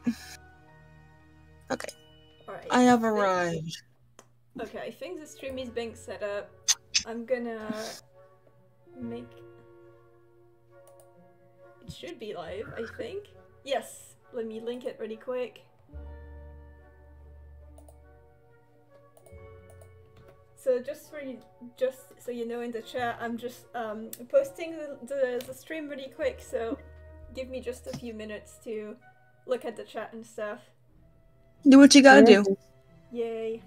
Okay. Alright. I have arrived. Okay, I think the stream is being set up. I'm gonna make... It should be live, I think. Yes, let me link it really quick. So just so you know in the chat, I'm just posting the stream really quick, so give me just a few minutes to look at the chat and stuff. Do what you gotta do. Yay.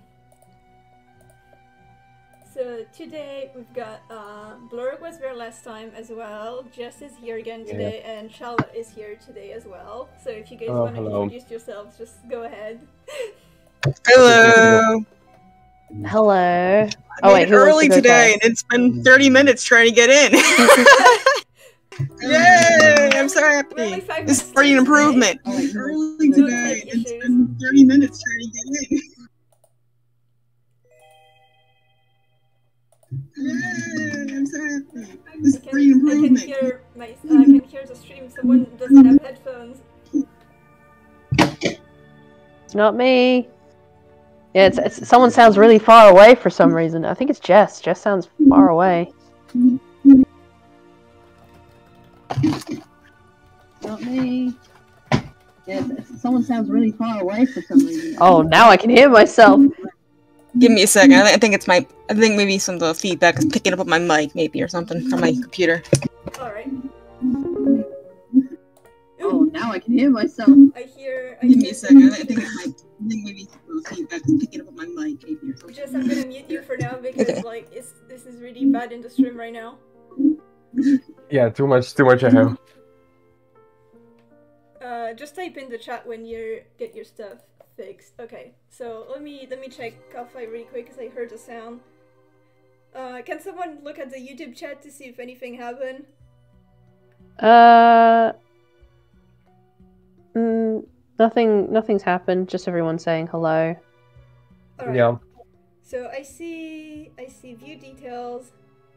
So today we've got Blurg was there last time as well. Jess is here again today, and Charlotte is here today as well. So if you guys want to introduce yourselves, just go ahead. Hello. Hello. I made it early today, and it's been 30 minutes trying to get in. Yay! I'm so happy. This is pretty an improvement. I made it early today, and it's been 30 minutes trying to get in. Yay! I'm so happy. This is pretty an improvement. I can hear the stream. Someone doesn't have headphones. Not me. Yeah, it's someone sounds really far away for some reason. I think it's Jess. Jess sounds far away. Not me. Yeah, someone sounds really far away for some reason. Oh, now I can hear myself. Give me a second. I think maybe some of the feedback is picking up on my mic, maybe, or something from my computer. Alright. Oh, now I can hear myself. Give me a second. I think maybe some of the feedback is picking up on my mic, maybe, or something. Jess, I'm gonna mute you for now because like this is really bad in the stream right now. Yeah, too much echo. Just type in the chat when you get your stuff fixed. Okay, so let me check Ko-Fi really quick because I heard the sound. Can someone look at the YouTube chat to see if anything happened? Nothing's happened. Just everyone saying hello. Alright. Yeah. So I see view details.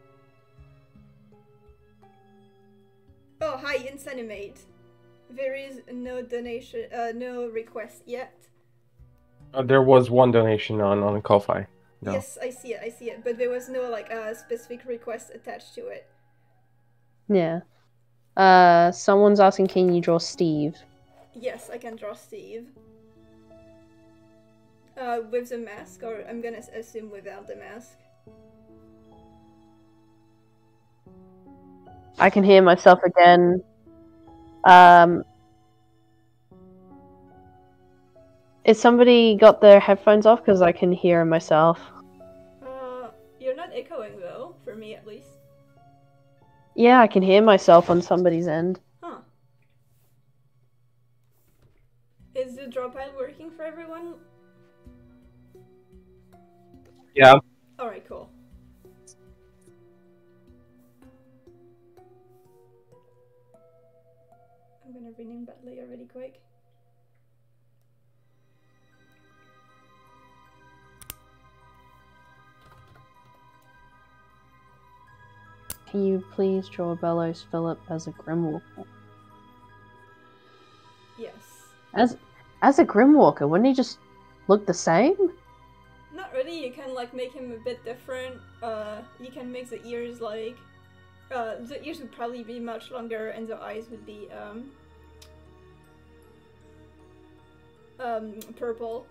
Oh, hi, Insanimate. There is no donation, no request yet. There was one donation on Ko-Fi. No. Yes, I see it, but there was no like specific request attached to it. Yeah. Someone's asking, can you draw Steve? Yes, I can draw Steve. With the mask, or I'm gonna assume without the mask. I can hear myself again. Is somebody got their headphones off? Because I can hear myself. You're not echoing though, for me at least. Yeah, I can hear myself on somebody's end. Huh. Is the draw pile working for everyone? Yeah. Alright, cool. I'm gonna rename that layer really quick. Can you please draw Bellows Philip as a Grimwalker? Yes. As a Grimwalker, wouldn't he just look the same? Not really, you can like make him a bit different. You can make the ears like... the ears would probably be much longer and the eyes would be purple.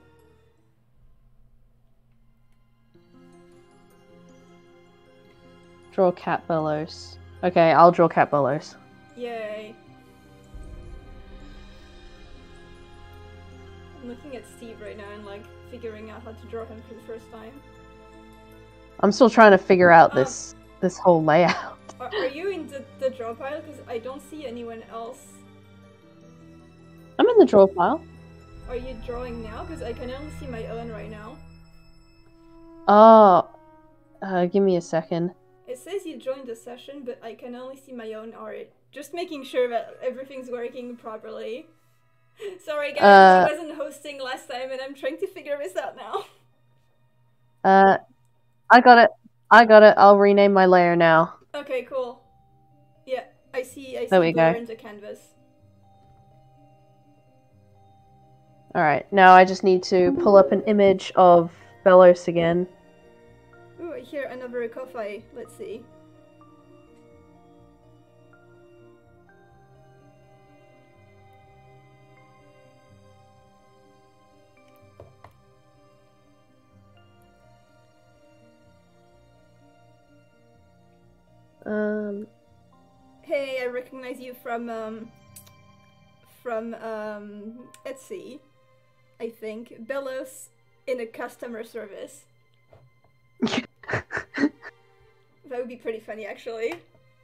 Draw Cat Bellows. Okay, I'll draw Cat Bellows. Yay. I'm looking at Steve right now and like figuring out how to draw him for the first time. I'm still trying to figure out this whole layout. Are you in the draw pile? Because I don't see anyone else. I'm in the draw pile. Are you drawing now? Because I can only see my own right now. Oh, give me a second. It says you joined the session, but I can only see my own art. Just making sure that everything's working properly. Sorry guys, I wasn't hosting last time and I'm trying to figure this out now. I got it. I'll rename my layer now. Okay, cool. Yeah, I see there we blur go. in the canvas. Alright, now I just need to pull up an image of Belos again. Ooh, I hear another coffee. Let's see. Hey, I recognize you from Etsy, I think. Belos in a customer service. That would be pretty funny, actually.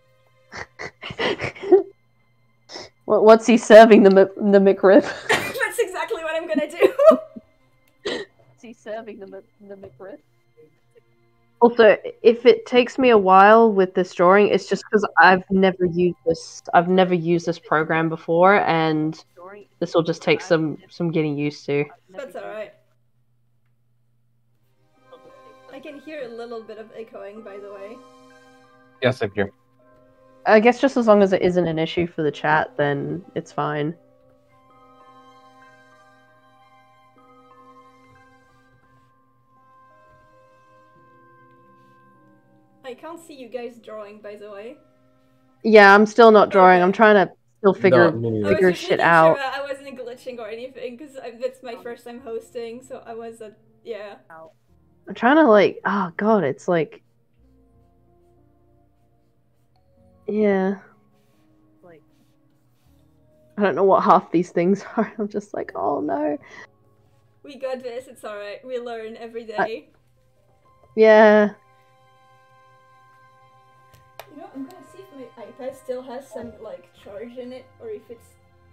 What's he serving the McRib? That's exactly what I'm gonna do. Is he serving the McRib? Also, if it takes me a while with this drawing, it's just because I've never used this. I've never used this program before, and this will just take some getting used to. That's alright. I can hear a little bit of echoing, by the way. Yes, I'm here. I guess just as long as it isn't an issue for the chat, then it's fine. I can't see you guys drawing, by the way. Yeah, I'm still not drawing. Okay. I'm trying to still figure shit out. Sure I wasn't glitching or anything, because that's my first time hosting, so I was yeah. I'm trying to, like, oh god, it's like... Yeah. Like, I don't know what half these things are. I'm just like, oh no. We got this, it's alright. We learn every day. Yeah. You know, I'm gonna see if my iPad still has some, like, charge in it, or if it's...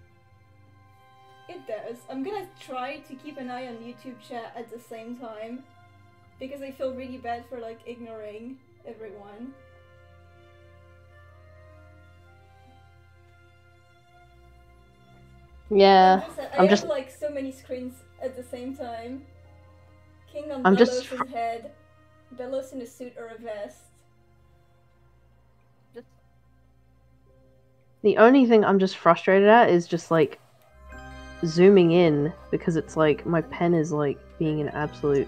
It does. I'm gonna try to keep an eye on YouTube chat at the same time, because I feel really bad for, like, ignoring everyone. Yeah. I have, like, so many screens at the same time. King on Belos' head, Belos in a suit or a vest. The only thing I'm just frustrated at is just, like, zooming in, because it's like, my pen is, like, being an absolute...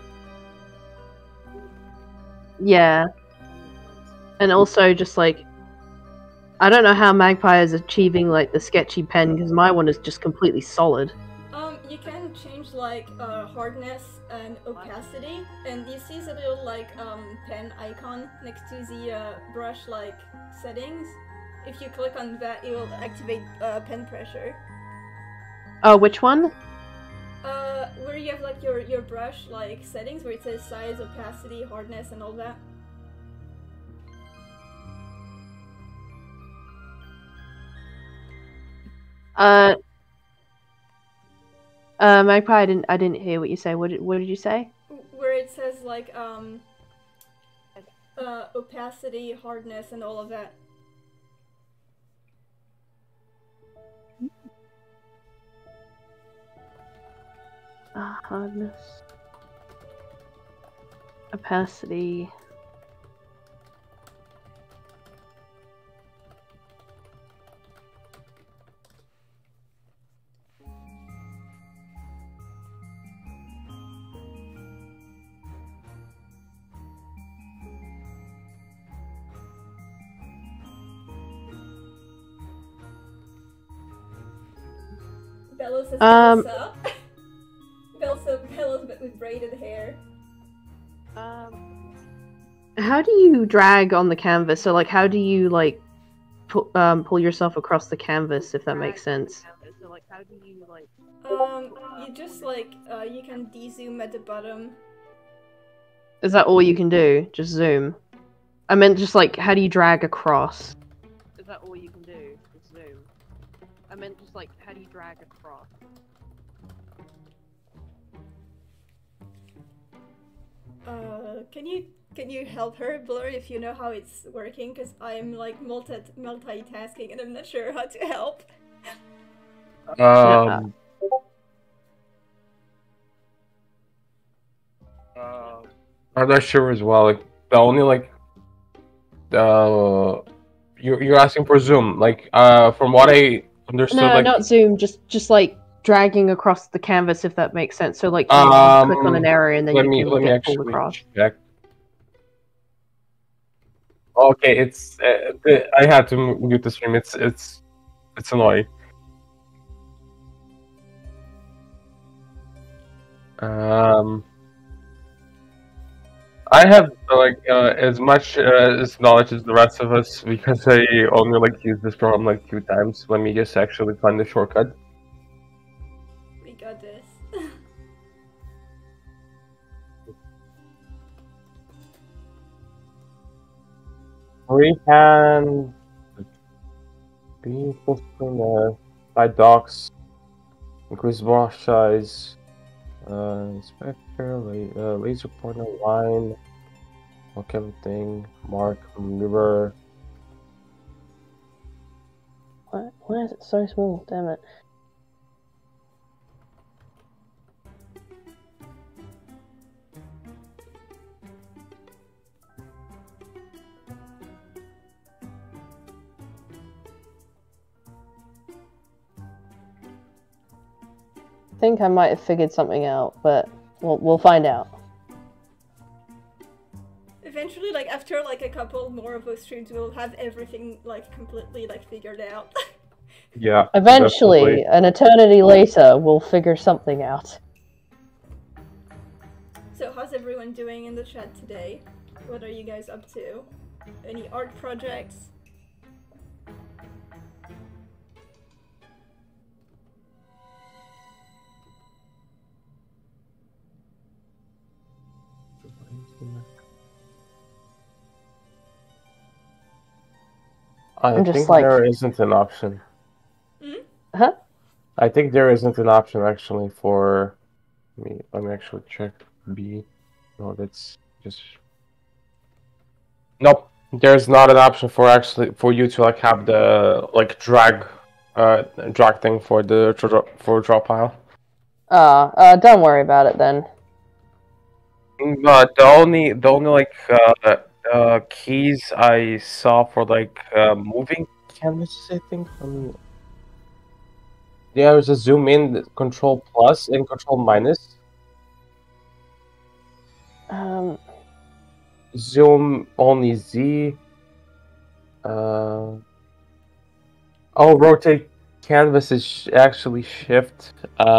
Yeah. And also just, like, I don't know how Magpie is achieving, like, the sketchy pen, because my one is just completely solid. You can change, like, hardness and opacity, and you see the little, like, pen icon next to the brush, like, settings. If you click on that, it will activate pen pressure. Oh, which one? Where you have, like, your brush, like, settings, where it says size, opacity, hardness, and all that. Magpie, I didn't hear what you say. What did you say? Where it says, like, opacity, hardness, and all of that. Hardness, opacity. Belos is Belsa. Belos, but with braided hair. How do you drag on the canvas? So, like, how do you, like, pull yourself across the canvas, if that makes sense? So, like, how do you, like... You just, like, you can de-zoom at the bottom. Is that all you can do? Just zoom? I meant just, like, how do you drag across? Is that all you can do? Just zoom? I meant just, like, how do you drag across? Can you help her, Blur, if you know how it's working? Because I'm, like, multitasking and I'm not sure how to help. I'm not sure as well. Like, the only, like, you're asking for zoom. Like, from what I understood, No, like... not zoom. Just like dragging across the canvas, if that makes sense. So, like, you click on an area and then let you me can get pulled actually across. check. Okay, it's I had to mute the stream. It's annoying. I have like as much as knowledge as the rest of us because I only like used this program like 2 times. Let me just actually find the shortcut. We got this. Freehand people from by docks, increase brush size, inspector, laser pointer line, look everything, mark, mirror. What? Why is it so small? Damn it. I think I might have figured something out, but we'll find out. Eventually, like after like a couple more of those streams, we'll have everything like completely like figured out. Yeah. Eventually, definitely. an eternity later, we'll figure something out. So how's everyone doing in the chat today? What are you guys up to? Any art projects? I just think like- there isn't an option. Huh? I think there isn't an option actually for me. Let me actually check B. No, that's just. Nope, there's not an option for you to like have the like drag thing for the draw pile. Don't worry about it then. But the only like keys I saw for like moving canvases, I think. There's a zoom in, control plus, and control minus. Zoom only Z. Oh, rotate canvas is actually shift.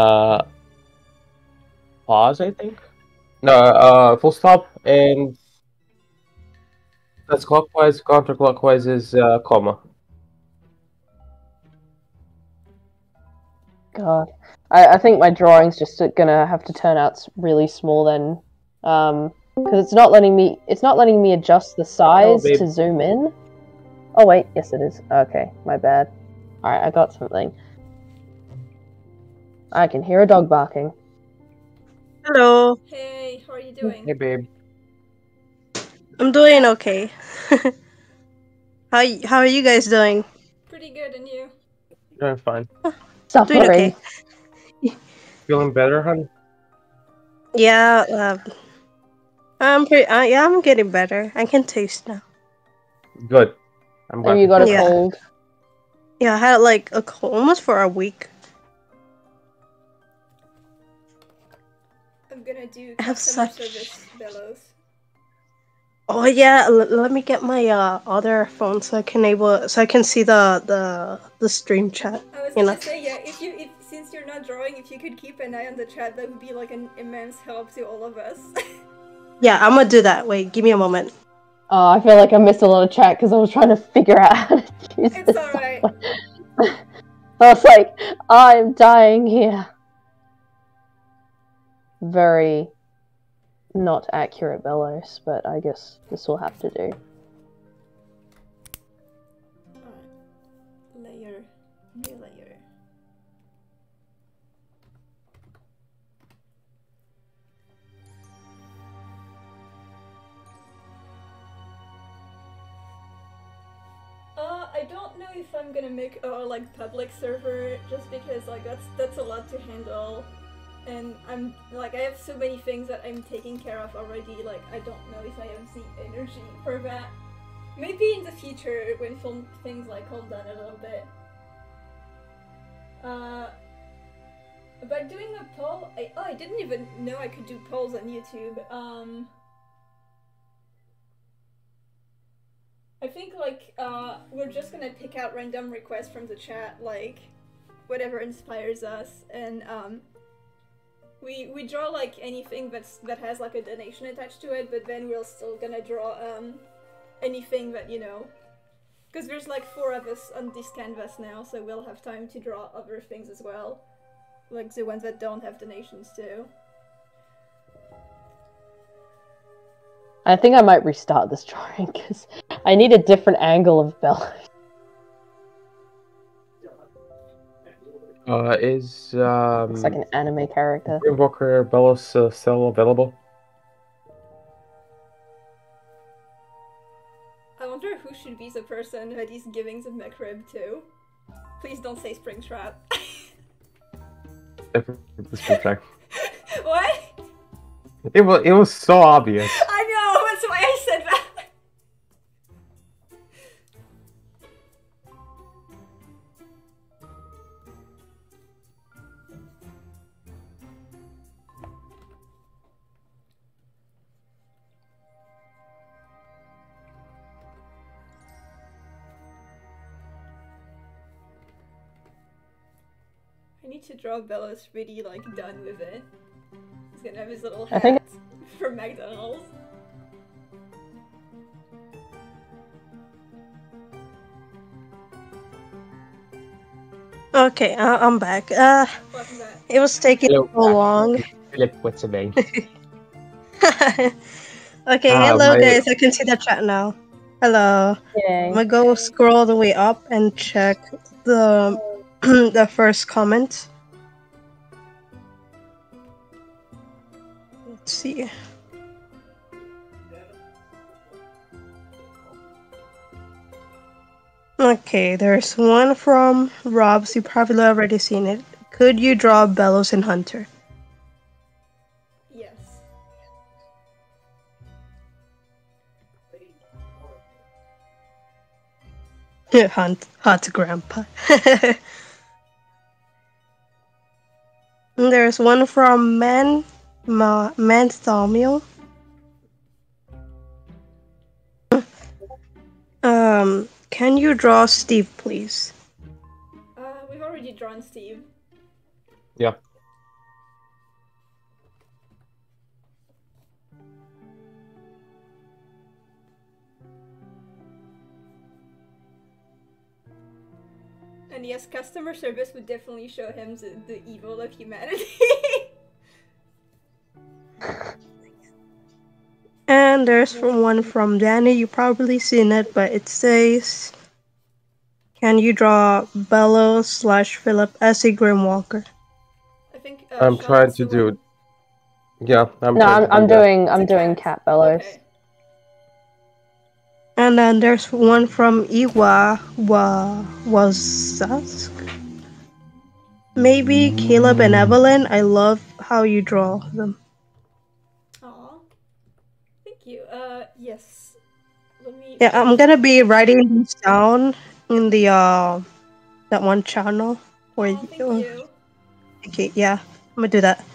Pause, I think. No, full stop, and that's clockwise. Counterclockwise is comma. God, I think my drawing's just gonna have to turn out really small then, because it's not letting me adjust the size babe. to zoom in. Oh wait, yes it is. Okay, my bad. All right, I got something. I can hear a dog barking. Hello, Hey, how are you doing? Hey, babe. I'm doing okay. How are you guys doing? Pretty good, and you? Doing fine. Suffering. Doing okay. Feeling better, hon? Yeah, I'm getting better. I can taste now. Good. I'm glad. Have you to got a hear that. Yeah. cold? Yeah, I had like a cold almost for a week. I'm gonna do I have customer such- service bellows. Oh yeah, let me get my other phone so I can see the stream chat. I was You know. gonna say, yeah, if since you're not drawing, if you could keep an eye on the chat, that would be like an immense help to all of us. Yeah, I'm gonna do that. Wait, give me a moment. Oh, I feel like I missed a lot of chat because I was trying to figure out how to use It's this alright. software. I was like, I'm dying here. Very not accurate bellows, but I guess this will have to do. Layer, new layer. I don't know if I'm gonna make a like public server just because like that's a lot to handle, and I'm like I have so many things that I'm taking care of already. Like I don't know if I have the energy for that. Maybe in the future when things like calm down a little bit. About doing a poll, I didn't even know I could do polls on YouTube. I think, like, we're just gonna pick out random requests from the chat, like, whatever inspires us, and, we draw, like, anything that has, like, a donation attached to it, but then we're still gonna draw, anything that, you know, because there's, like, 4 of us on this canvas now, so we'll have time to draw other things as well. Like, the ones that don't have donations, too. I think I might restart this drawing, because I need a different angle of Bella. Is Looks like an anime character. Walker Bellos still available? I wonder who should be the person that he's giving the McRib to. Please don't say Springtrap. What? It was so obvious. I know, that's why I said that. I need to draw Bella's really, like, done with it. He's gonna have his little hat from McDonald's. Okay, I'm back. Welcome back. It was taking so long. Philip, what's the name? Okay, hello guys, I can see the chat now. Hello. Yay. I'm gonna go scroll all the way up and check the the first comment. Let's see. Okay, there's one from Robs. You probably already seen it. Could you draw Bellows and Hunter? Yes. Hot grandpa. And there's one from Manthamiel. Can you draw Steve, please? We've already drawn Steve. Yeah. And yes, customer service would definitely show him the evil of humanity. And there's one from Danny. You probably seen it, but it says, "Can you draw Bellows/Philip as a Grimwalker?" I think I'm trying to do it. Yeah, I'm doing Cat Bellows. Okay. And then there's one from Iwa Wazask. Maybe Caleb and Evelyn. I love how you draw them. Aw. Thank you. Yes. Let me... Yeah, I'm gonna be writing these down in the that one channel where thank you. Okay, yeah, I'm gonna do that.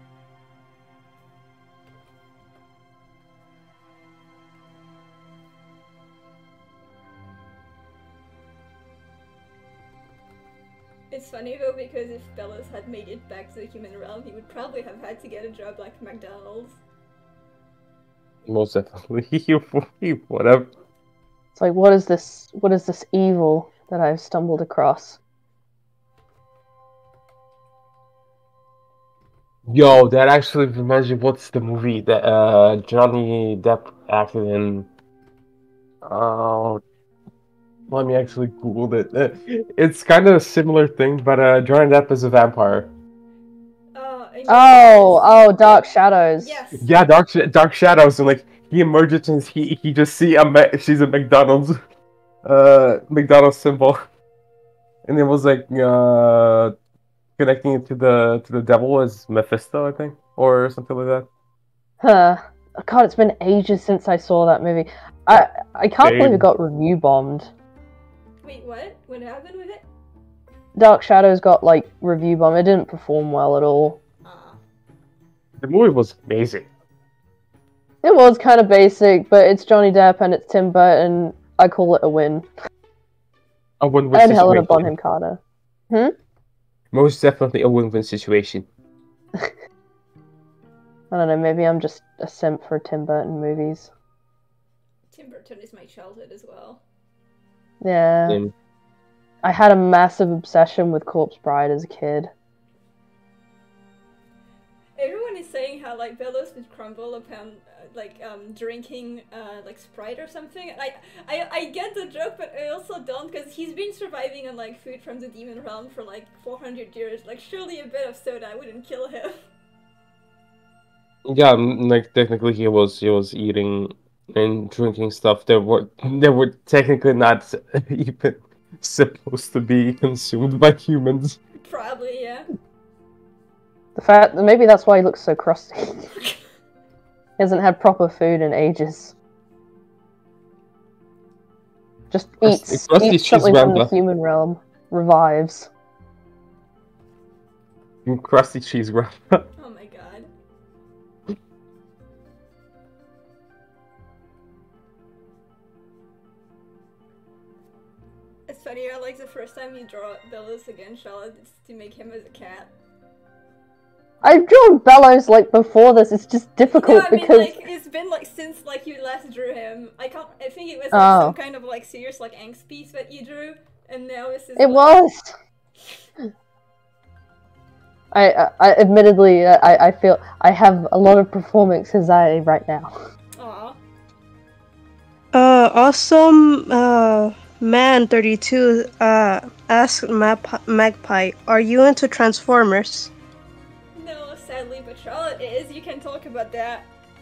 It's funny though, because if Bellows had made it back to the human realm, he would probably have had to get a job like McDonald's. Most definitely. Whatever. It's like, what is this evil that I've stumbled across? Yo, that actually reminds me, what's the movie that Johnny Depp acted in? Oh, let me actually Google it. It's kind of a similar thing, but Johnny Depp is a vampire. Dark Shadows. Yes. Yeah, Dark Shadows, and like he emerges and he just see she's a McDonald's symbol, and it was like connecting it to the devil as Mephisto, I think, or something like that. Huh. God, it's been ages since I saw that movie. I can't believe it got review bombed. Wait, what? What happened with it? Dark Shadows got like review bomb. It didn't perform well at all. The movie was amazing. It was kind of basic, but it's Johnny Depp and it's Tim Burton. I call it a win. A win-win And situation. Helena Bonham Carter. Most definitely a win-win situation. I don't know, maybe I'm just a simp for Tim Burton movies. Tim Burton is my childhood as well. Yeah. And I had a massive obsession with Corpse Bride as a kid. Everyone is saying how like Bellows would crumble upon drinking like Sprite or something. I get the joke, but I also don't, because he's been surviving on like food from the demon realm for like 400 years. Like surely a bit of soda wouldn't kill him. yeah, like technically he was eating and drinking stuff that were technically not even supposed to be consumed by humans. Probably, yeah. The fact that maybe that's why he looks so crusty. He hasn't had proper food in ages. Just eats something from the human realm. Revives. Crusty cheese wrap. Oh my god. It's funny, I like the first time you draw Bellows again, Charlotte, it's to make him as a cat. I've drawn Bellows like before this. It's just difficult because like it's been like since like you last drew him. I think it was like some kind of like serious like angst piece that you drew, and now this is. It was. I admittedly I feel I have a lot of performance anxiety right now. Aw. Awesome. Man 32 asked Magpie, are you into Transformers? No, sadly, but Charlotte is. You can talk about that.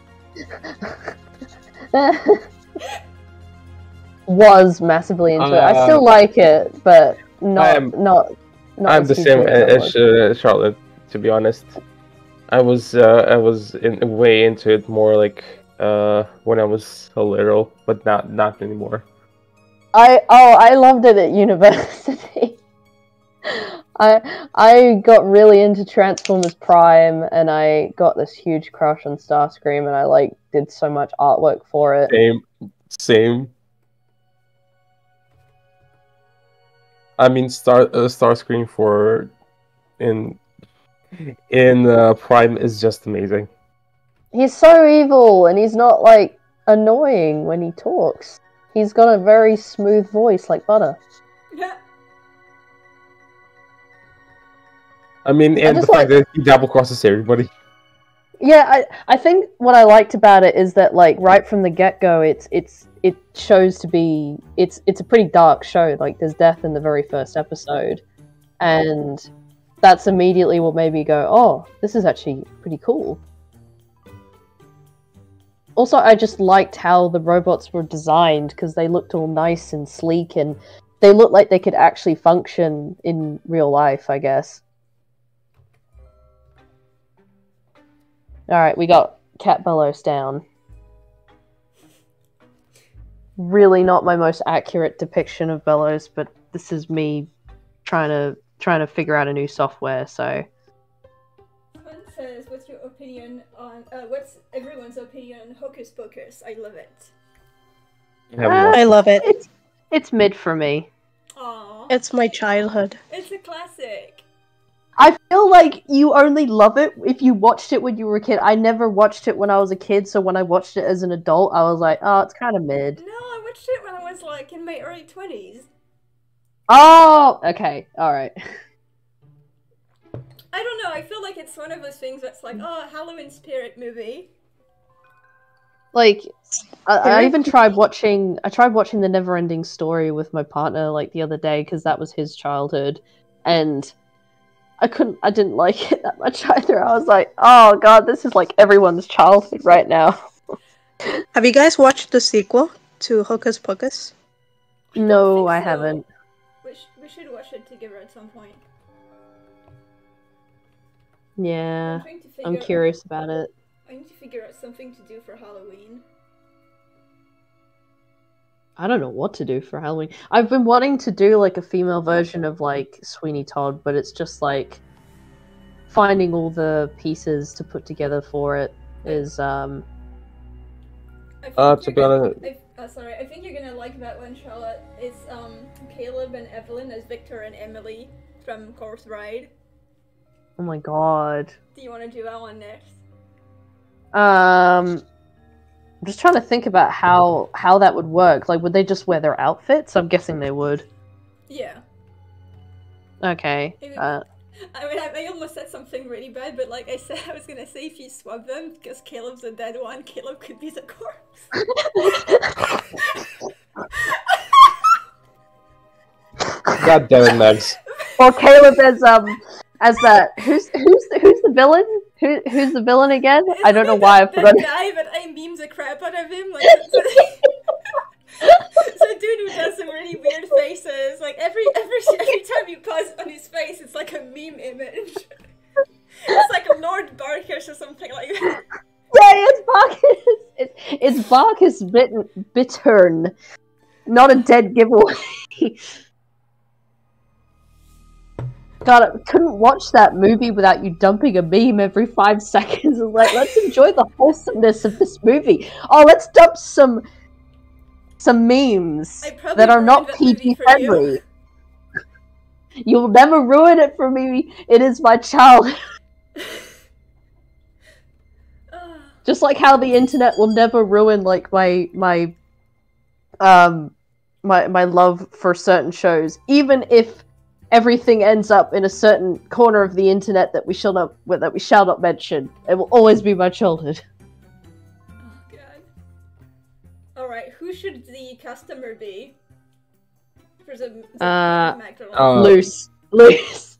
Was massively into it. I still like it, but not. I'm the same as Charlotte, to be honest. I was way into it more like when I was a little, but not anymore. I loved it at university. I got really into Transformers Prime, and I got this huge crush on Starscream, and I like did so much artwork for it. Same. I mean, Starscream for in Prime is just amazing. He's so evil, and he's not like annoying when he talks. He's got a very smooth voice, like butter. Yeah. I mean, and the fact that he double crosses everybody. Yeah, I think what I liked about it is that like right from the get-go, it shows to be it's a pretty dark show. Like there's death in the very first episode, and that's immediately what made me go, oh, this is actually pretty cool. Also, I just liked how the robots were designed because they looked all nice and sleek, and they looked like they could actually function in real life, I guess. Alright, we got Cat Bellows down. Really not my most accurate depiction of Bellows, but this is me trying to figure out a new software, so... Someone says, what's your opinion on... what's everyone's opinion on Hocus Pocus? I love it. I love it. It's mid for me. Aww. It's my childhood. It's a classic. I feel like you only love it if you watched it when you were a kid. I never watched it when I was a kid, so when I watched it as an adult, I was like, oh, it's kind of mid. No, I watched it when I was like in my early 20s. Oh, okay, alright. I don't know, I feel like it's one of those things that's like, oh, Halloween spirit movie. Like, I even tried watching the Neverending Story with my partner, like, the other day, because that was his childhood, and... I didn't like it that much either. I was like, oh god, this is like everyone's childhood right now. Have you guys watched the sequel to Hocus Pocus? No, I haven't. We should watch it together at some point. Yeah, I'm curious about it. I need to figure out something to do for Halloween. I don't know what to do for Halloween. I've been wanting to do like a female version of like Sweeney Todd, but it's just like finding all the pieces to put together for it is to be honest, I think you're gonna like that one, Charlotte. It's Caleb and Evelyn as Victor and Emily from Corpse Bride. Oh my god. Do you want to do that one next? I'm just trying to think about how that would work. Like, would they just wear their outfits? I'm guessing they would. Yeah. Okay. I mean, I almost said something really bad, but like I said, I was gonna say if you swap them, because Caleb's a dead one, Caleb could be the corpse. God damn it, Max. Or Caleb as that. Who's the villain? Who's the villain again? I don't know why I forgot. That guy, but I meme the crap out of him. Like, it's a dude who does some really weird faces. Like every time you pause on his face, it's like a meme image. It's like a Lord Barkish or something like that. Yeah, it's Barkish. It's Barkish Bittern, not a dead giveaway. God, I couldn't watch that movie without you dumping a meme every 5 seconds. Like, let's enjoy the wholesomeness of this movie. Oh, let's dump some memes that are not PG friendly. You'll never ruin it for me. It is my childhood. Just like how the internet will never ruin like my love for certain shows, even if everything ends up in a certain corner of the internet that we shall not mention. It will always be my childhood. Oh god. Alright, who should the customer be? For the McDonald's? Loose.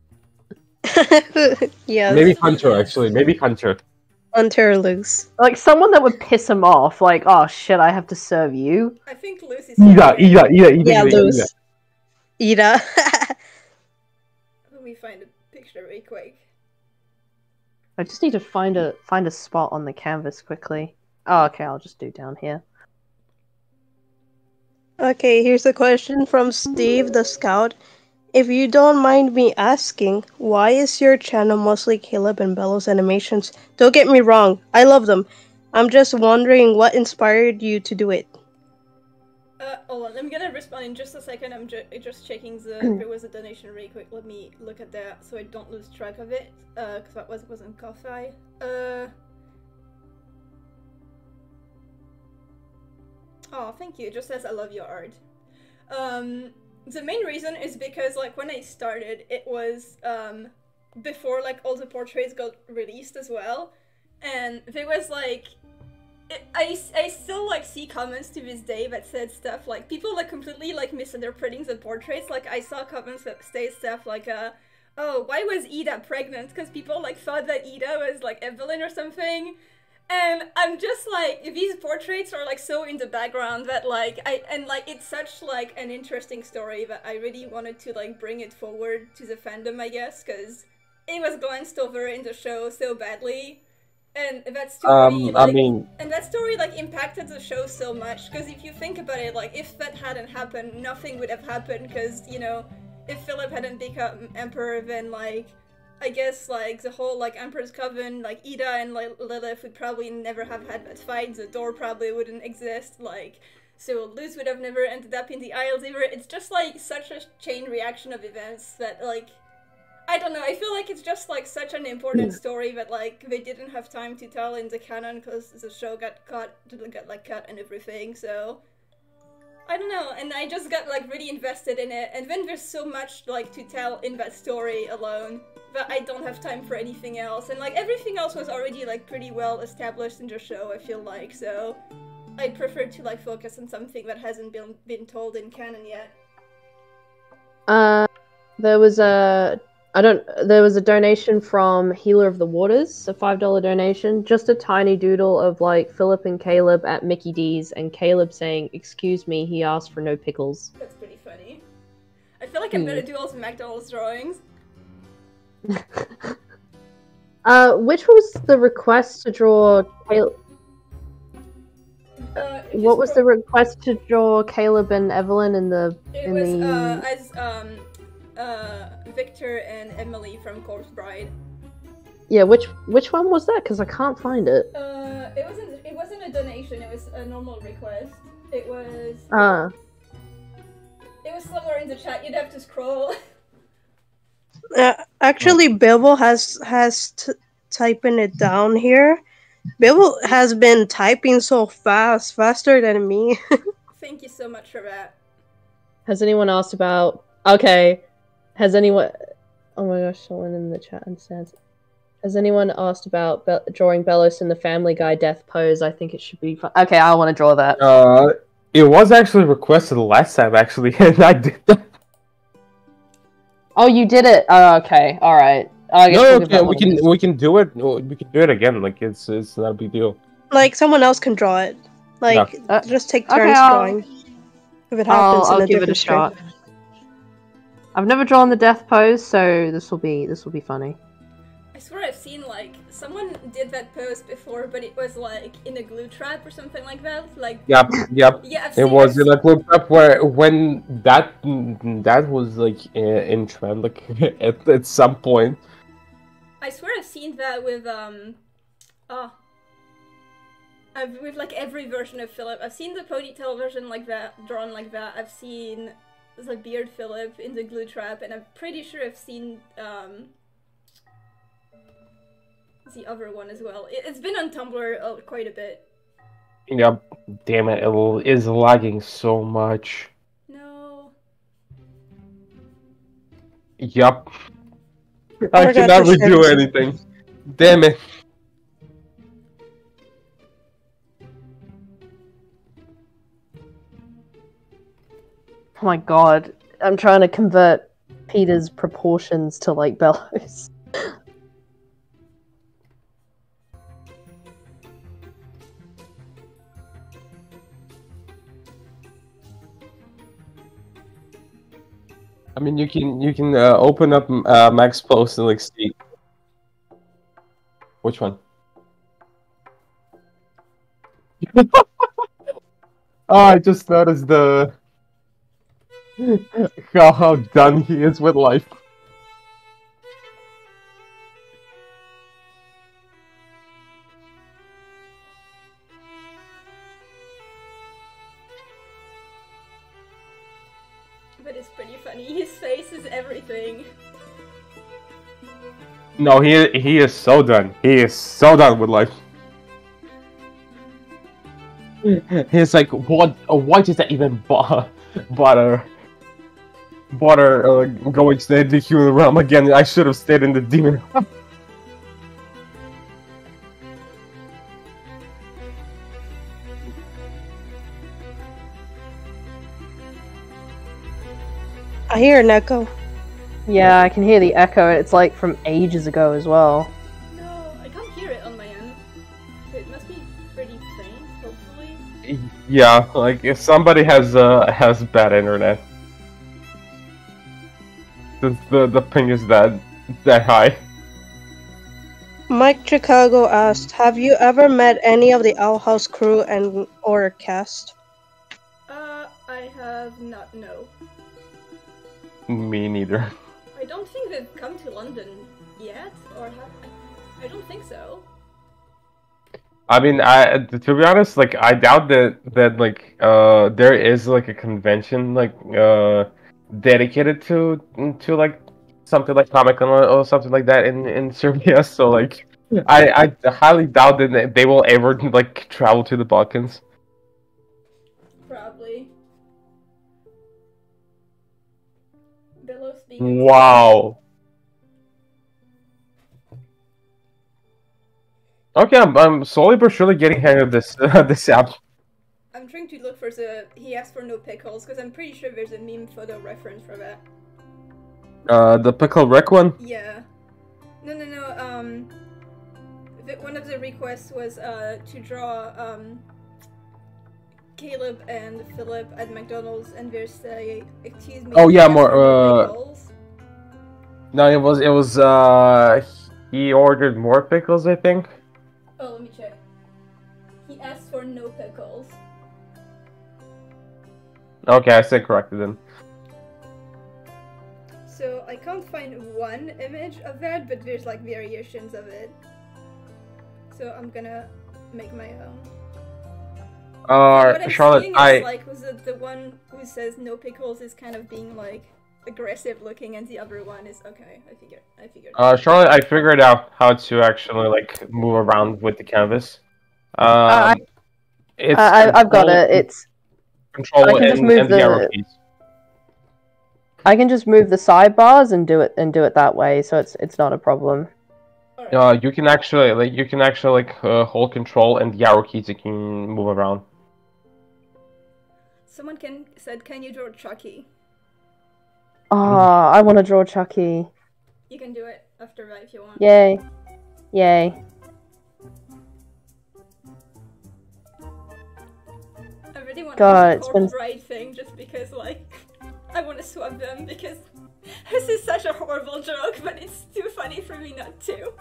Yeah. Maybe Hunter, actually. Maybe Hunter. Hunter Loose. Like someone that would piss him off, like, oh shit, I have to serve you. I think Loose is Ida. Yeah, Loose. Ida. Let me find a picture really quick. I just need to find a spot on the canvas quickly. Oh, okay, I'll just do down here. Okay, here's a question from Steve the Scout. If you don't mind me asking, why is your channel mostly Caleb and Bellows animations? Don't get me wrong, I love them. I'm just wondering what inspired you to do it. Hold on, I'm gonna respond in just a second. I'm just checking if there was a donation really quick. Let me look at that so I don't lose track of it. Because that wasn't Ko-Fi. Oh, thank you. It just says I love your art. The main reason is because like when I started, it was before like all the portraits got released as well, and there was like I still like see comments to this day that said stuff like people like completely like misinterpreting the portraits. Like I saw comments that say stuff like oh, why was Ida pregnant? Because people like thought that Ida was like Evelyn or something. And I'm just like, these portraits are like so in the background that like it's such like an interesting story that I really wanted to like bring it forward to the fandom, I guess, because it was glanced over in the show so badly, and that story that story like impacted the show so much. Because if you think about it, like if that hadn't happened, nothing would have happened. Because you know, if Philip hadn't become emperor, then like, I guess, like, the whole, like, Emperor's Coven, like, Ida and like, Lilith would probably never have had that fight, the door probably wouldn't exist, like, so Luz would have never ended up in the Isles either. It's just, like, such a chain reaction of events that, like, I don't know, I feel like it's just, like, such an important story that, like, they didn't have time to tell in the canon because the show got cut and everything, so I don't know, and I just got, like, really invested in it, and then there's so much, like, to tell in that story alone that I don't have time for anything else, and, like, everything else was already, like, pretty well established in the show, I feel like, so I prefer to, like, focus on something that hasn't been told in canon yet. There was a donation from Healer of the Waters, a $5 donation, just a tiny doodle of like Philip and Caleb at Mickey D's, and Caleb saying, "Excuse me," he asked for no pickles. That's pretty funny. I feel like I'm gonna do all some McDonald's drawings. Which was the request to draw Caleb? What was the request to draw Caleb and Evelyn in the? It was as Victor and Emily from Corpse Bride. Yeah, which one was that? Because I can't find it. It wasn't a donation. It was a normal request. It was. It was somewhere in the chat. You'd have to scroll. Actually, Bilbo has typing it down here. Bilbo has been typing so fast, faster than me. Thank you so much for that. Has anyone asked about? Okay. Has anyone? Oh my gosh! Someone in the chat understands. Has anyone asked about drawing Bellos in the Family Guy death pose? I think it should be fun. Okay, I want to draw that. It was actually requested last time, actually, and I did that. Oh, you did it. Oh, okay. All right. I guess we can do it. We can do it again. Like it's not a big deal. Like someone else can draw it. Like just take turns drawing. If it happens, I'll give it a shot. I've never drawn the death pose, so this will be funny. I swear I've seen like someone did that pose before, but it was like in a glue trap or something like that. Like yep. Yeah, it was in a glue trap where when that was like in trend, like at some point. I swear I've seen that with with like every version of Philip. I've seen the ponytail version like that, drawn like that. I've seen the beard Philip in the glue trap, and I'm pretty sure I've seen the other one as well. It's been on Tumblr quite a bit. Yeah, damn it, it is lagging so much. No. Yup. I cannot redo anything. Damn it. Oh my god. I'm trying to convert Peter's proportions to like Bellows. I mean, you can open up Max Post and like see which one. Oh, I just noticed how done he is with life. But it's pretty funny. His face is everything. No, he is so done. He is so done with life. He's like, what? Why did I even bother going to the human realm again? I should have stayed in the demon realm. I hear an echo. Yeah, I can hear the echo. It's like from ages ago as well. No, I can't hear it on my end. So it must be pretty faint, hopefully. Yeah, like if somebody has bad internet, the ping is that high. Mike Chicago asked, "Have you ever met any of the Owl House crew and or cast?" I have not. No. Me neither. I don't think they've come to London yet, or have. I don't think so. I mean, to be honest, like I doubt that like there is like a convention like dedicated to like something like Comic-Con or something like that in Serbia. So like I highly doubt that they will ever like travel to the Balkans. Probably. Wow. Okay, I'm slowly but surely getting hang of this this app. I'm trying to look for the. He asked for no pickles because I'm pretty sure there's a meme photo reference for that. The pickle Rick one. Yeah. No. One of the requests was to draw Caleb and Philip at McDonald's, and there's a excuse me. Oh yeah, more. No, it was he ordered more pickles, I think. Oh, let me check. He asked for no pickles. Okay, I said corrected then. So I can't find one image of that, but there's like variations of it. So I'm gonna make my own. What I'm Charlotte, seeing is like, was it the one who says no pickles is kind of being like aggressive looking, and the other one is okay. I figured. Charlotte, I figured out how to actually like move around with the canvas. I've got it. It's control I can just move the arrow keys. I can just move the sidebars and do it that way, so it's not a problem. Right. You can actually hold control and the arrow keys you can move around. Someone said, "Can you draw Chucky?" I want to draw Chucky. You can do it after that if you want. Yay! Yay! I really want God, to do the right thing just because, like, I want to swap them because this is such a horrible joke, but it's too funny for me not to.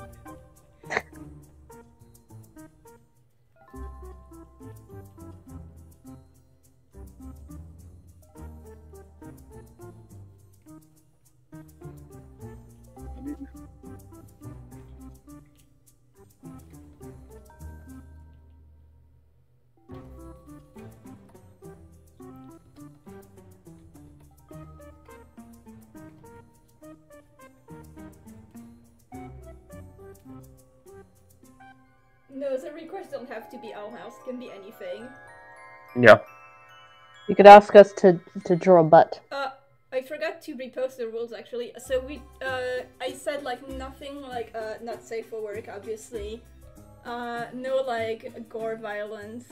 No, the requests don't have to be Owl House, it can be anything. Yeah. You could ask us to draw a butt. I forgot to repost the rules actually. So I said like nothing like not safe for work, obviously. No like gore violence,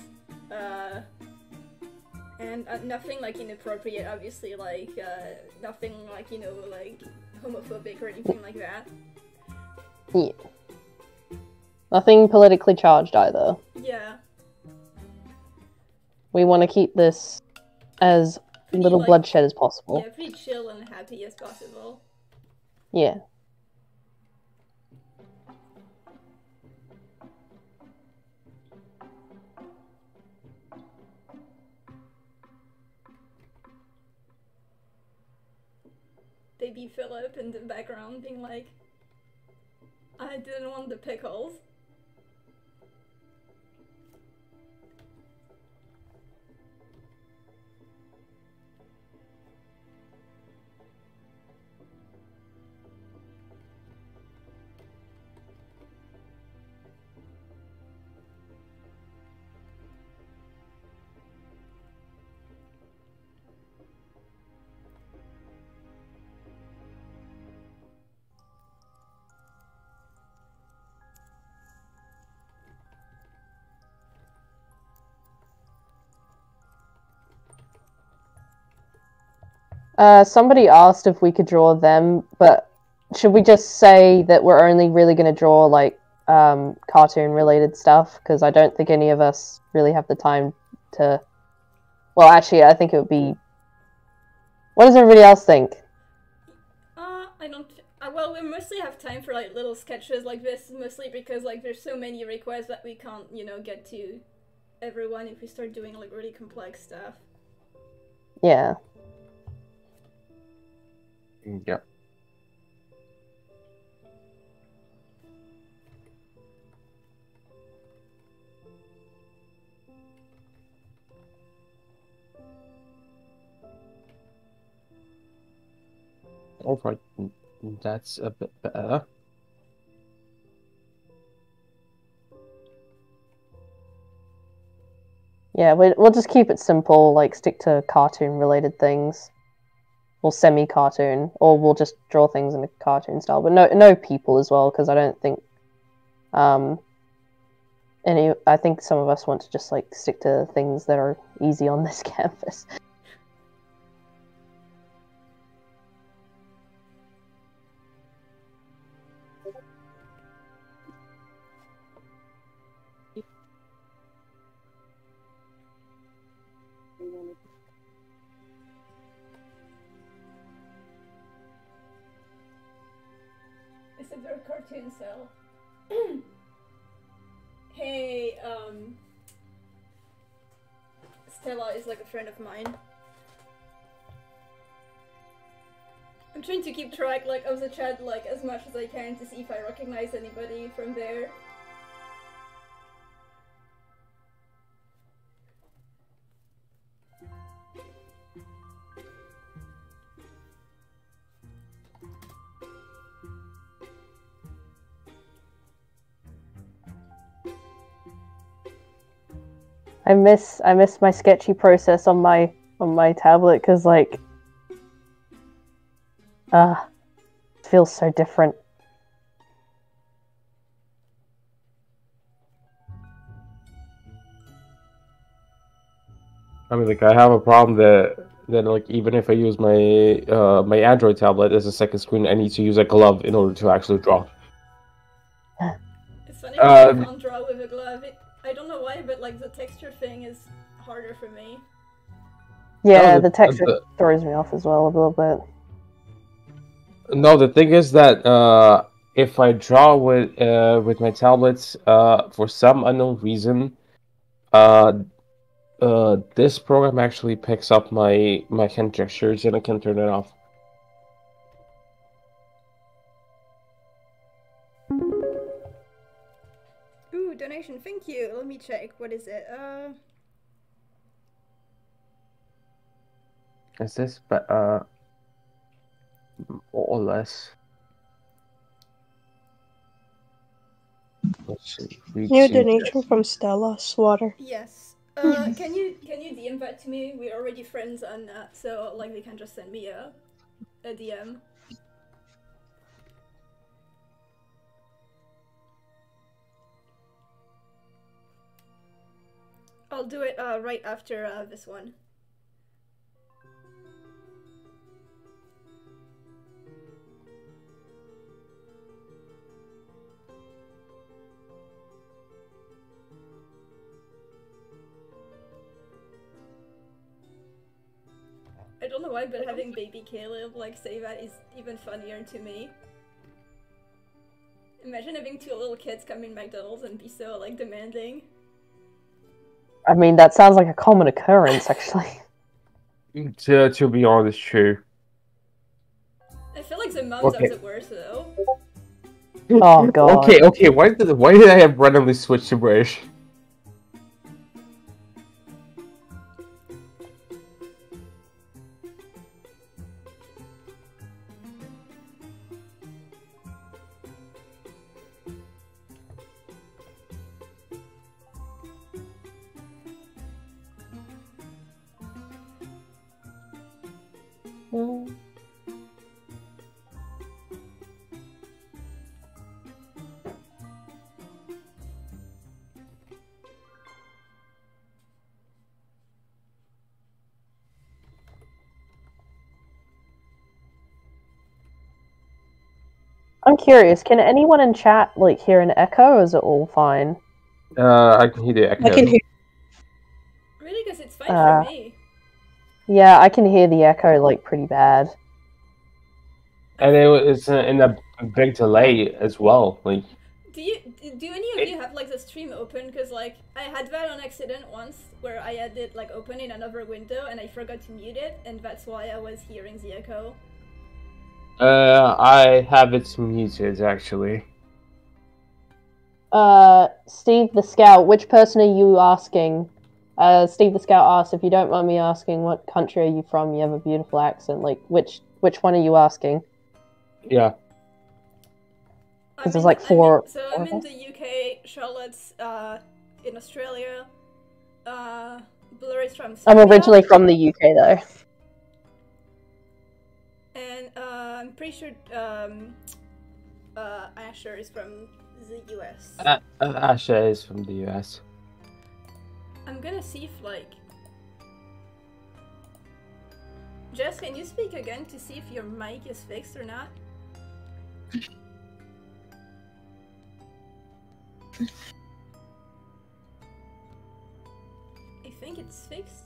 and nothing like inappropriate, obviously, like nothing like, you know, like homophobic or anything like that. Yeah. Nothing politically charged either. Yeah. We want to keep this as little bloodshed as possible. Yeah, pretty chill and happy as possible. Yeah. Baby Philip in the background being like, I didn't want the pickles. Somebody asked if we could draw them, but should we just say that we're only really going to draw, like, cartoon-related stuff? Because I don't think any of us really have the time to... Well, actually, I think it would be... What does everybody else think? I don't... well, we mostly have time for, like, little sketches like this, mostly because, like, there's so many requests that we can't, you know, get to everyone if we start doing, like, really complex stuff. Yeah. Yeah. Alright, that's a bit better. Yeah, we'll just keep it simple, like stick to cartoon-related things. Or semi-cartoon, or we'll just draw things in a cartoon style, but no people as well, because I don't think I think some of us want to just like stick to things that are easy on this canvas. It's a very cartoon cell. Hey, Stella is like a friend of mine. I'm trying to keep track like of the chat like as much as I can to see if I recognize anybody from there. I miss my sketchy process on my tablet because like it feels so different. I mean, like, I have a problem that like, even if I use my my Android tablet as a second screen, I need to use a glove in order to actually draw. It's funny how I can't draw with a glove. I don't know why, but like the texture thing is harder for me. Yeah, the texture throws me off as well a little bit. No, the thing is that if I draw with my tablets, for some unknown reason, this program actually picks up my hand gestures and I can turn it off. Ooh, donation, thank you. Let me check. What is it? Is this more or less? Let's see. New donation from Stella Swatter. Yes. Can you DM that to me? We're already friends on that, so like they can just send me a DM. I'll do it right after this one. I don't know why, but having baby Caleb like say that is even funnier to me. Imagine having two little kids come in McDonald's and be so like demanding. I mean, that sounds like a common occurrence, actually. To be honest, true. I feel like the moms have it worse though. Oh god. Okay. Why did I have randomly switched to British? I'm curious, can anyone in chat like hear an echo, or is it all fine? I can hear the echo. I can hear. Really? Because it's fine for me. Yeah, I can hear the echo like pretty bad. And it's in a big delay as well. Like, do any of you have like the stream open? Because like I had that on accident once, where I had it like open in another window and I forgot to mute it, and that's why I was hearing the echo. I have it muted actually. Steve the Scout, which person are you asking? Steve the Scout asked, if you don't mind me asking, what country are you from? You have a beautiful accent. Like, which one are you asking? Yeah. Because there's like four. I'm in the UK. Charlotte's in Australia. Blur is from Serbia. I'm originally from the UK though. And I'm pretty sure Asher is from the US. Asher is from the US. I'm gonna see if like... Jess, can you speak again to see if your mic is fixed or not? I think it's fixed.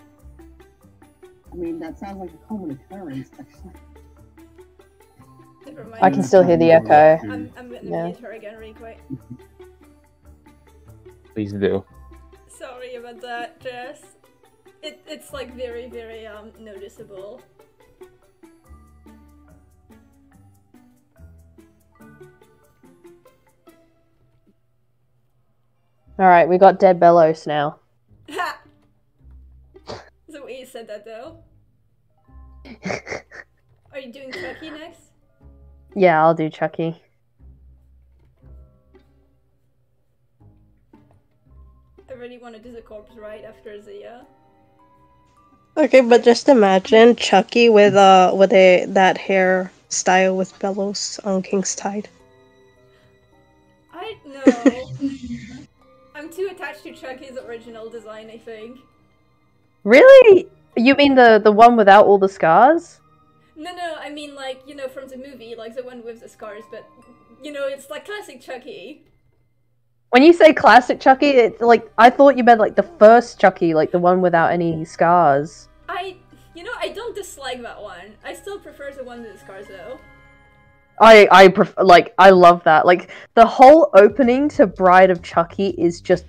I mean, that sounds like a common occurrence, actually. I Never mind. I can still hear the echo. I'm gonna mute her again really quick. Please do. Sorry about that, Jess. It's like very, very noticeable. Alright, we got Dead Bellows now. Ha! Is that what you said that though? Are you doing Chucky next? Yeah, I'll do Chucky. I really want to do the corpse right after the Okay, but just imagine Chucky with that hairstyle with Bellows on King's Tide. I know. I'm too attached to Chucky's original design, I think. Really? You mean the one without all the scars? No, I mean like, you know, from the movie, like the one with the scars, but, you know, it's like classic Chucky. When you say classic Chucky, it's like, I thought you meant like the first Chucky, like the one without any scars. I don't dislike that one. I still prefer the one with the scars though. I prefer, like, I love that. Like, the whole opening to Bride of Chucky is just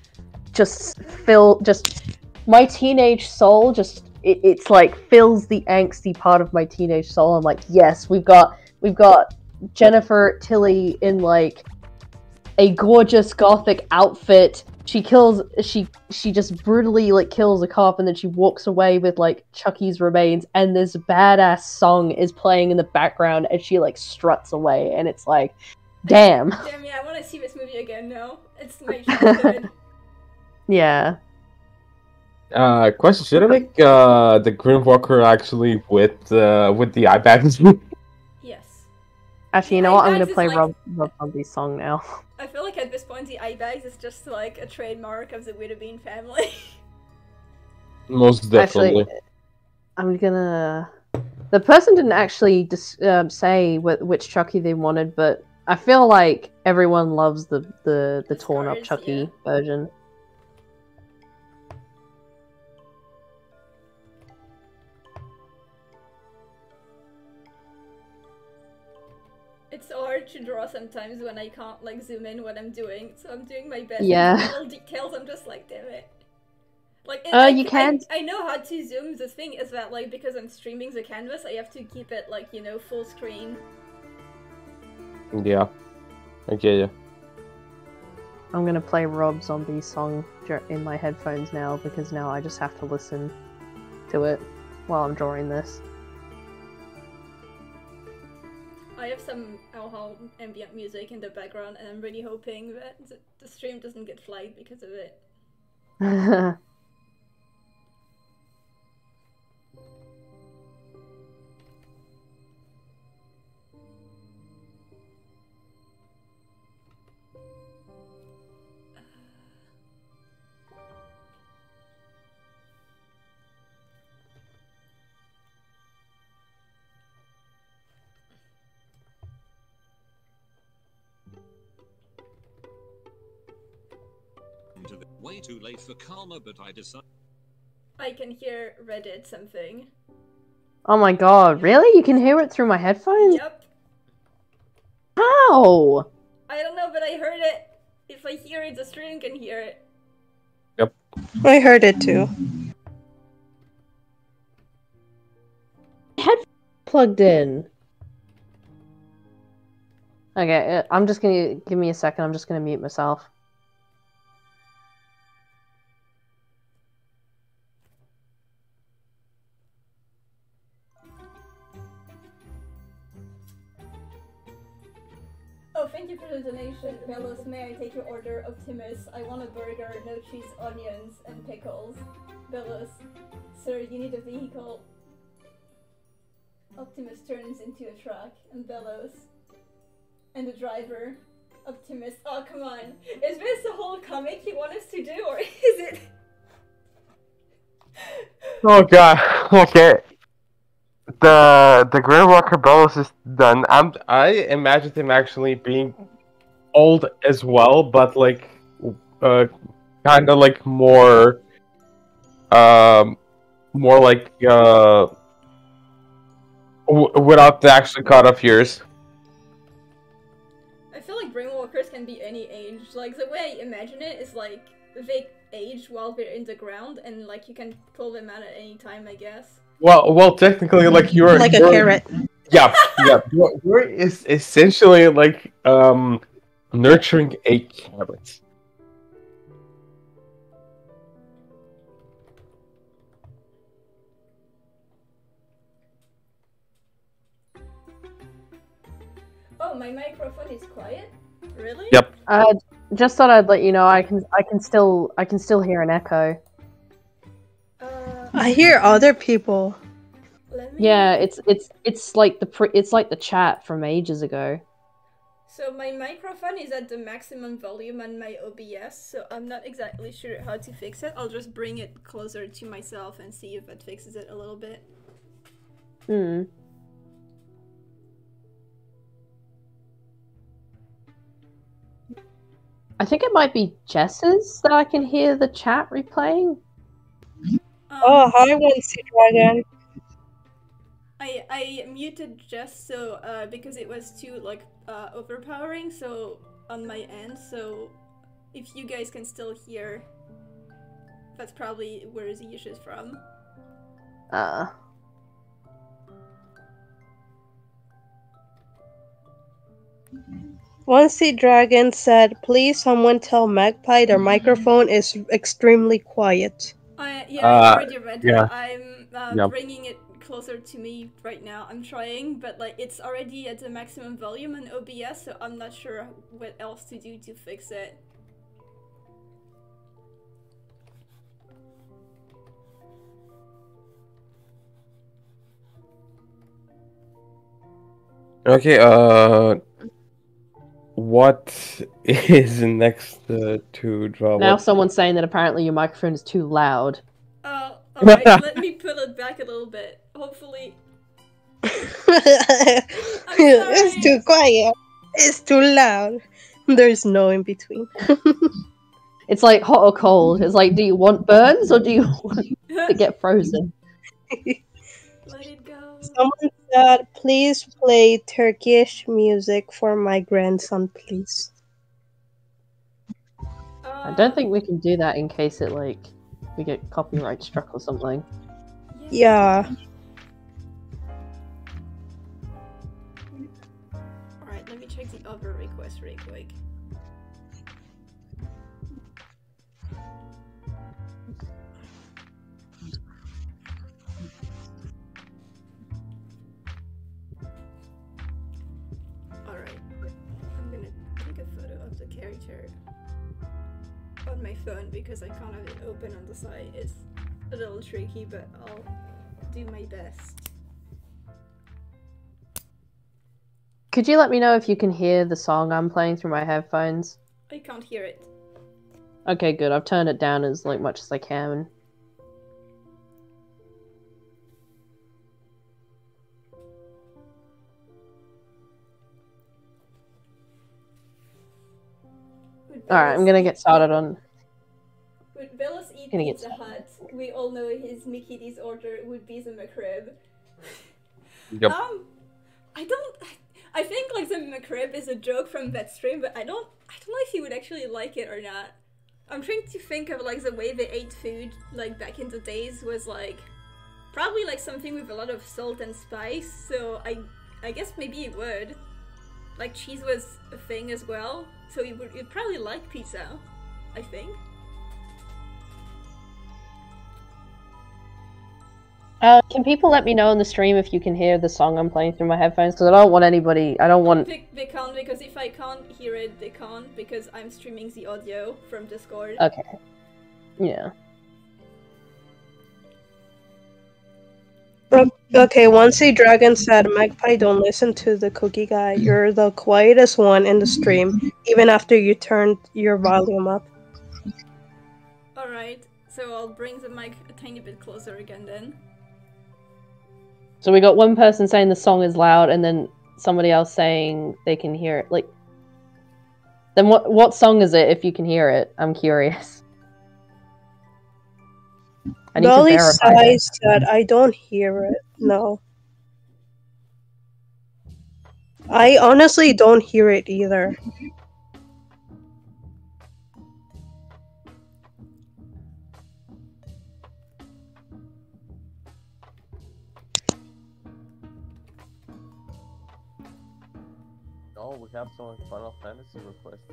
my teenage soul it's like fills the angsty part of my teenage soul. I'm like, yes, we've got Jennifer Tilly in like a gorgeous gothic outfit. She just brutally like kills a cop, and then she walks away with like Chucky's remains, and this badass song is playing in the background as she like struts away, and it's like, damn. Damn, yeah, I want to see this movie again now. It's my childhood. Yeah. Question: should I make the Grimwalker actually with the eye bags? Yes. Actually, you know what? I'm gonna play Rob Zombie's song now. I feel like at this point the eye bags is just like a trademark of the Wiederbean family. Most definitely. Actually, I'm gonna. The person didn't actually say which Chucky they wanted, but I feel like everyone loves the torn up Chucky version. It's hard to draw sometimes when I can't like zoom in what I'm doing, so I'm doing my best. Yeah. Little details, I'm just like, damn it. Like, you can. I know how to zoom. The thing is that like because I'm streaming the canvas, I have to keep it like, you know, full screen. Yeah. Okay. Yeah. I'm gonna play Rob Zombie's song in my headphones now, because now I just have to listen to it while I'm drawing this. I have some ambient music in the background, and I'm really hoping that the stream doesn't get flagged because of it. Way too late for Karma, but I decided. I can hear Reddit something. Oh my god, really? You can hear it through my headphones? Yep. How? I don't know, but I heard it. If I hear it, the stream can hear it. Yep. I heard it too. Headphones plugged in. Okay, I'm just gonna give me a second. I'm just gonna mute myself. Oh, thank you for the donation. Bellows, may I take your order? Optimus, I want a burger, no cheese, onions, and pickles. Bellows, sir, you need a vehicle. Optimus turns into a truck, and Bellows. And the driver. Optimus, oh come on. Is this the whole comic you want us to do, or is it? Oh god, okay. The Grimwalker Bellows is done. I imagined him actually being old as well, but like kind of like more like without the actually cut off years. can be any age. Like, the way I imagine it is like they age while they're in the ground, and like you can pull them out at any time, I guess. Well, technically, like you're Like a carrot. Yeah. You're essentially like nurturing a carrot. Oh, my microphone is quiet? Really? Yep. Just thought I'd let you know I can still hear an echo. I hear other people. Yeah, it's like the chat from ages ago. So my microphone is at the maximum volume on my OBS, so I'm not exactly sure how to fix it. I'll just bring it closer to myself and see if that fixes it a little bit. I think it might be Jess's that I can hear the chat replaying. Oh, hi, Once Dragon. I muted Jess so because it was too like overpowering, so on my end. So if you guys can still hear, that's probably where the issue is from. Once the Dragon said, "Please, someone tell Magpie their microphone is extremely quiet." Yeah, I already read that. Yeah. I'm bringing it closer to me right now. I'm trying, but like it's already at the maximum volume on OBS, so I'm not sure what else to do to fix it. Okay. What is next to draw? Now someone's saying that apparently your microphone is too loud. Alright, let me pull it back a little bit. Hopefully. It's too quiet. It's too loud. There's no in between. It's like hot or cold. It's like, do you want burns or do you want to get frozen? Let it go. Someone said, "Please play Turkish music for my grandson, please." I don't think we can do that in case it like we get copyright struck or something. Yeah. Alright, let me check the other request really quick. Alright, I'm gonna take a photo of the character on my phone because I can't have it open on the side. It's a little tricky, but I'll do my best. Could you let me know if you can hear the song I'm playing through my headphones? I can't hear it. Okay, good. I've turned it down as like much as I can. Alright, I'm gonna get started on... Would Velos eat Gonna get Pizza Hut? We all know his Mickey D's order would be the McRib. Yep. I think like the McRib is a joke from that stream, but I don't know if he would actually like it or not. I'm trying to think of like the way they ate food like back in the days was like probably like something with a lot of salt and spice, so I guess maybe he would. Like cheese was a thing as well, so you'd probably like pizza, I think. Can people let me know in the stream if you can hear the song I'm playing through my headphones? Because I don't want anybody... They can't, because if I can't hear it, they can't, because I'm streaming the audio from Discord. Okay. Yeah. Okay, once a dragon said, "Magpie, don't listen to the cookie guy. You're the quietest one in the stream, even after you turned your volume up." Alright, so I'll bring the mic a tiny bit closer again then. So we got one person saying the song is loud, and then somebody else saying they can hear it. Like, then what song is it? If you can hear it, I'm curious. I need Dolly to verify that. said, "I don't hear it." No, I honestly don't hear it either. Oh, we have some Final Fantasy requests.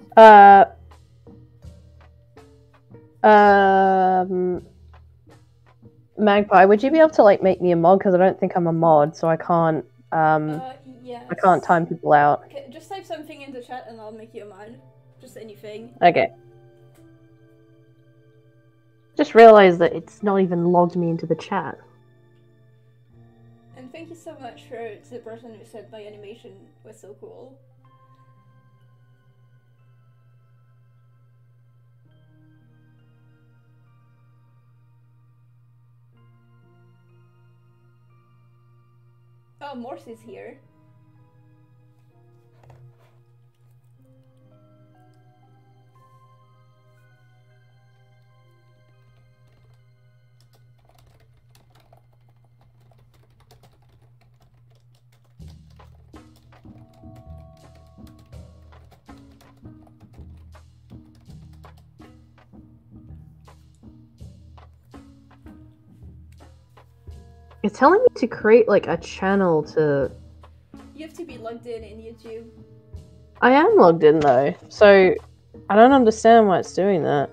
Magpie, would you be able to like make me a mod? Because I don't think I'm a mod, so I can't. Yes. I can't time people out. Okay, just type something in the chat and I'll make you a mod. Just anything. Okay. Just realized that it's not even logged me into the chat. And thank you so much for the person who said my animation was so cool. Oh, Morse is here. It's telling me to create like a channel to. You have to be logged in YouTube. I am logged in though, so I don't understand why it's doing that.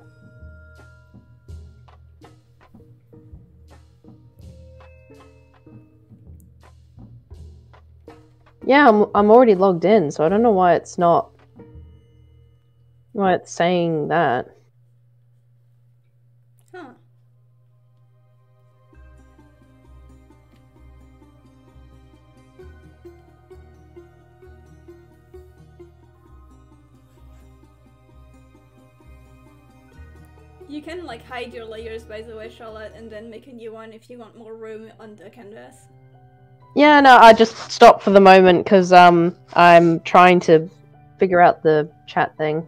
Yeah, I'm already logged in, so I don't know why it's not. Why it's saying that. Huh. You can like hide your layers, by the way, Charlotte, and then make a new one if you want more room on the canvas. Yeah, no, I just stopped for the moment because I'm trying to figure out the chat thing.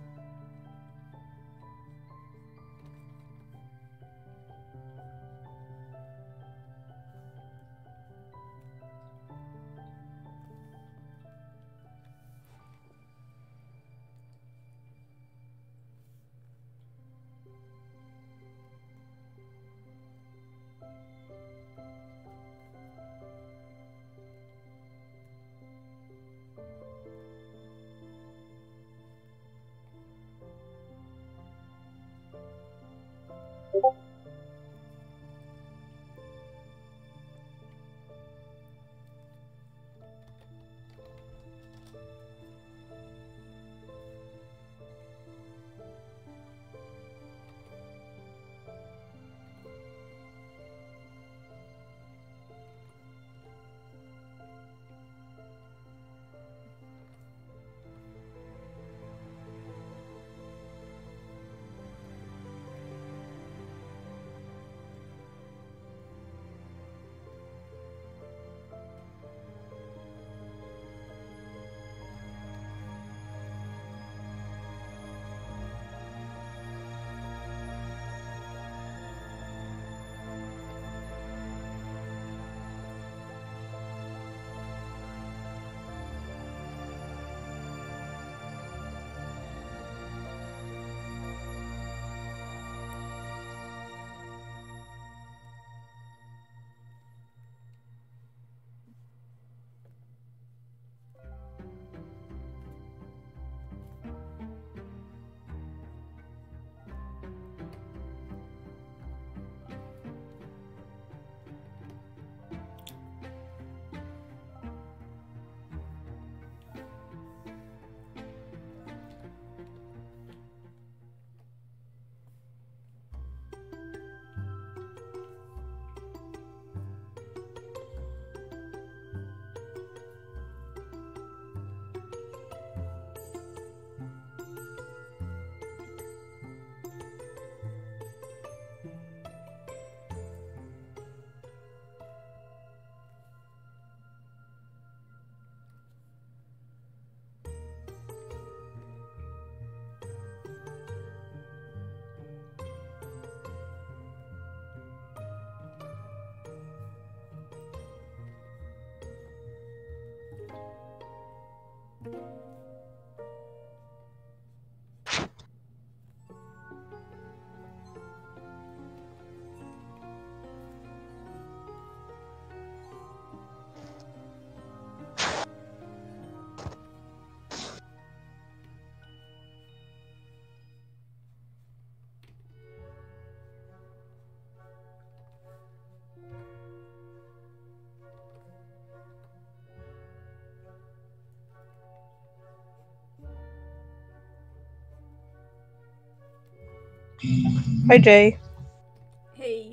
Hi, Jay. Hey.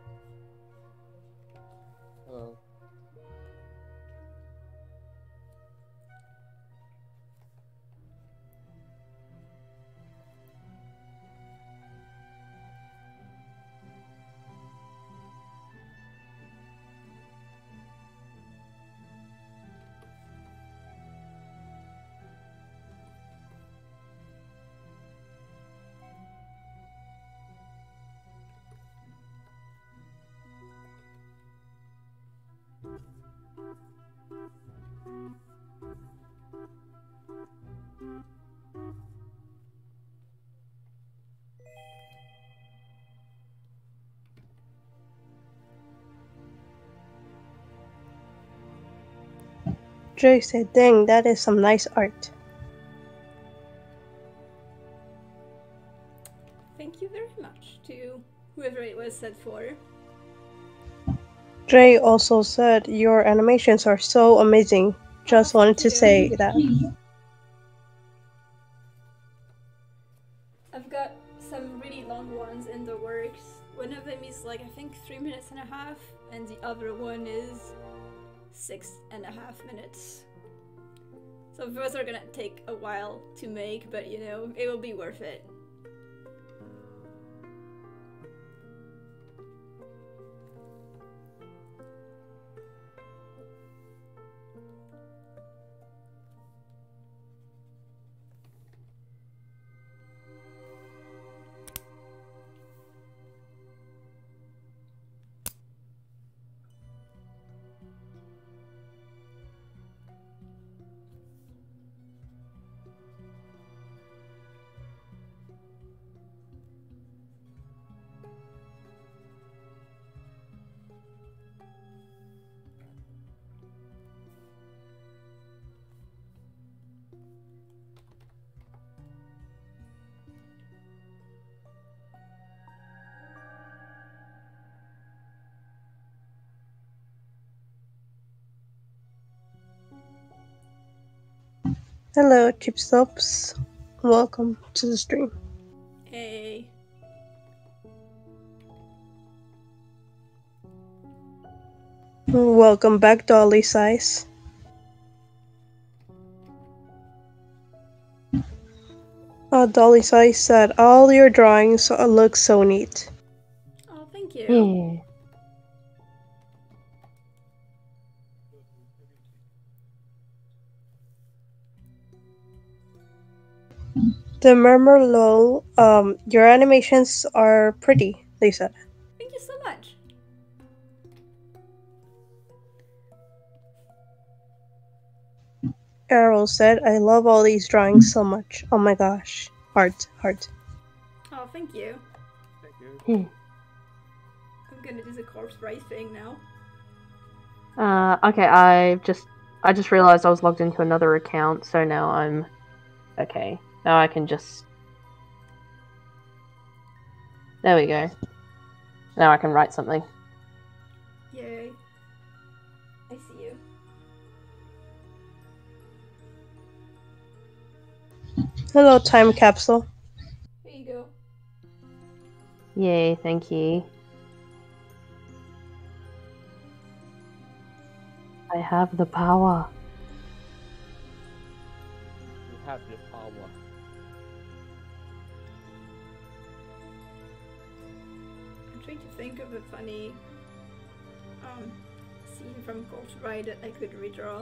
Hello. Jay said, dang, that is some nice art. Thank you very much to whoever it was said for. Jay also said, your animations are so amazing. Just Oh, wanted thank to you. say that. I've got some really long ones in the works. One of them is like I think 3.5 minutes, and the other one is 6.5 minutes. So those are gonna take a while to make, but you know, it will be worth it. Hello, Chipstops. Welcome to the stream. Hey. Welcome back, Dolly Size. Dolly Size said, all your drawings look so neat. Oh, thank you. Yeah. The Murmur Lol, your animations are pretty, they said. Thank you so much. Errol said, I love all these drawings so much. Oh my gosh. Heart, heart. Oh, thank you. Thank you. I'm gonna do the corpse bride thing now. Okay, I just realized I was logged into another account, so now I'm okay. Now I can just. There we go. Now I can write something. Yay. I see you. Hello, Time Capsule. Here you go. Yay, thank you. I have the power. You have your power. I'm trying to think of a funny scene from Corpse Bride that I could redraw.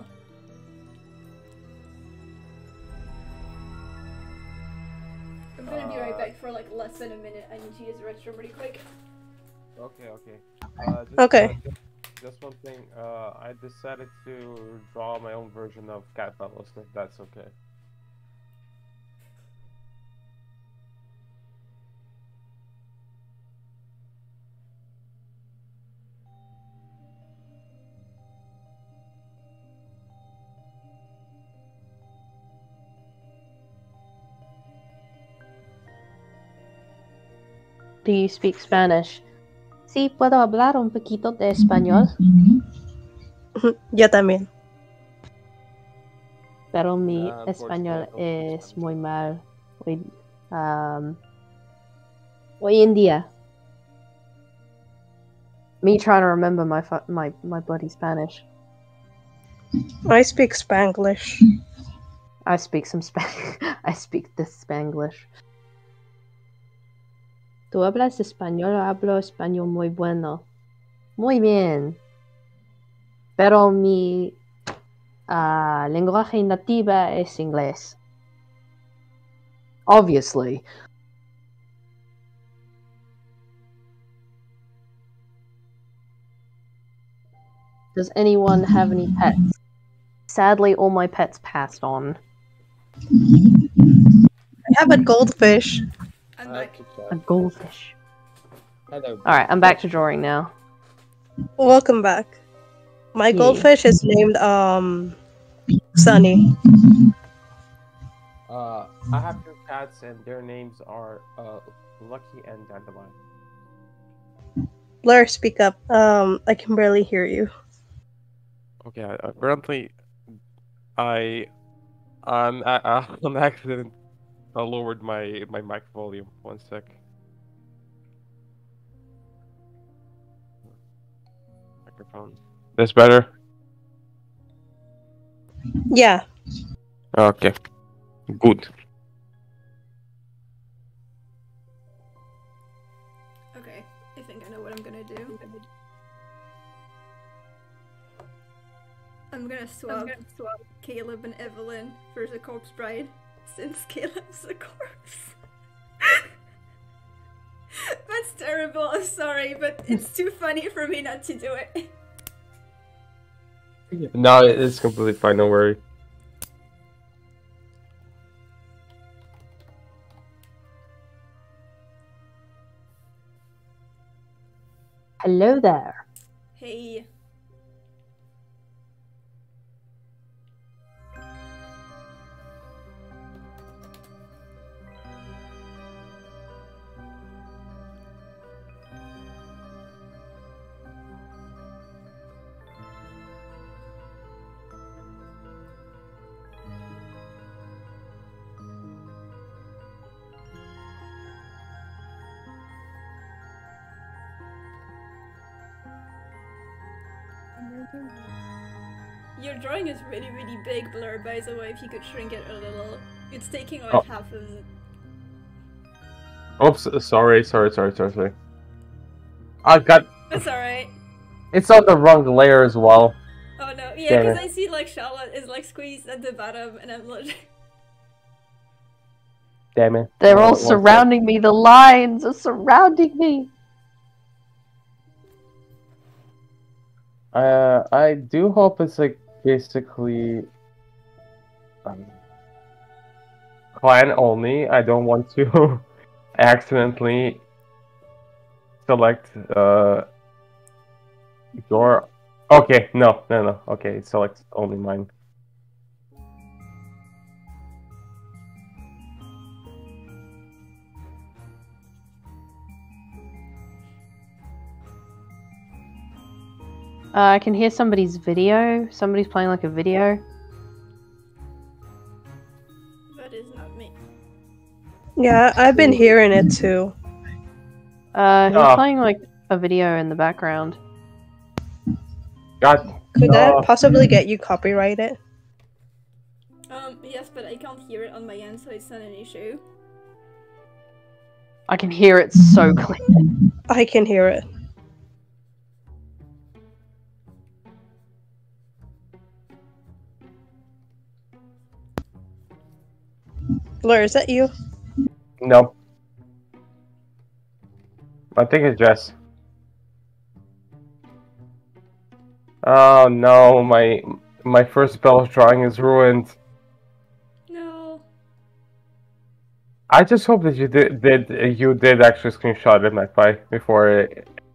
I'm gonna be right back for like less than a minute. I need to use the restroom really quick. Okay, okay. Okay. Just one thing. I decided to draw my own version of Cat Fellows, if that's okay. Do you speak Spanish? Sí, puedo hablar un poquito de español, Yo también. pero mi Unfortunately, I español don't speak es Spanish. muy mal. Hoy en día. Me trying to remember my bloody Spanish. I speak Spanglish. I speak some Spanish. I speak the Spanglish. ¿Tú hablas español? Hablo español muy bueno. Muy bien. Pero mi lenguaje nativa es inglés. Obviously. Does anyone have any pets? Sadly, all my pets passed on. I have a goldfish. I'm back. A goldfish. Hello. Alright, I'm back to drawing now. Welcome back. My Yeah. goldfish is named Sunny. I have two cats, and their names are Lucky and Dandelion. Blur, speak up. I can barely hear you. Okay, apparently, on accident, I lowered my mic volume. 1 sec. Microphone. This better? Yeah. Okay. Good. Okay, I think I know what I'm gonna do. I'm gonna swap Caleb and Evelyn for the corpse bride, since Caleb's a corpse. That's terrible, I'm sorry, but it's too funny for me not to do it. No, it's completely fine. Don't worry. Hello there. Hey. Your drawing is really, really big, Blur, by the way, if you could shrink it a little. It's taking like half of the... Oops, sorry. I got. That's alright. It's on the wrong layer as well. Oh no, yeah, Damn because it. I see like Charlotte is like squeezed at the bottom, and I'm like... Damn it. They're all One sec. surrounding me. The lines are surrounding me. I do hope it's like basically clan only. I don't want to accidentally select your. Okay, no. Okay, it selects only mine. I can hear somebody's video. Somebody's playing like a video. That is not me. Yeah, I've been hearing it too. Who's playing like a video in the background? God. Could that possibly get you copyrighted? Yes, but I can't hear it on my end, so it's not an issue. I can hear it so clear. I can hear it. Blur, is that you? No. I think it's Jess. Oh no, my first spell drawing is ruined. No. I just hope that you did actually screenshot it, Magpie, before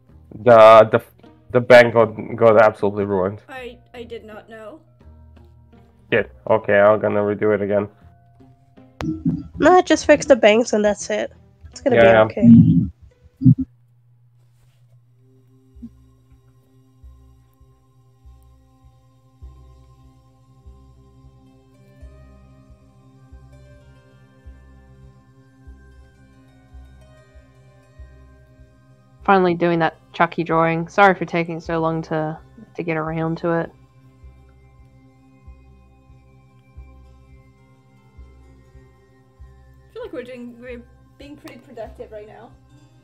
the bank got absolutely ruined. I did not know. Shit. Okay, I'm gonna redo it again. No, just fix the banks and that's it. It's gonna Yeah. be okay. finally doing that Chucky drawing. Sorry for taking so long to get around to it. I feel like we're being pretty productive right now.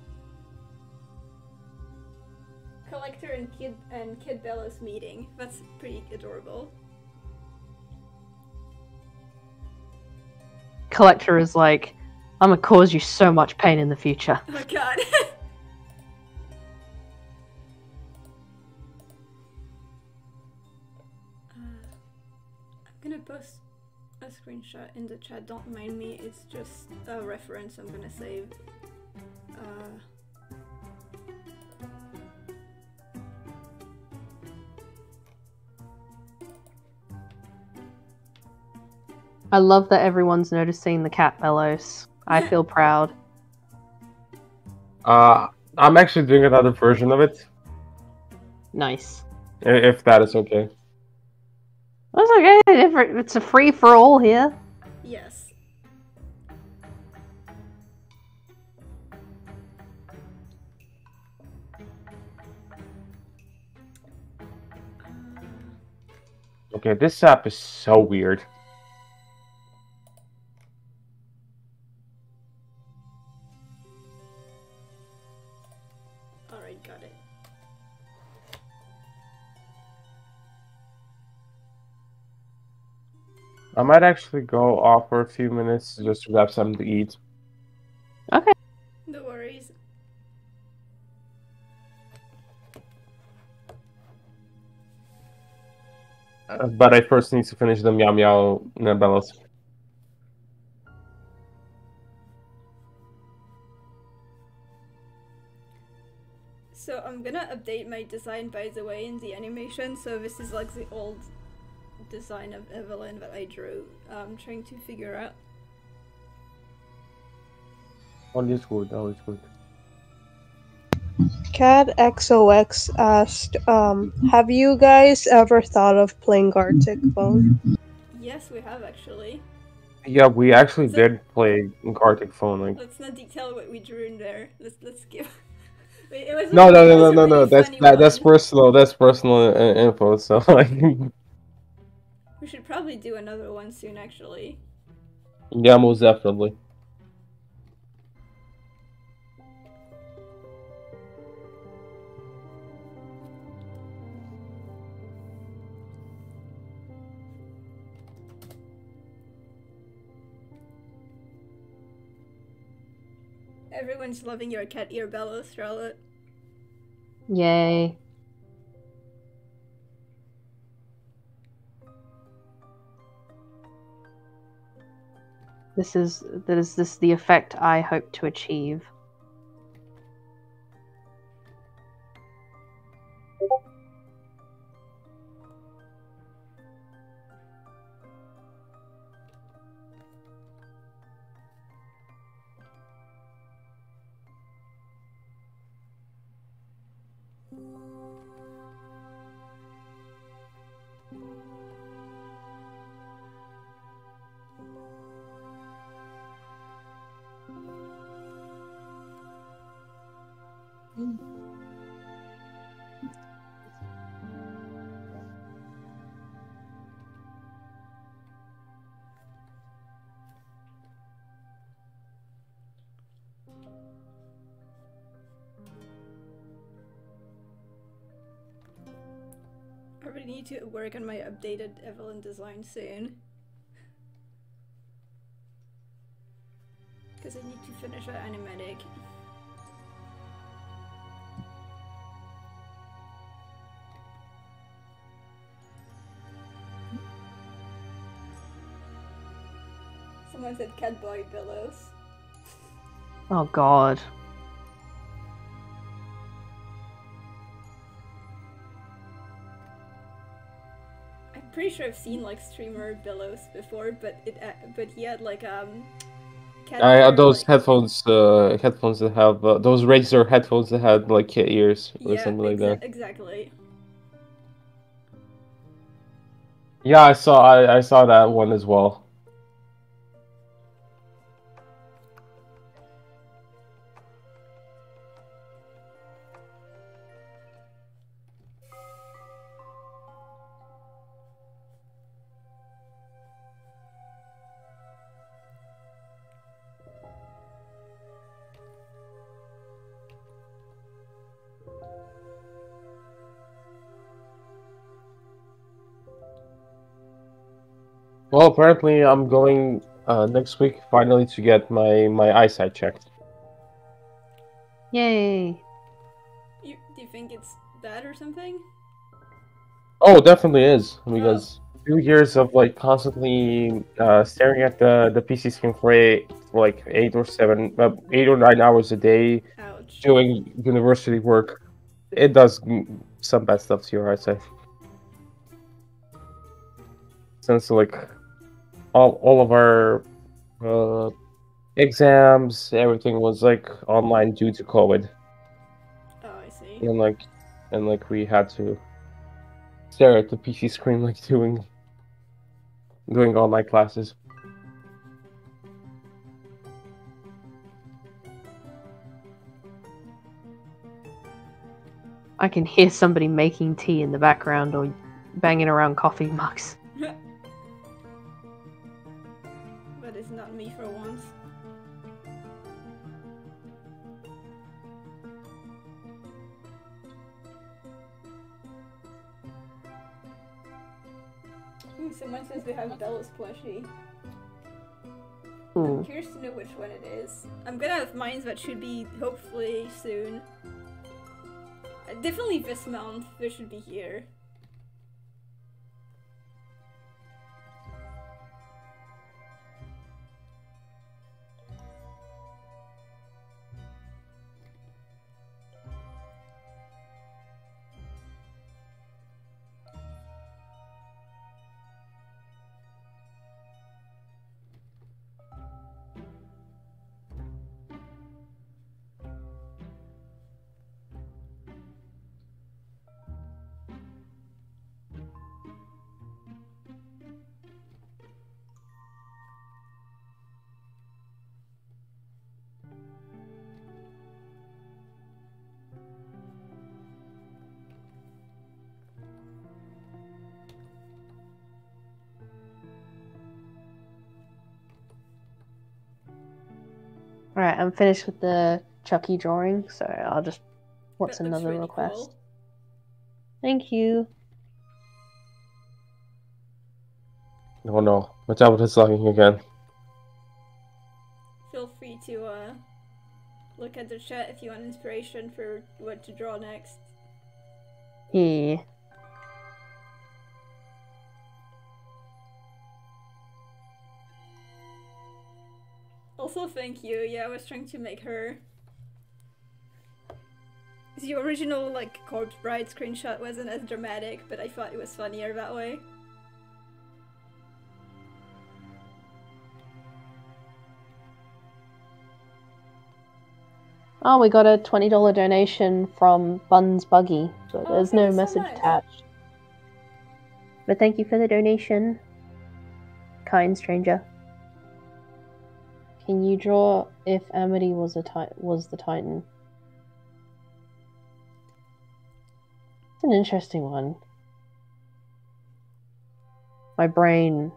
Collector and Kid Bellows meeting. That's pretty adorable. Collector is like, I'm gonna cause you so much pain in the future. Oh my god. I'm gonna post a screenshot in the chat, don't mind me, it's just a reference I'm gonna save. I love that everyone's noticing the cat Bellows. I feel proud. I'm actually doing another version of it. Nice. If that is okay. That's okay. It's a free for all here. Yes. Okay, this app is so weird. Alright, got it. I might actually go off for a few minutes just to grab something to eat. Okay. No worries. But I first need to finish the Meow Meow Bellows. So I'm gonna update my design, by the way, in the animation. So this is like the old design of Evelyn that I drew. I'm trying to figure out. All is good, all is good. CatXOX asked, have you guys ever thought of playing Gartic Phone? Yes, we have actually. Yeah, we actually did play Gartic Phone. Like. Let's not detail what we drew in there. Let's give. It was No. really That's personal. That's personal info. So like. We should probably do another one soon, actually. Yeah, most definitely. Everyone's loving your cat ear bellows, Charlotte. Yay. This is the effect I hope to achieve. I really need to work on my updated Evelyn design soon. Because I need to finish her animatic. Someone said Catboy Billows. Oh god. I'm pretty sure I've seen like streamer Billows before, but he had like those like... headphones that have those Razer headphones that had like cat ears or something like that. Exactly. Yeah, I saw that one as well. Well, apparently I'm going next week finally to get my eyesight checked. Yay! Do you think it's bad or something? Oh, it definitely is, because 2 years of like constantly staring at the PC screen for like 8 or 9 hours a day, Ouch. doing university work, it does some bad stuff to your eyesight. Since like all of our exams, everything was like online due to COVID, Oh, I see. and like we had to stare at the PC screen like doing online classes. I can hear somebody making tea in the background or banging around coffee mugs. But it's not me for once. Ooh, someone says they have Bella's plushie. I'm curious to know which one it is. I'm gonna have mine that should be hopefully soon. Definitely this month, they should be here. Alright, I'm finished with the Chucky drawing, so I'll just... What's That looks another really request? cool. Thank you. Oh no, my tablet is lagging again. Feel free to look at the chat if you want inspiration for what to draw next. Yeah. Also, thank you. Yeah, I was trying to make her. The original, like, Corpse Bride screenshot wasn't as dramatic, but I thought it was funnier that way. Oh, we got a $20 donation from Buns Buggy, but there's no thank you so message much. attached. But thank you for the donation, kind stranger. Can you draw if Amity was the Titan? It's an interesting one. My brain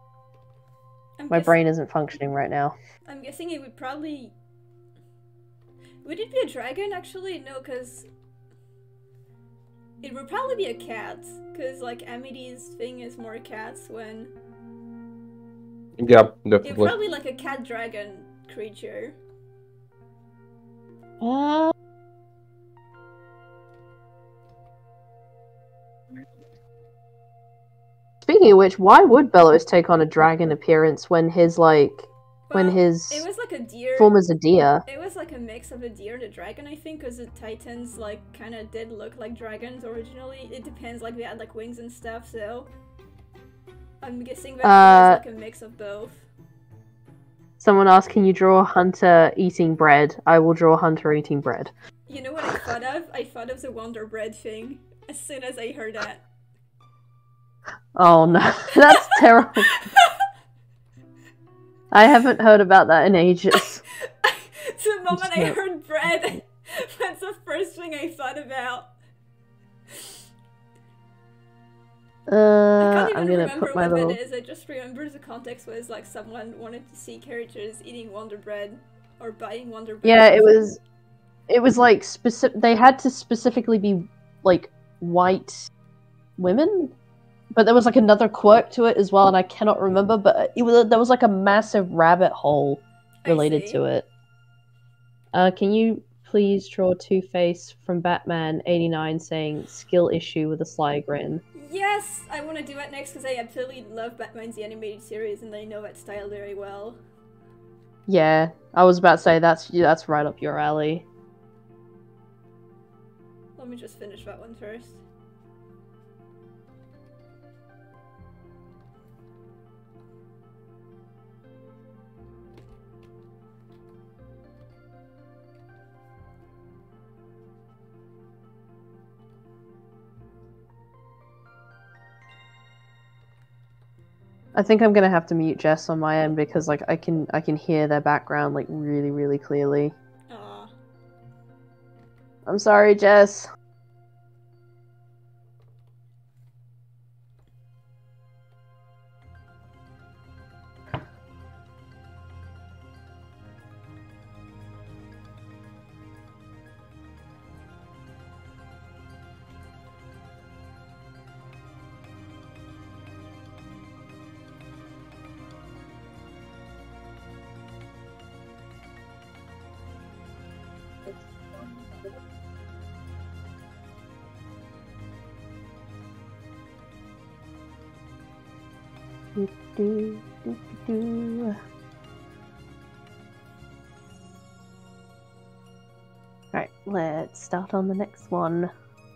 isn't functioning right now. I'm guessing it would probably... Would it be a dragon, actually? No, because... It would probably be a cat, because, like, Amity's thing is more cats when... Yeah, It definitely. would probably be like a cat-dragon creature. Speaking of which, why would Bellows take on a dragon appearance when his when his It was like a deer. form is a deer? It was like a mix of a deer and a dragon, I think, because the Titans like kind of did look like dragons originally. It depends, like they had like wings and stuff, so I'm guessing that it was like a mix of both. Someone asked, "Can you draw Hunter eating bread?" I will draw Hunter eating bread. You know what I thought of? I thought of the Wonder Bread thing as soon as I heard that. Oh no, that's terrible. I haven't heard about that in ages. The moment I heard bread, that's the first thing I thought about. I can't I'm even gonna remember put my what little... that is. I just remember the context was like someone wanted to see characters eating Wonder Bread or buying Wonder Bread. Yeah, it was like specific. They had to specifically be like white women But there was like another quirk to it as well, and I cannot remember. But there was like a massive rabbit hole related to it. Can you please draw Two-Face from Batman '89 saying skill issue with a sly grin? Yes, I want to do that next because I absolutely love Batman's the animated series, and I know that style very well. Yeah, I was about to say that's right up your alley. Let me just finish that one first. I think I'm gonna have to mute Jess on my end because like I can hear their background like really, really clearly. Aww. I'm sorry, Jess. Alright, let's start on the next one.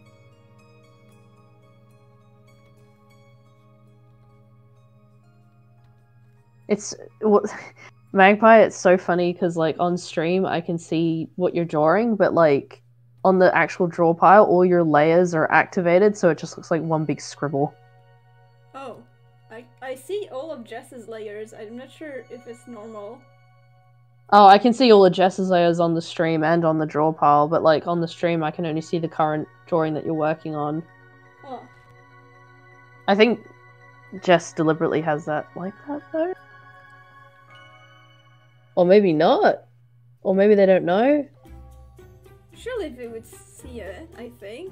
It's Magpie, it's so funny because like on stream I can see what you're drawing, but like on the actual draw pile all your layers are activated, so it just looks like one big scribble. Oh. I see all of Jess's layers. I'm not sure if it's normal. Oh, I can see all of Jess's layers on the stream and on the draw pile, but like on the stream I can only see the current drawing that you're working on. Oh. I think Jess deliberately has that like that though. Or maybe not. Or maybe they don't know. Surely they would see it, I think.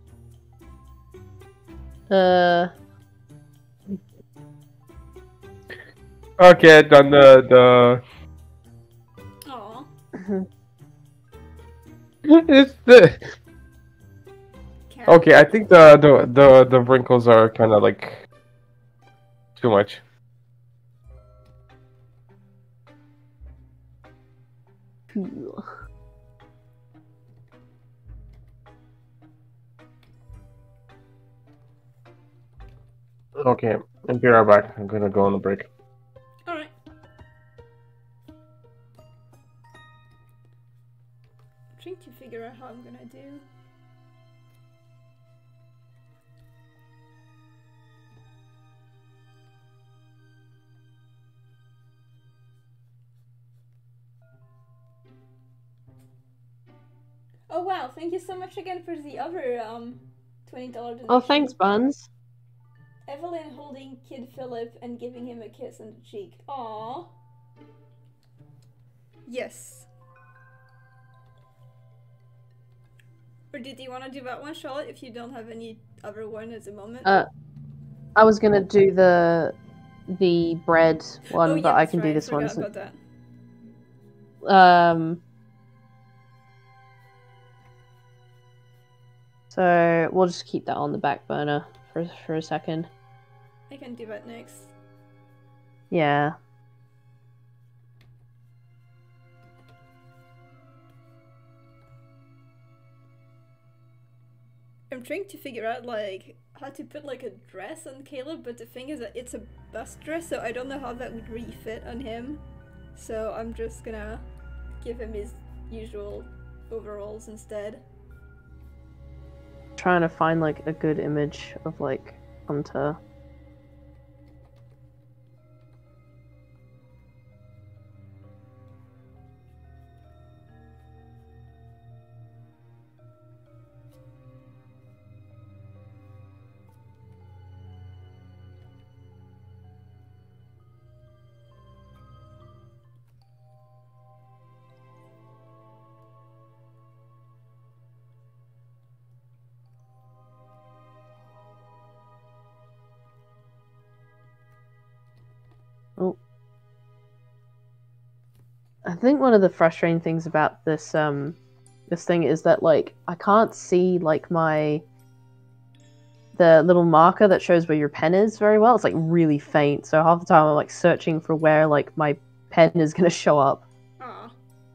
Okay, done the. Aww. It's the. Okay, I think the wrinkles are kind of like too much. Cool. Okay, and be right back. I'm gonna go on a break. Alright. I'm trying to figure out how I'm gonna do. Oh wow, thank you so much again for the other $20 donation. Oh, thanks, Buns. Evelyn holding Kid Philip and giving him a kiss on the cheek. Aww. Yes. Or did you want to do that one, Charlotte, if you don't have any other one at the moment? I was gonna do the bread one, oh, yeah, but I can right. do this one. About that. So we'll just keep that on the back burner for a second. I can do that next. Yeah. I'm trying to figure out like how to put like a dress on Caleb, but the thing is that it's a bust dress, so I don't know how that would really fit on him. So I'm just gonna give him his usual overalls instead. Trying to find like a good image of like Hunter. I think one of the frustrating things about this this thing is that like I can't see like the little marker that shows where your pen is very well. It's like really faint, so half the time I'm like searching for where like my pen is gonna show up. Aw.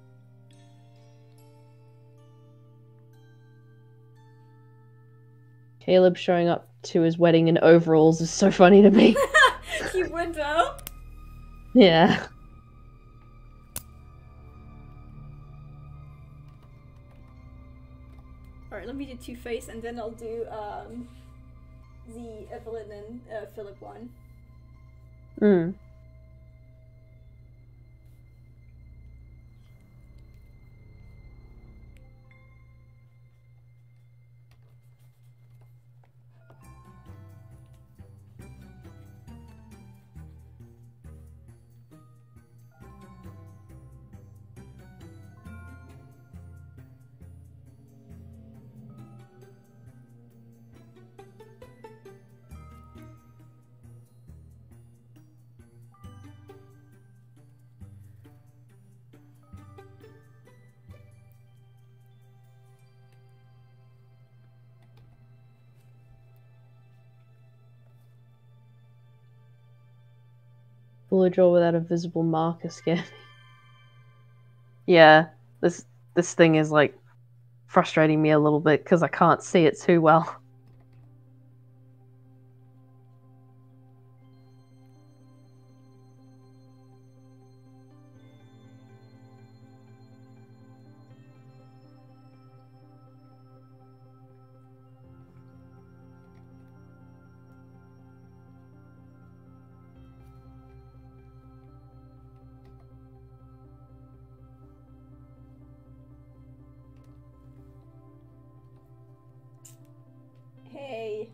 Caleb showing up to his wedding in overalls is so funny to me. He went out? Yeah. Alright, let me do Two-Face and then I'll do the Evelyn and Philip one. Mm. Bullet draw without a visible marker scared me. Yeah, this thing is like frustrating me a little bit because I can't see it too well. Hey.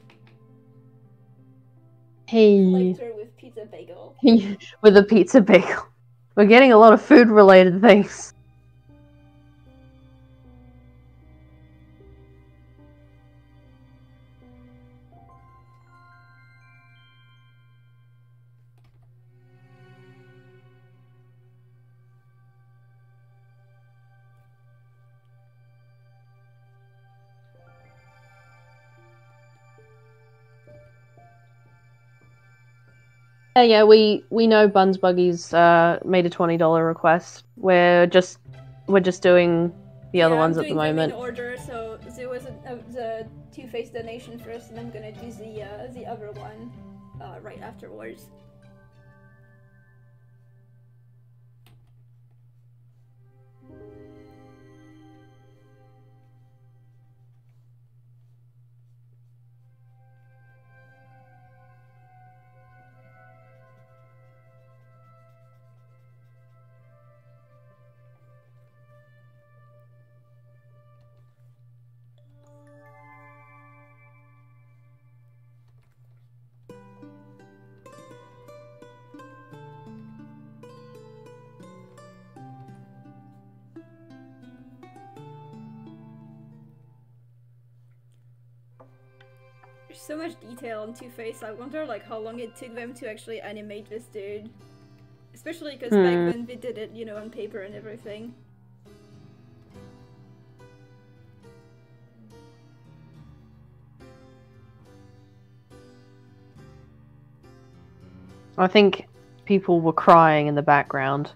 Hey. Lecter with pizza bagel. With a pizza bagel. We're getting a lot of food related things. Yeah, we know Buns Buggies made a $20 request. We're just doing the other ones at the moment. I'm doing them in order, so there was the Two-Face donation first, and I'm gonna do the other one right afterwards. There's so much detail on Two-Face, I wonder like how long it took them to actually animate this dude. Especially because back then they did it, you know, on paper and everything. I think people were crying in the background.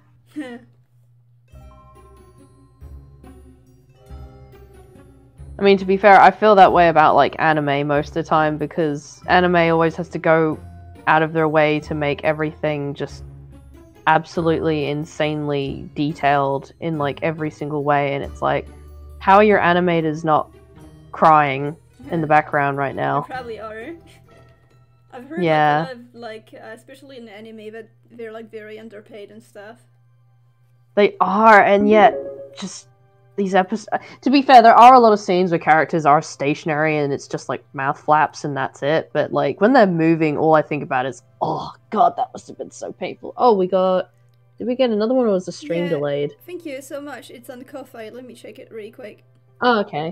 I mean, to be fair, I feel that way about, like, anime most of the time, because anime always has to go out of their way to make everything just absolutely insanely detailed in, like, every single way, and it's like, how are your animators not crying in the background right now? They probably are. I've heard like, a lot of, like, especially in anime, that they're, like, very underpaid and stuff. They are, and yet, just... these episodes. To be fair, there are a lot of scenes where characters are stationary and it's just like mouth flaps and that's it. But like when they're moving, all I think about is, oh god, that must have been so painful. Oh, did we get another one or was the stream delayed? Thank you so much. It's on Ko-Fi. Let me check it really quick. Oh, okay.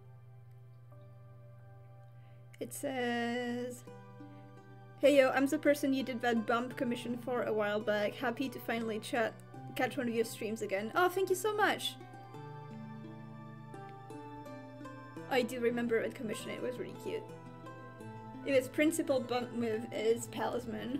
It says, "Hey yo, I'm the person you did that bump commission for a while back. Happy to finally chat catch one of your streams again. Oh, thank you so much. I do remember Red Commission, it was really cute. It was principal bump move is Palisman.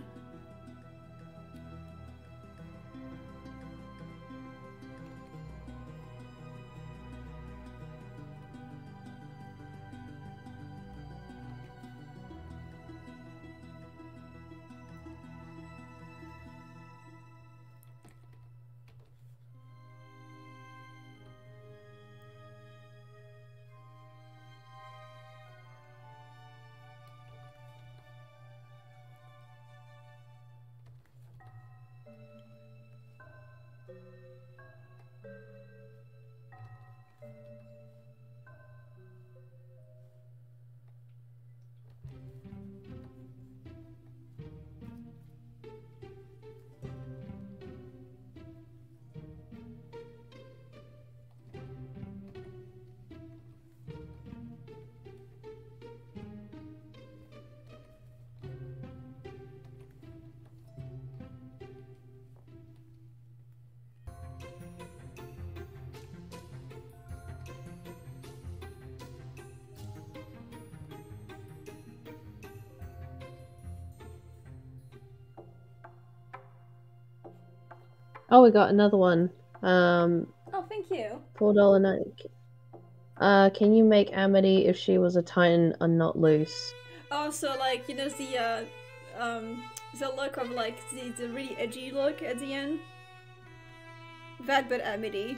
Oh, we got another one. Oh, thank you. $4.90. Can you make Amity if she was a Titan and not loose? Oh, so like, you know, the look of like the really edgy look at the end? That but Amity.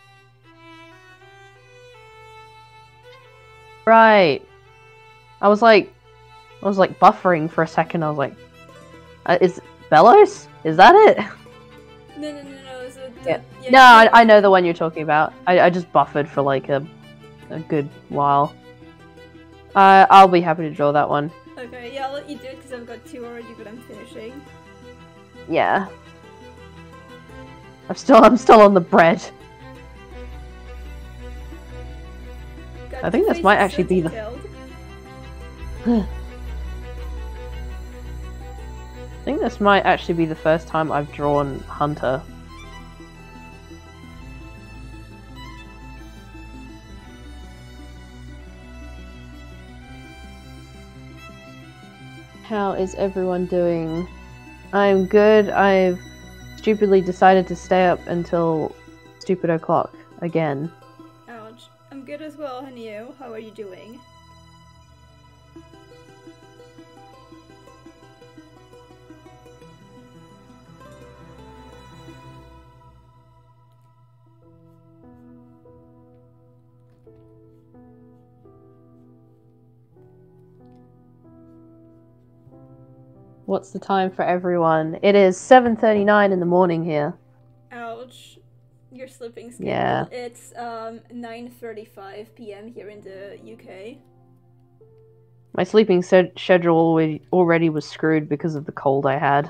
Right. I was like buffering for a second. I was like, is Bellows? Is that it? No. Yeah. No, I know the one you're talking about. I just buffered for like a good while. I'll be happy to draw that one. Okay, yeah, I'll let you do it because I've got 2 already, but I'm finishing. Yeah. I'm still on the bread. God, I think this might actually be the. I think this might actually be the first time I've drawn Hunter. How is everyone doing? I'm good. I've stupidly decided to stay up until stupid o'clock again. Ouch. I'm good as well, and you? How are you doing? What's the time for everyone? It is 7:39 in the morning here. Ouch. Your slipping schedule. Yeah. It's 9:35 p.m. here in the UK. My sleeping schedule already was screwed because of the cold I had.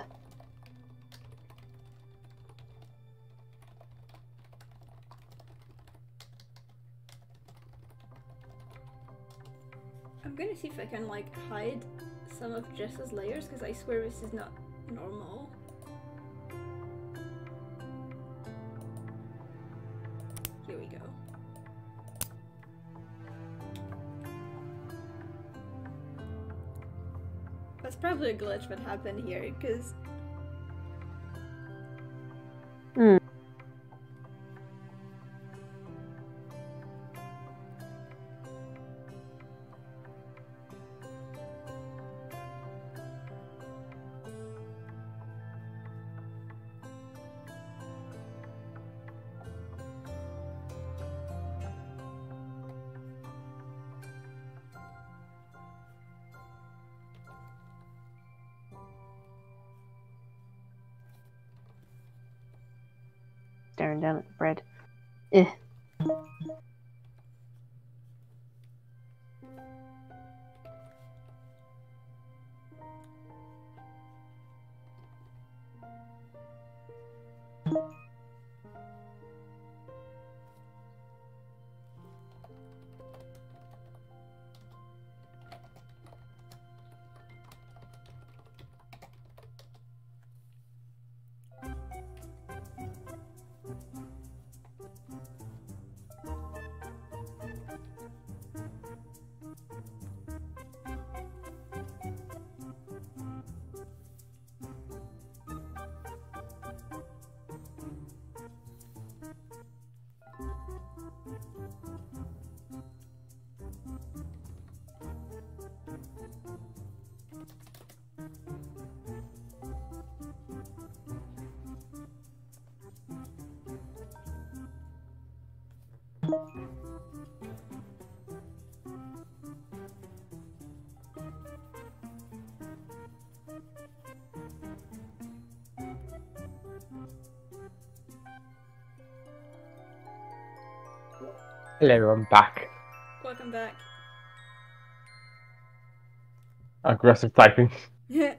I'm gonna see if I can like hide some of Jess's layers, because I swear this is not normal. Here we go. That's probably a glitch that happened here, because... Staring down at the bread. Eh. Hello, I'm back. Welcome back. Aggressive typing. Yeah.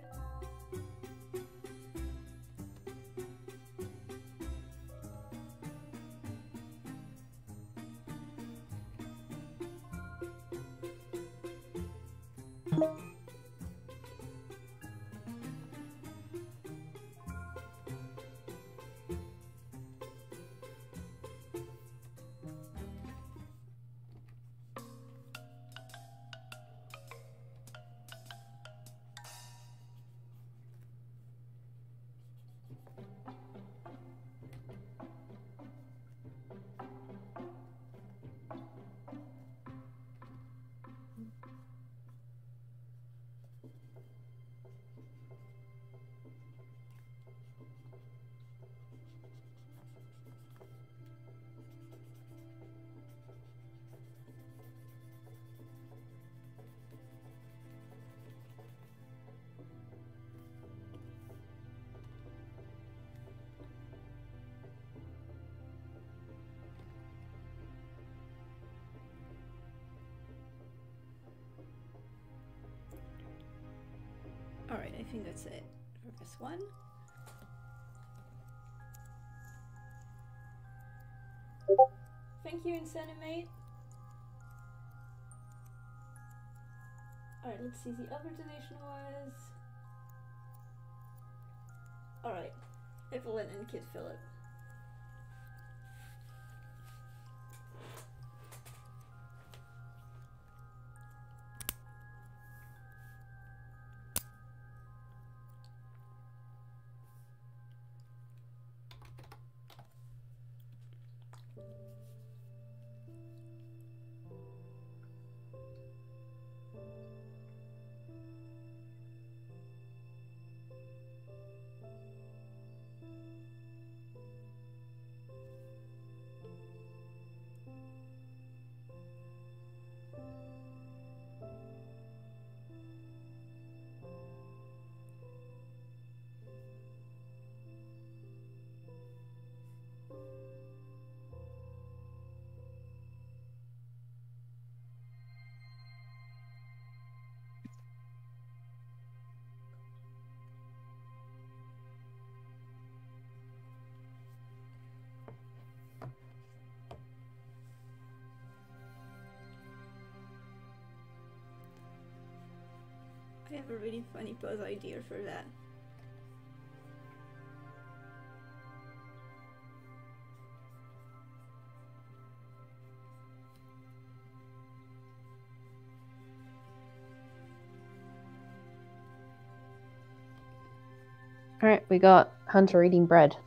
Alright, I think that's it for this one. Thank you, Insanimate. Alright, let's see, the other donation was... Alright, Evelyn and Kid Philip. I have a really funny pose idea for that. Alright, we got Hunter eating bread.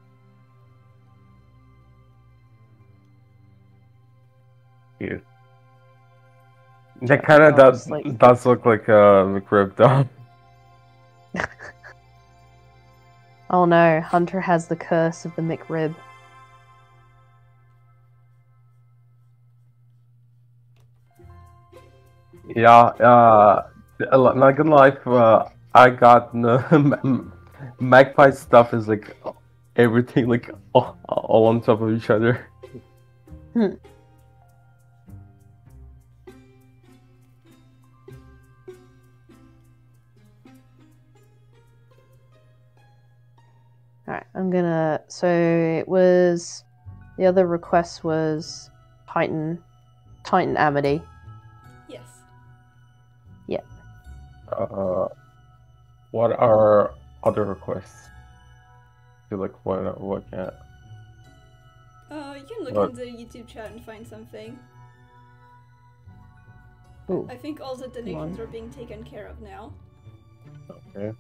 Cute. That kind of does look like a McRib though. Oh no, Hunter has the curse of the McRib. Yeah, not gonna lie, I got Magpie stuff is like everything like all on top of each other. Alright, I'm gonna... So, it was... The other request was Titan Amity. Yes. Yeah. What are other requests? I feel like what can... You can look in the YouTube chat and find something. Ooh. I think all the donations are being taken care of now. Okay.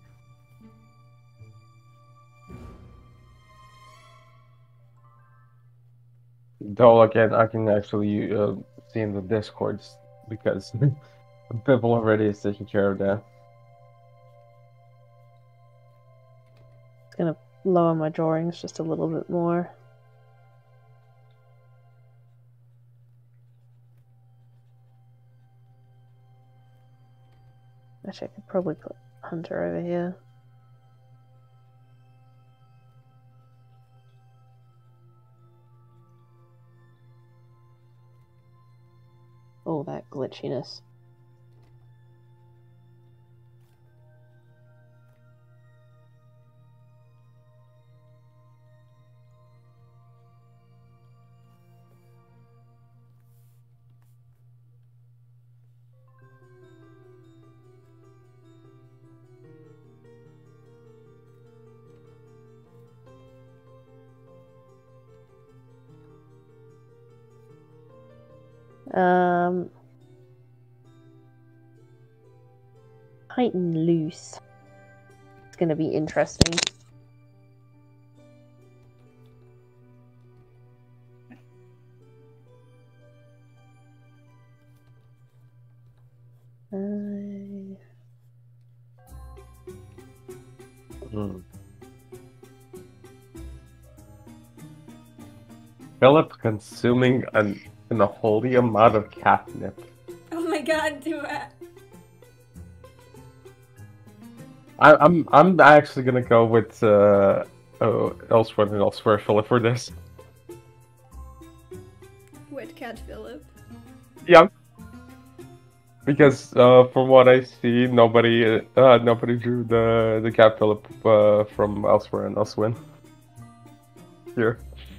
Though again, I can actually see in the Discords because people already is taking care of that. It's gonna lower my drawings just a little bit more. Actually, I could probably put Hunter over here. Oh, that glitchiness. Tighten loose. It's gonna be interesting. Philip consuming an unholy amount of catnip. Oh my god, do it. I'm actually gonna go with Elsewhere and Elsewhere Philip for this. With Cat Philip. Yeah. Because from what I see, nobody drew the Cat Philip from Elsewhere and Elsewhere. Here.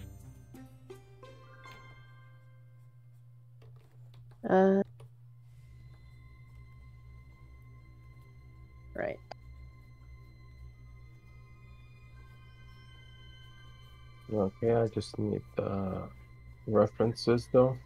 Right. Okay, I just need references though.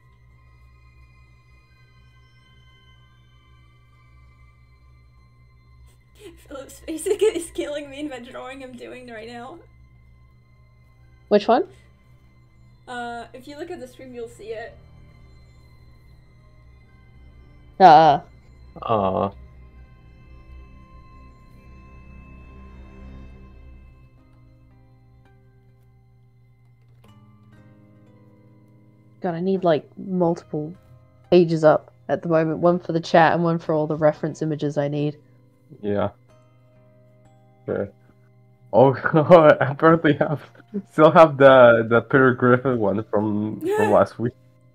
Philip's basically is killing me in that drawing I'm doing right now. Which one? If you look at the stream, you'll see it. God, I need like multiple pages up at the moment. One for the chat and one for all the reference images I need. Yeah. Okay. Oh, I apparently still have the Peter Griffin one from last week.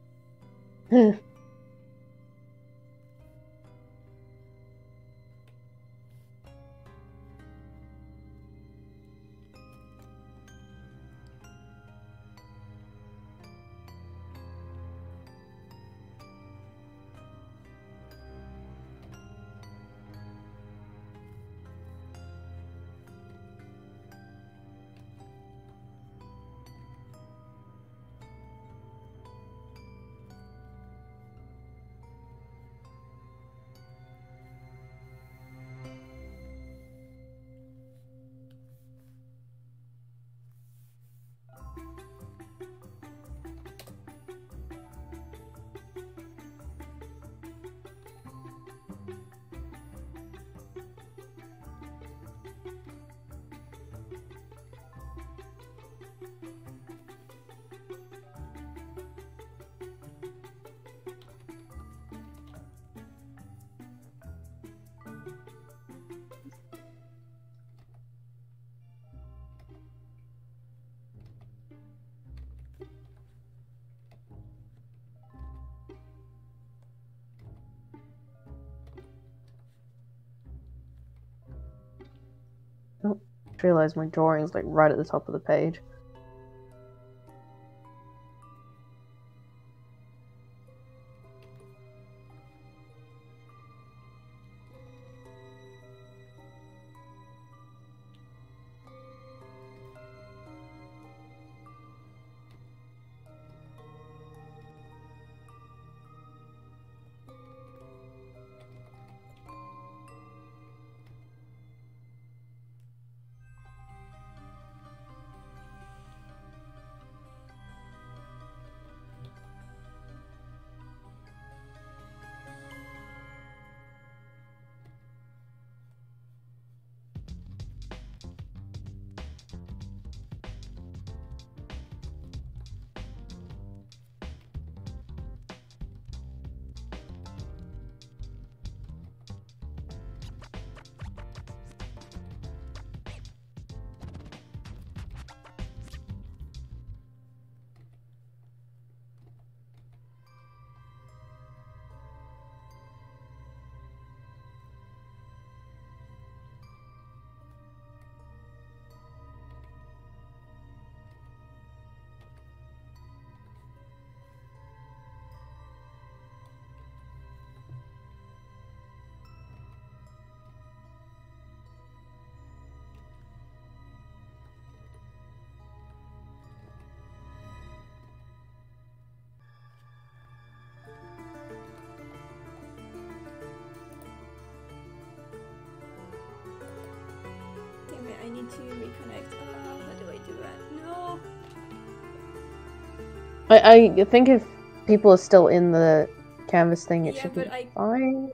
I realize my drawing's like right at the top of the page. want to reconnect. How do I do that? No. I think if people are still in the canvas thing, it Yeah, should be but fine.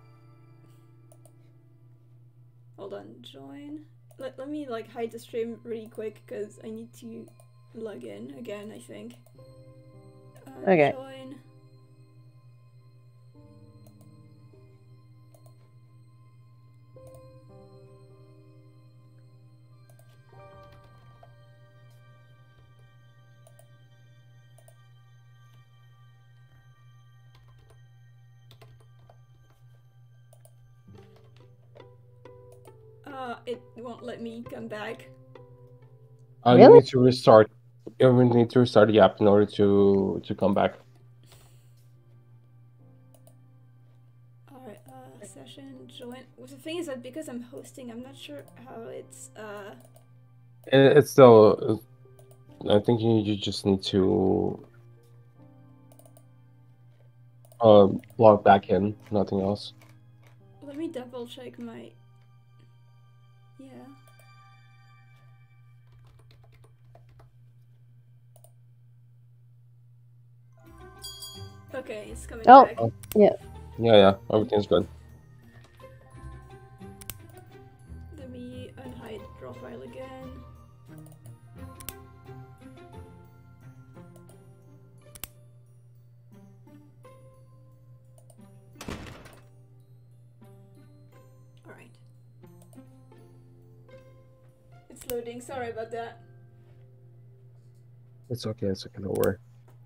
Hold on, join. Let me like hide the stream really quick because I need to log in again, I think. Okay. Join. It won't let me come back. You Really? need to restart. You need to restart the app in order to come back. Alright, session, join. Well, the thing is that because I'm hosting, I'm not sure how it's, It's still. I think you just need to log back in. Nothing else. Let me double check my... Yeah. Okay, it's coming back. Yeah. Yeah, everything's good. Let me unhide draw file again. Alright. It's loading, sorry about that. It's okay, don't worry.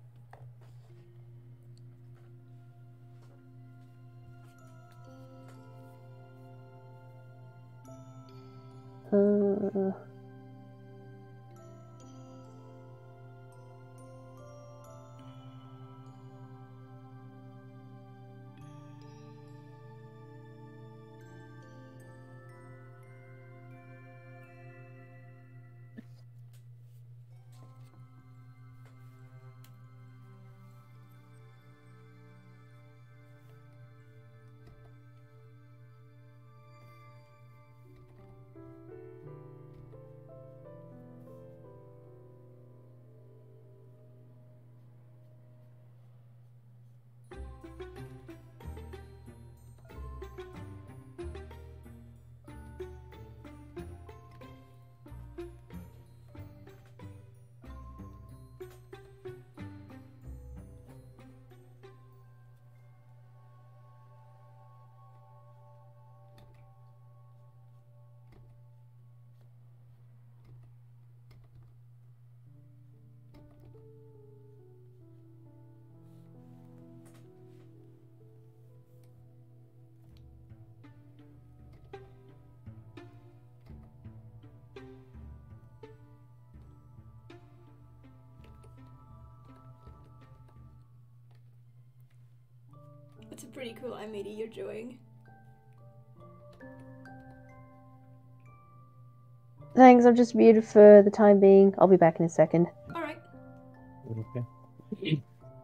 It's a pretty cool iMidi you're doing. Thanks, I'm just muted for the time being. I'll be back in a second. Alright. Okay.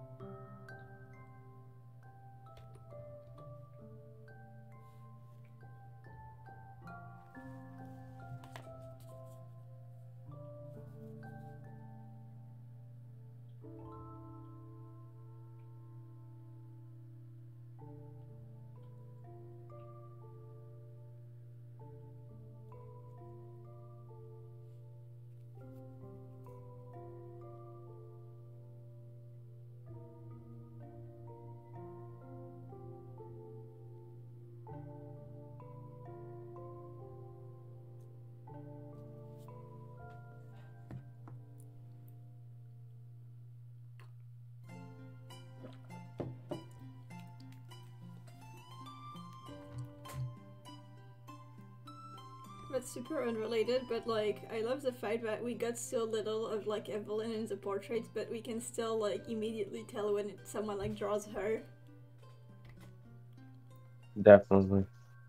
That's super unrelated, but like, I love the fact that we got so little of like Evelyn in the portraits, but we can still like immediately tell when someone like draws her. Definitely.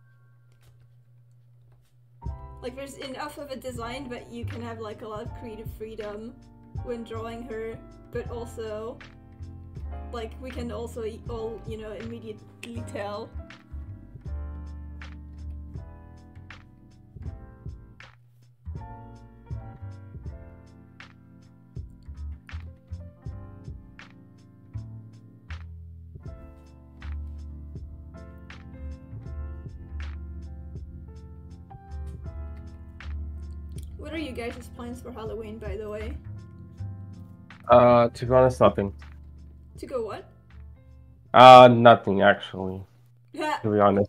Like there's enough of a design that you can have like a lot of creative freedom when drawing her, but also like we can also all, you know, immediately tell. What are you guys' plans for Halloween, by the way? To be honest, nothing. To go what? Nothing actually. To be honest.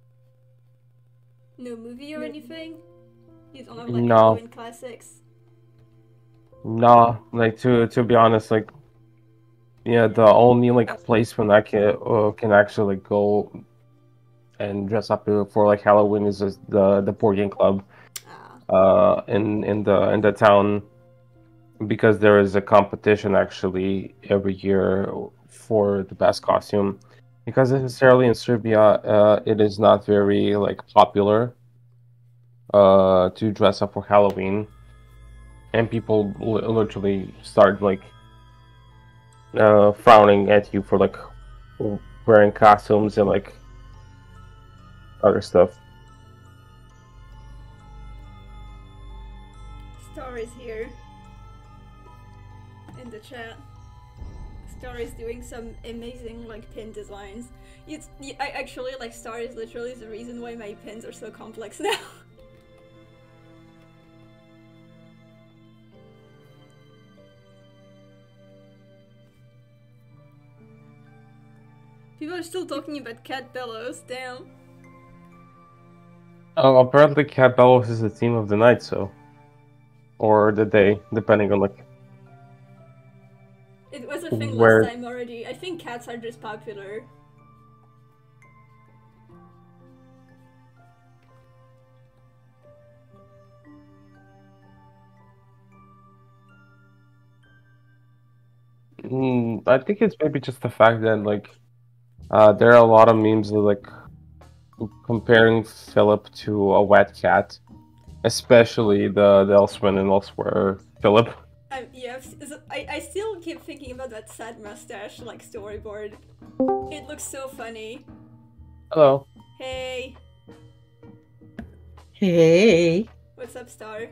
No movie or anything? You don't have like No. Halloween classics? No, like to be honest, like yeah, the only like place when I can actually like go and dress up for like Halloween is just the board game club, in the town, because there is a competition actually every year for the best costume. Because necessarily in Serbia, it is not very like popular to dress up for Halloween, and people literally start like frowning at you for like wearing costumes and like other stuff. Star is here in the chat. Star is doing some amazing like pin designs. I actually like Star is literally the reason why my pins are so complex now. People are still talking about Cat Bellows, damn. Oh, apparently Cat Bellows is the theme of the night, so. Or the day, depending on like. It was a thing last time already. I think cats are just popular. I think it's maybe just the fact that like there are a lot of memes of like comparing Philip to a wet cat, especially the Elsewhere and Elsewhere Philip. Yeah, I still keep thinking about that sad mustache like storyboard. It looks so funny. Hello. Hey. Hey. What's up, Star?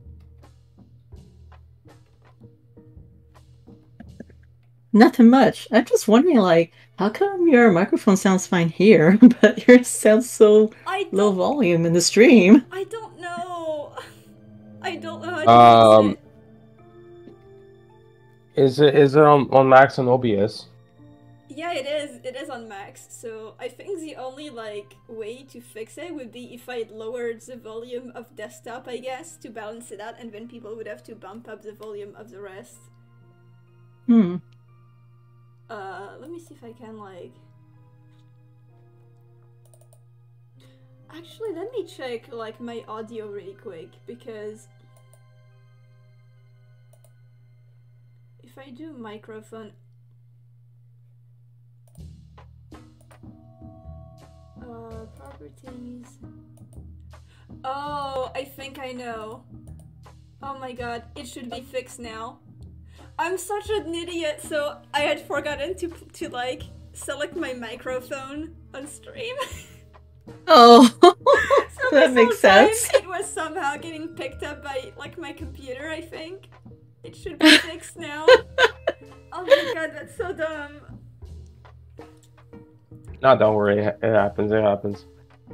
Nothing much. I'm just wondering, like, how come your microphone sounds fine here, but yours sounds so low volume in the stream? I don't know. I don't know how to fix it. Is it on Max and OBS? Yeah, it is. It is on Max. So I think the only like way to fix it would be if I lowered the volume of desktop, I guess, to balance it out, and then people would have to bump up the volume of the rest. Let me see if I can like. Actually, let me check like my audio really quick, because if I do microphone, properties. Oh, I think I know. Oh my god, it should be fixed now. I'm such an idiot, so I had forgotten to like select my microphone on stream. Oh, so that makes sense. It was somehow getting picked up by like my computer, I think. It should be fixed now. Oh my god, that's so dumb. No, don't worry. It happens. It happens.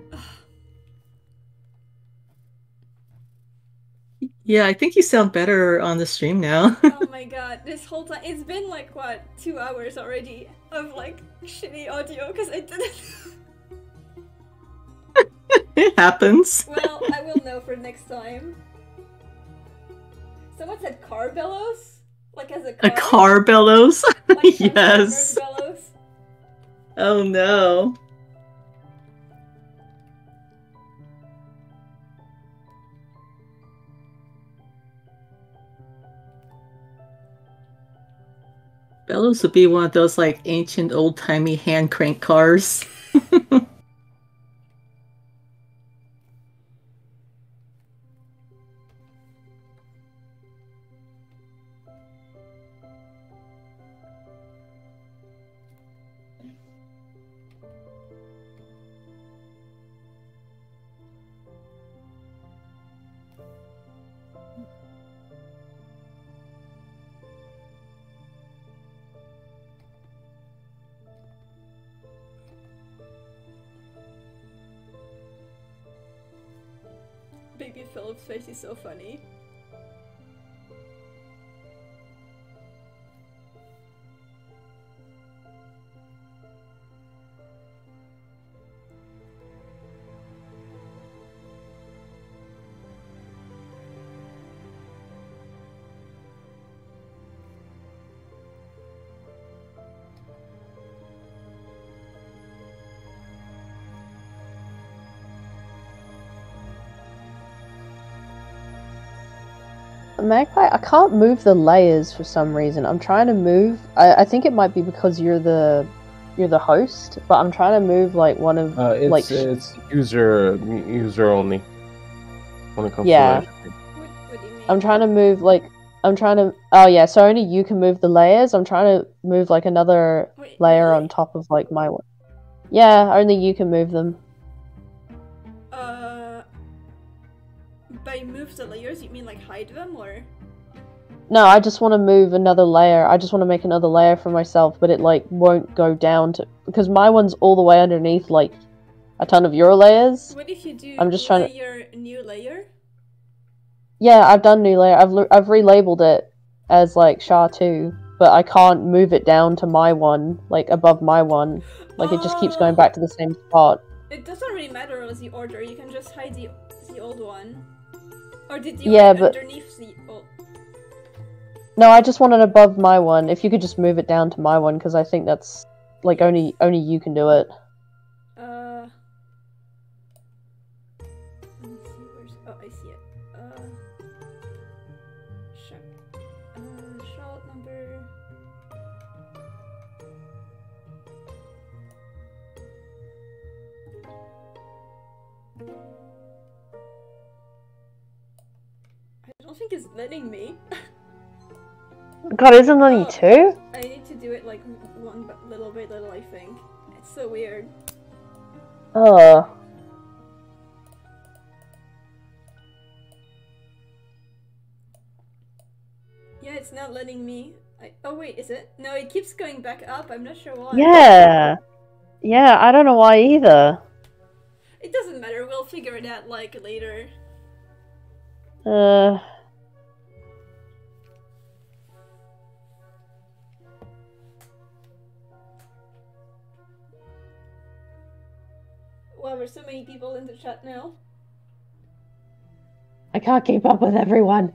Yeah, I think you sound better on the stream now. Oh my god, this whole time, it's been like, what, 2 hours already of like shitty audio because I didn't. It happens. Well, I will know for next time. Someone said car bellows? Like as a car? A car bellows? Like yes. bellows? Oh no. Bellows would be one of those like ancient old-timey hand crank cars. Baby Philip's face is so funny. Magpie, I can't move the layers for some reason. I'm trying to move. I think it might be because you're the host, but I'm trying to move like one of it's user only when it comes yeah. to What do you mean? I'm trying to move oh yeah, so only you can move the layers. I'm trying to move like another layer really? on top of like my one. Yeah, only you can move them. By move the layers, you mean like hide them, or? No, I just want to move another layer. I just want to make another layer for myself, but it like won't go down to because my one's all the way underneath like a ton of your layers. What if you do I'm just trying to new layer? Yeah, I've done new layer. I've relabeled it as like SHA-2, but I can't move it down to my one, like above my one. Like it just keeps going back to the same spot. It doesn't really matter the order. You can just hide the old one. Or did you Yeah, want it but underneath the old? no, I just want it above my one. If you could just move it down to my one, because I think that's like only you can do it. Let me see where's. Oh, I see it. Shot number. I don't think it's letting me. God, isn't there only two? I need to do it like one little by little, I think. It's so weird. Oh. Yeah, it's not letting me. Oh wait, is it? No, it keeps going back up. I'm not sure why. Yeah. Yeah, I don't know why either. It doesn't matter. We'll figure it out like later. Wow, there's so many people in the chat now. I can't keep up with everyone.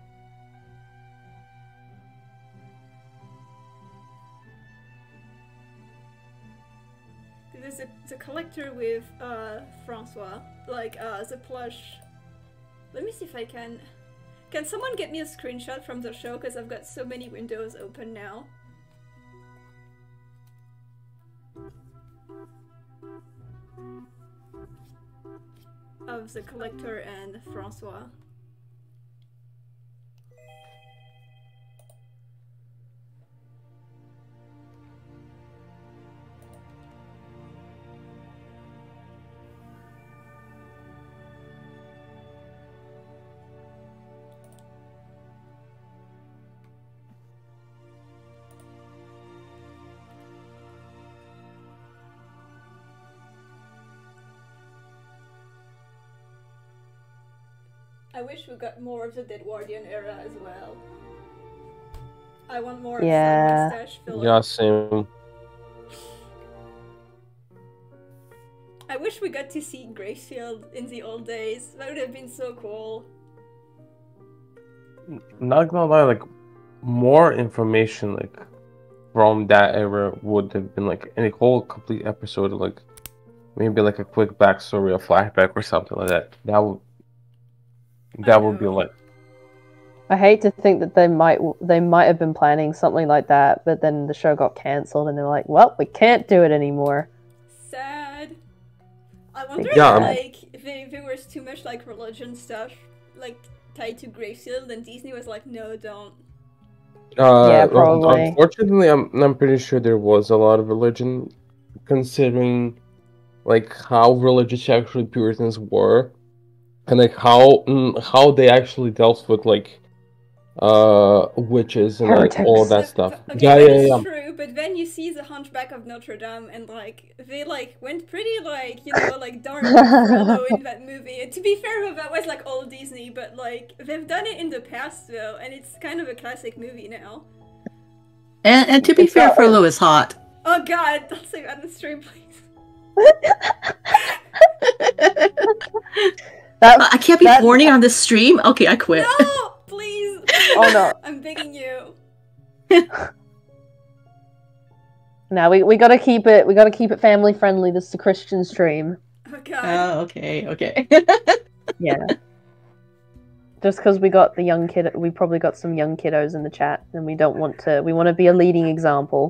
There's the collector with Francois, like the plush. Let me see if I can. Can someone get me a screenshot from the show? Because I've got so many windows open now. Of the collector and Francois. I wish we got more of the Dead Guardian era as well. I want more of that mustache filler. Yeah, same. I wish we got to see Gracefield in the old days. That would have been so cool. Not gonna lie, like more information like from that era would have been like in a whole complete episode, like maybe like a quick backstory, a flashback or something like that. That would be like. I hate to think that they might have been planning something like that, but then the show got cancelled, and they're like, "Well, we can't do it anymore." Sad. I wonder if there was too much like religion stuff like tied to Gracefield, and Disney was like, "No, don't." Yeah, probably. Unfortunately, I'm pretty sure there was a lot of religion, considering like how religious actually Puritans were. And like how they actually dealt with like witches and like all that stuff. Okay, that's true, but then you see the Hunchback of Notre Dame and like they like went pretty like like dark in that movie. And to be fair, that was like old Disney, but like they've done it in the past though, and it's kind of a classic movie now. And to be fair, Frollo is hot. Oh God, don't say that on the stream, please. I can't be horny on this stream? Okay, I quit. No, please. Oh no. I'm begging you. No, we gotta keep it family friendly. This is a Christian stream. Oh God. Oh, okay. Yeah. Just because we got the young kid, we probably got some young kiddos in the chat, and we don't want to. We want to be a leading example.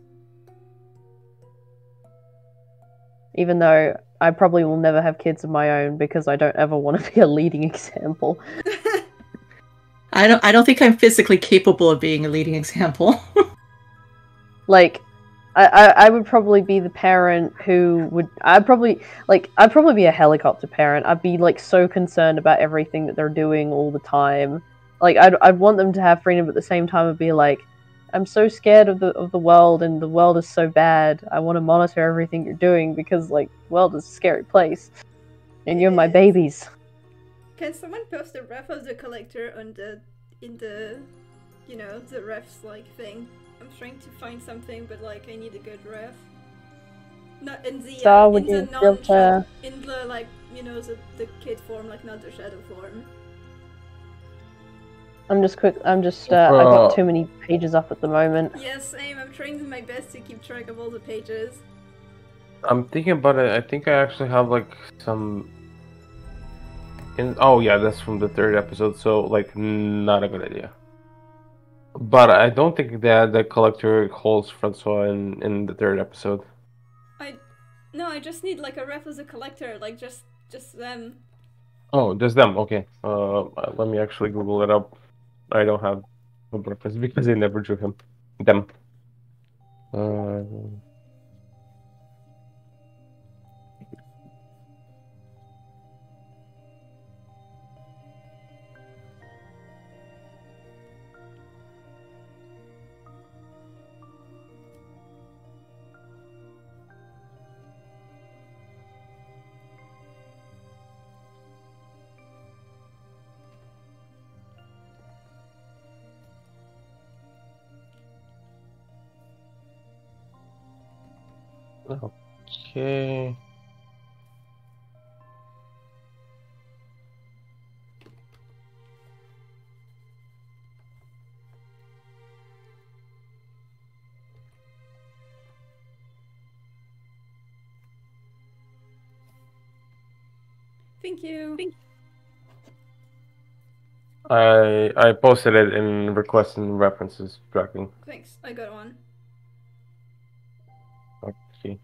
Even though I probably will never have kids of my own because I don't ever want to be a leading example. I don't think I'm physically capable of being a leading example. Like, I would probably be the parent who would. I'd probably be a helicopter parent. I'd be like so concerned about everything that they're doing all the time. Like, I'd want them to have freedom, but at the same time, I'd be like, I'm so scared of the world, and the world is so bad. I want to monitor everything you're doing because, like, the world is a scary place, and you're my babies. Can someone post a ref of the collector on in the refs like thing? I'm trying to find something, but like I need a good ref. Not in the in the like the kid form, like not the shadow form. I got too many pages up at the moment. Yes, same. I'm trying my best to keep track of all the pages. I'm thinking about it. I think I actually have like some. Oh yeah, that's from the 3rd episode. So like, not a good idea. But I don't think that the collector holds Francois in the 3rd episode. I just need like a ref as a collector, like just them. Oh, just them. Okay. Let me actually Google it up. I don't have a reference because I never drew them. Okay. Thank you. I posted it in requests and references tracking. Thanks. I got one. Okay.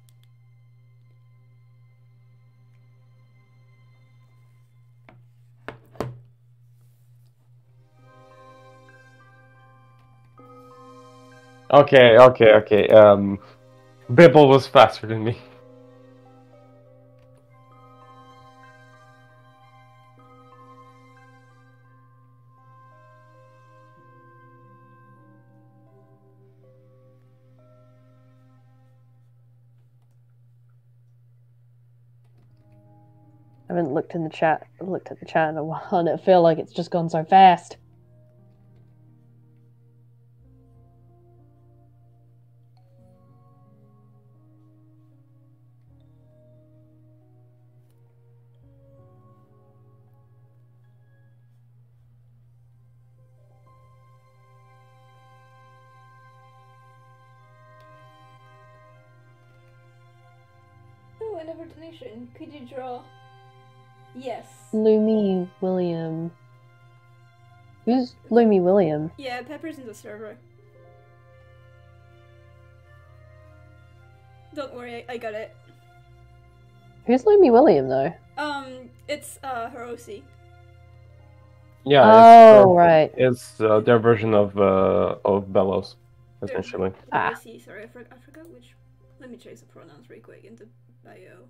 Okay. Bibble was faster than me. I haven't looked at the chat in a while, and I feel like it's just gone so fast. Oh, another donation. Could you draw? Yes. Lumi William. Who's Lumi William? Yeah, Pepper's in the server. Don't worry, I got it. Who's Lumi William though? It's her OC. Yeah. Right. It's their version of Bellows, essentially. OC, sorry, I forgot which. Let me check the pronouns real quick in the bio.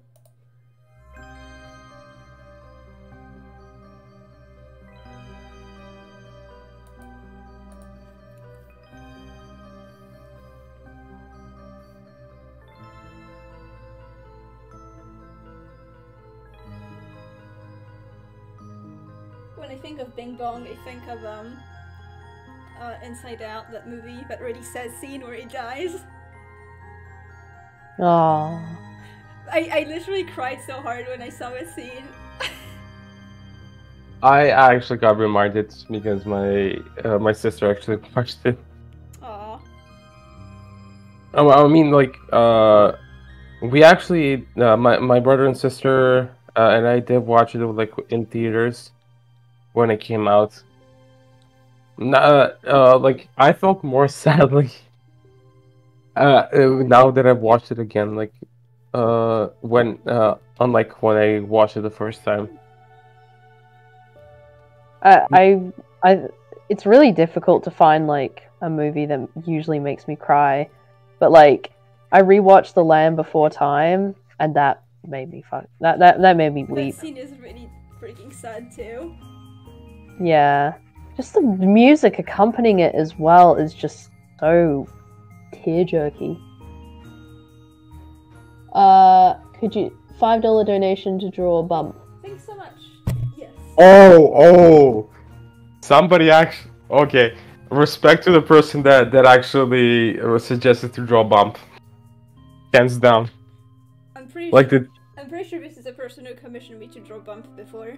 When I think of Bing Bong, I think of Inside Out, that movie, that really sad scene where he dies. Oh. I literally cried so hard when I saw that scene. I actually got reminded because my sister actually watched it. Aww. I mean, like, we actually, my brother and sister and I did watch it like in theaters. when it came out. Like I felt more sadly now that I've watched it again. Like when unlike when I watched it the first time. It's really difficult to find like a movie that usually makes me cry, but like I rewatched The Land Before Time, and that made me that made me weep. That scene is really freaking sad too. Yeah, just the music accompanying it as well is just so tear jerky. Could you $5 donation to draw a bump? Thanks so much. Yes. Oh, somebody actually. Okay, respect to the person that actually suggested to draw bump. Hands down. I'm pretty sure this is the person who commissioned me to draw bump before.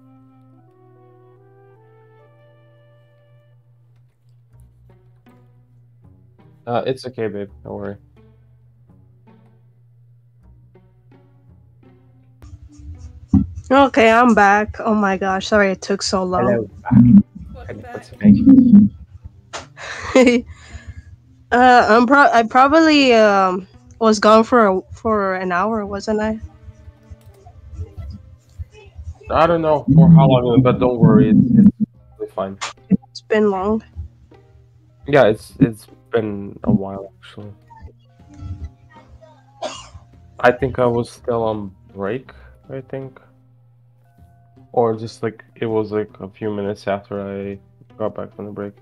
It's okay, babe. Don't worry. Okay, I'm back. Oh my gosh, sorry it took so long. I probably was gone for an hour, wasn't I? I don't know for how long, but don't worry, it's fine. It's been long. Yeah, it's been a while actually. I think I was still on break, I think. Or just like it was like a few minutes after I got back from the break.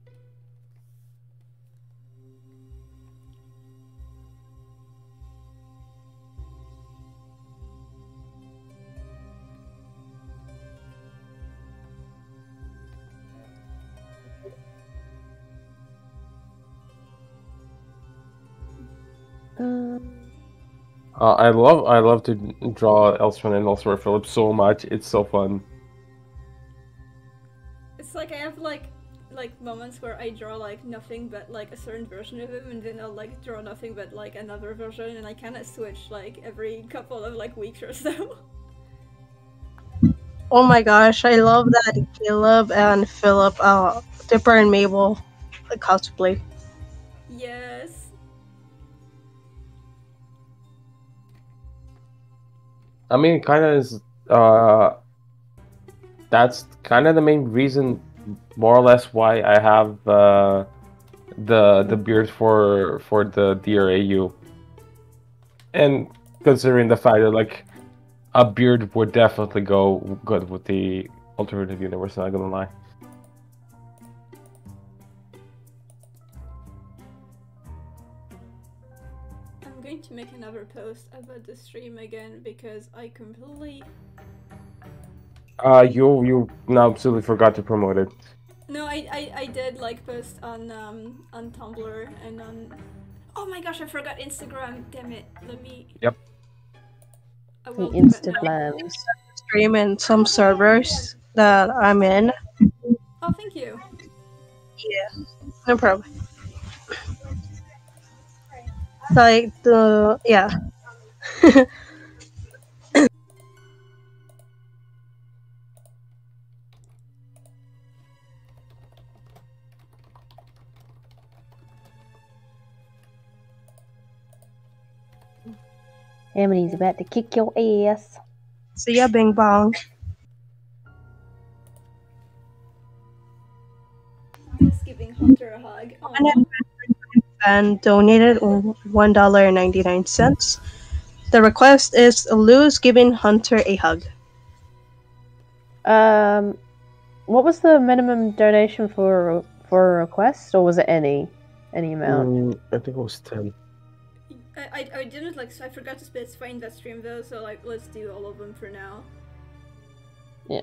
I love to draw Elstron and Elsewhere Phillips so much. It's so fun. It's like I have like moments where I draw like nothing but like a certain version of him, and then I'll like draw nothing but like another version, and I kind of switch like every couple of like weeks or so. Oh my gosh, I love that Caleb and Philip, Dipper and Mabel cosplay. Yes. I mean, kind of is. That's kind of the main reason, more or less, why I have the beard for the DRAU. And considering the fact that like a beard would definitely go good with the alternative universe, not gonna lie. I'm going to make another post about the stream again because I completely... You absolutely forgot to promote it. No, I did like post on Tumblr and on... Oh my gosh, I forgot Instagram, damn it, let me... Yep. I will the Instagrams. Stream in some servers that I'm in. Oh, thank you. Yeah, no problem. Like yeah. Amity's about to kick your ass. See ya, Bing Bong. Just giving Hunter a hug. Aww. And donated $1.99. The request is Lou's giving Hunter a hug. What was the minimum donation for a request, or was it any amount? I think it was 10. I didn't like. I forgot to specify in that stream though. So like, let's do all of them for now. Yeah.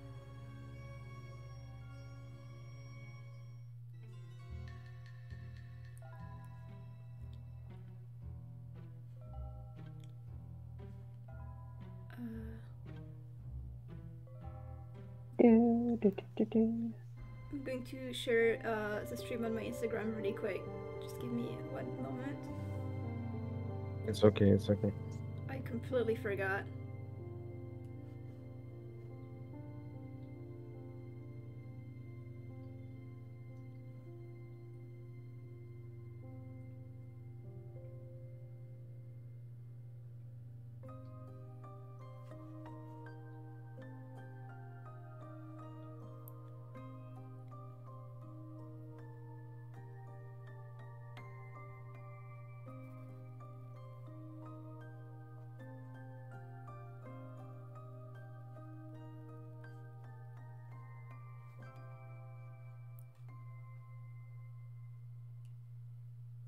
I'm going to share the stream on my Instagram really quick. Just give me 1 moment. It's okay, it's okay. I completely forgot.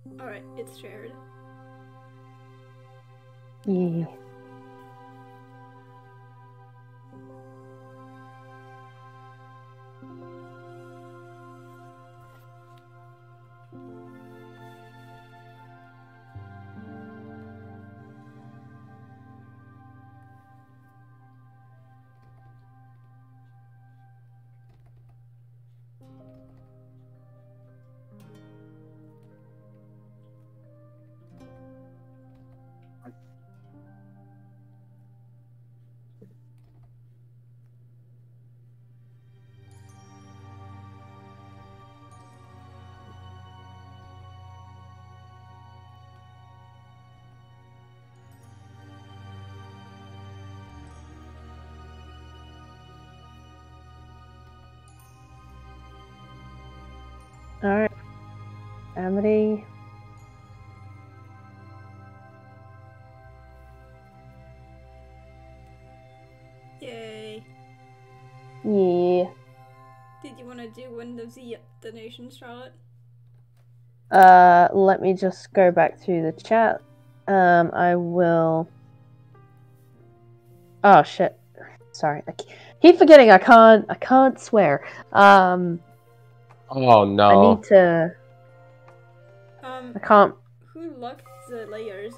Alright, it's shared. Yeah. Alright. Amity. Yay. Yeah. Did you want to do one of the donations, Charlotte? Let me just go back to the chat. I will. Oh shit. Sorry. I keep forgetting I can't swear. Oh no. I need to. I can't. Who locked the layers?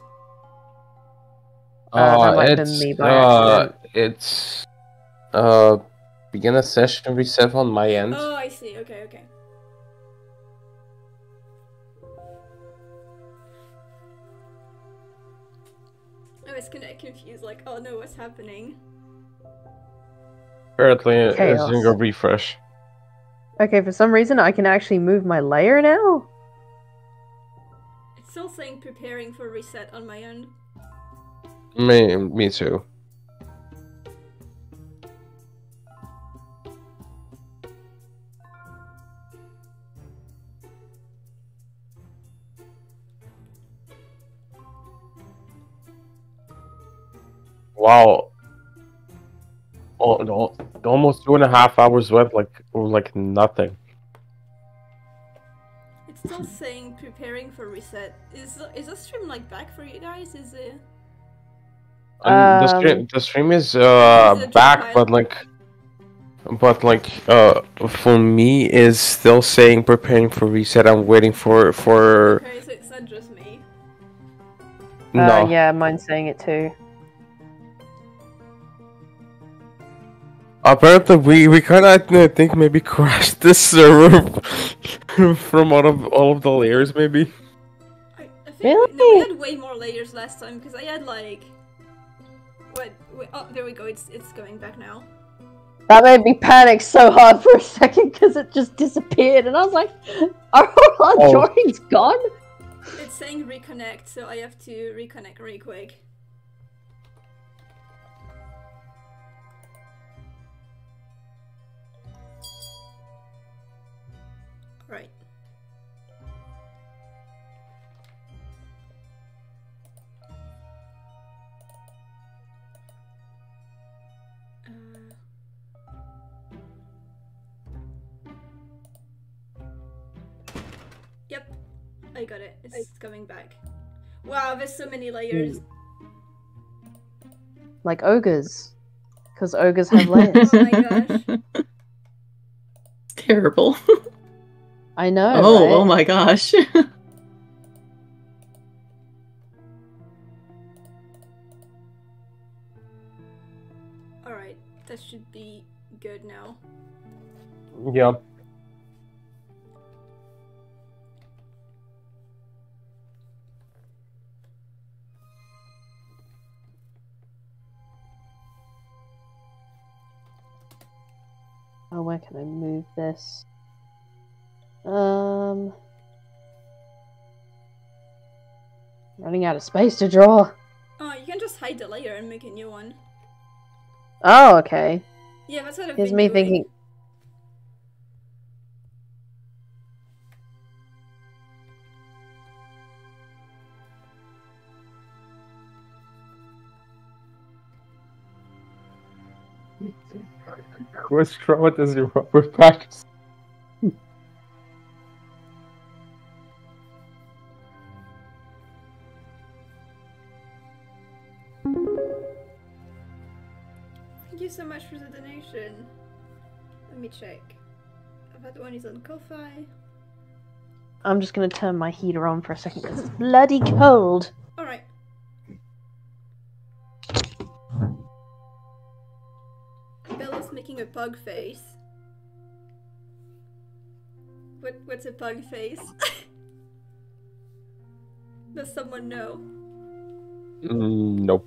That might have been me by accident. It's begin a session reset on my end. Oh, I see. Okay, okay. I was kind of confused, like, oh no, what's happening? Apparently, it's doing a refresh. Okay, for some reason I can actually move my layer now. It's still saying preparing for reset on my end. Me too. Wow. Oh no! Almost 2.5 hours went like nothing. It's still saying preparing for reset. Is the stream like back for you guys? Is it? The stream is back, but for me is still saying preparing for reset. I'm waiting for. Okay, so it's not just me. No. Yeah, mine's saying it too. Apparently, we kind of I think maybe crashed this server from all of the layers, maybe. I think we had way more layers last time because I had like. What? Oh, there we go. It's going back now. That made me panic so hard for a second because it just disappeared, and I was like, "Are all our drawings gone?" It's saying reconnect, so I have to reconnect really quick. Right. Yep, I got it. It's coming back. Wow, there's so many layers. Like ogres, because ogres have layers. Oh my gosh. Terrible. I know. Oh, right? oh my gosh. Alright, that should be good now. Yeah. Oh, where can I move this? Running out of space to draw. Oh, you can just hide the layer and make a new one. Oh, okay. Yeah, that's what I've Here's been me doing. thinking. What's traumatizing your rubber packs? donation. Let me check. That one is on Ko-Fi. I'm just gonna turn my heater on for a second because it's bloody cold. Alright. Bella's making a pug face. What's a pug face? Does someone know? Nope.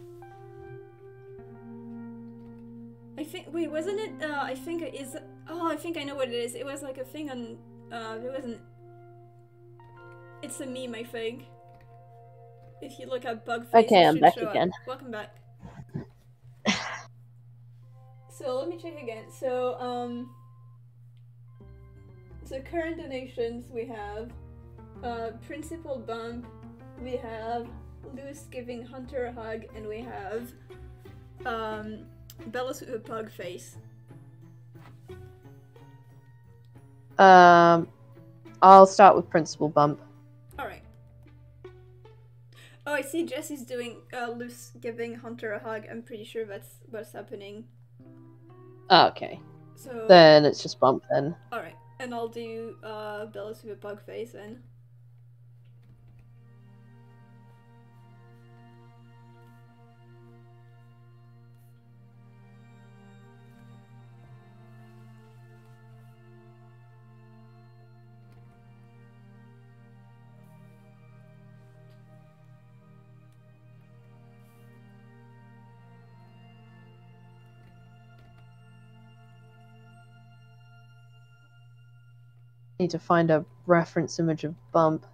I think. Wait, wasn't it? I think it is. Oh, I think I know what it is. It was like a thing on. It wasn't. It's a meme, I think. If you look at bug face, okay, it I'm should back show again. Up. Welcome back. So let me check again. So so current donations we have Principal Bump, we have Luce giving Hunter a hug, and we have Bella's with a pug face. I'll start with Principal Bump. Alright. Oh, I see Jesse's doing Luce giving Hunter a hug. I'm pretty sure that's what's happening. Oh, okay. So then it's just Bump then. Alright. And I'll do Bella's with a pug face then. Need to find a reference image of Bump.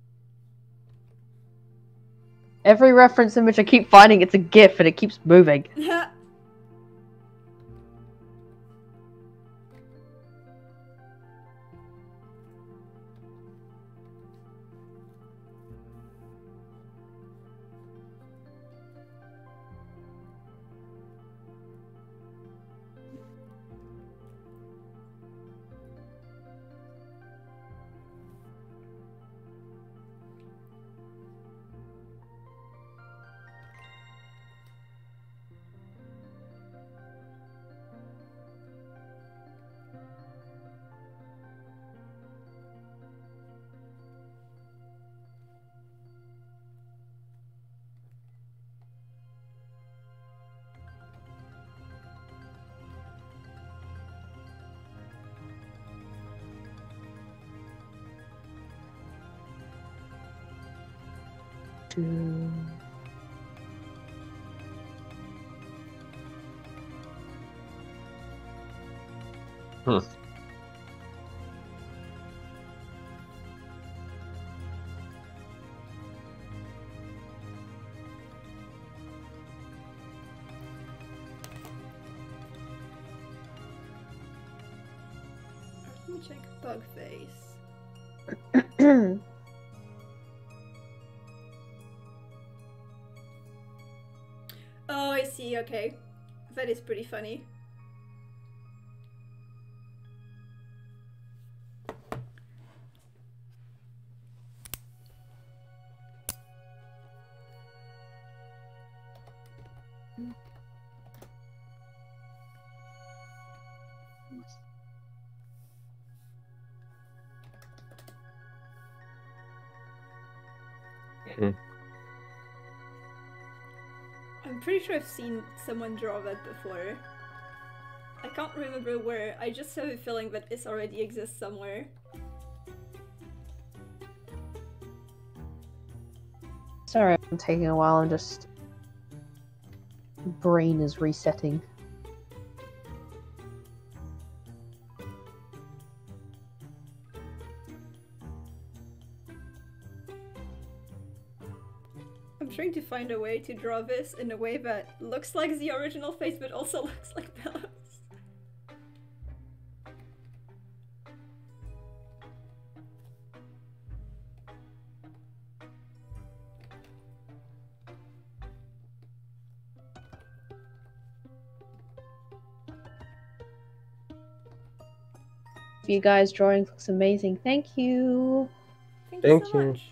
Every reference image I keep finding, it's a GIF and it keeps moving. Let me check bug face. Oh, I see, okay. That is pretty funny. I'm pretty sure I've seen someone draw that before. I can't remember where, I just have a feeling that this already exists somewhere. Sorry, I'm taking a while, I'm just... brain is resetting. I'm trying to find a way to draw this in a way that looks like the original face but also looks like Bella's. You guys' drawing looks amazing. Thank you. Thank you so much.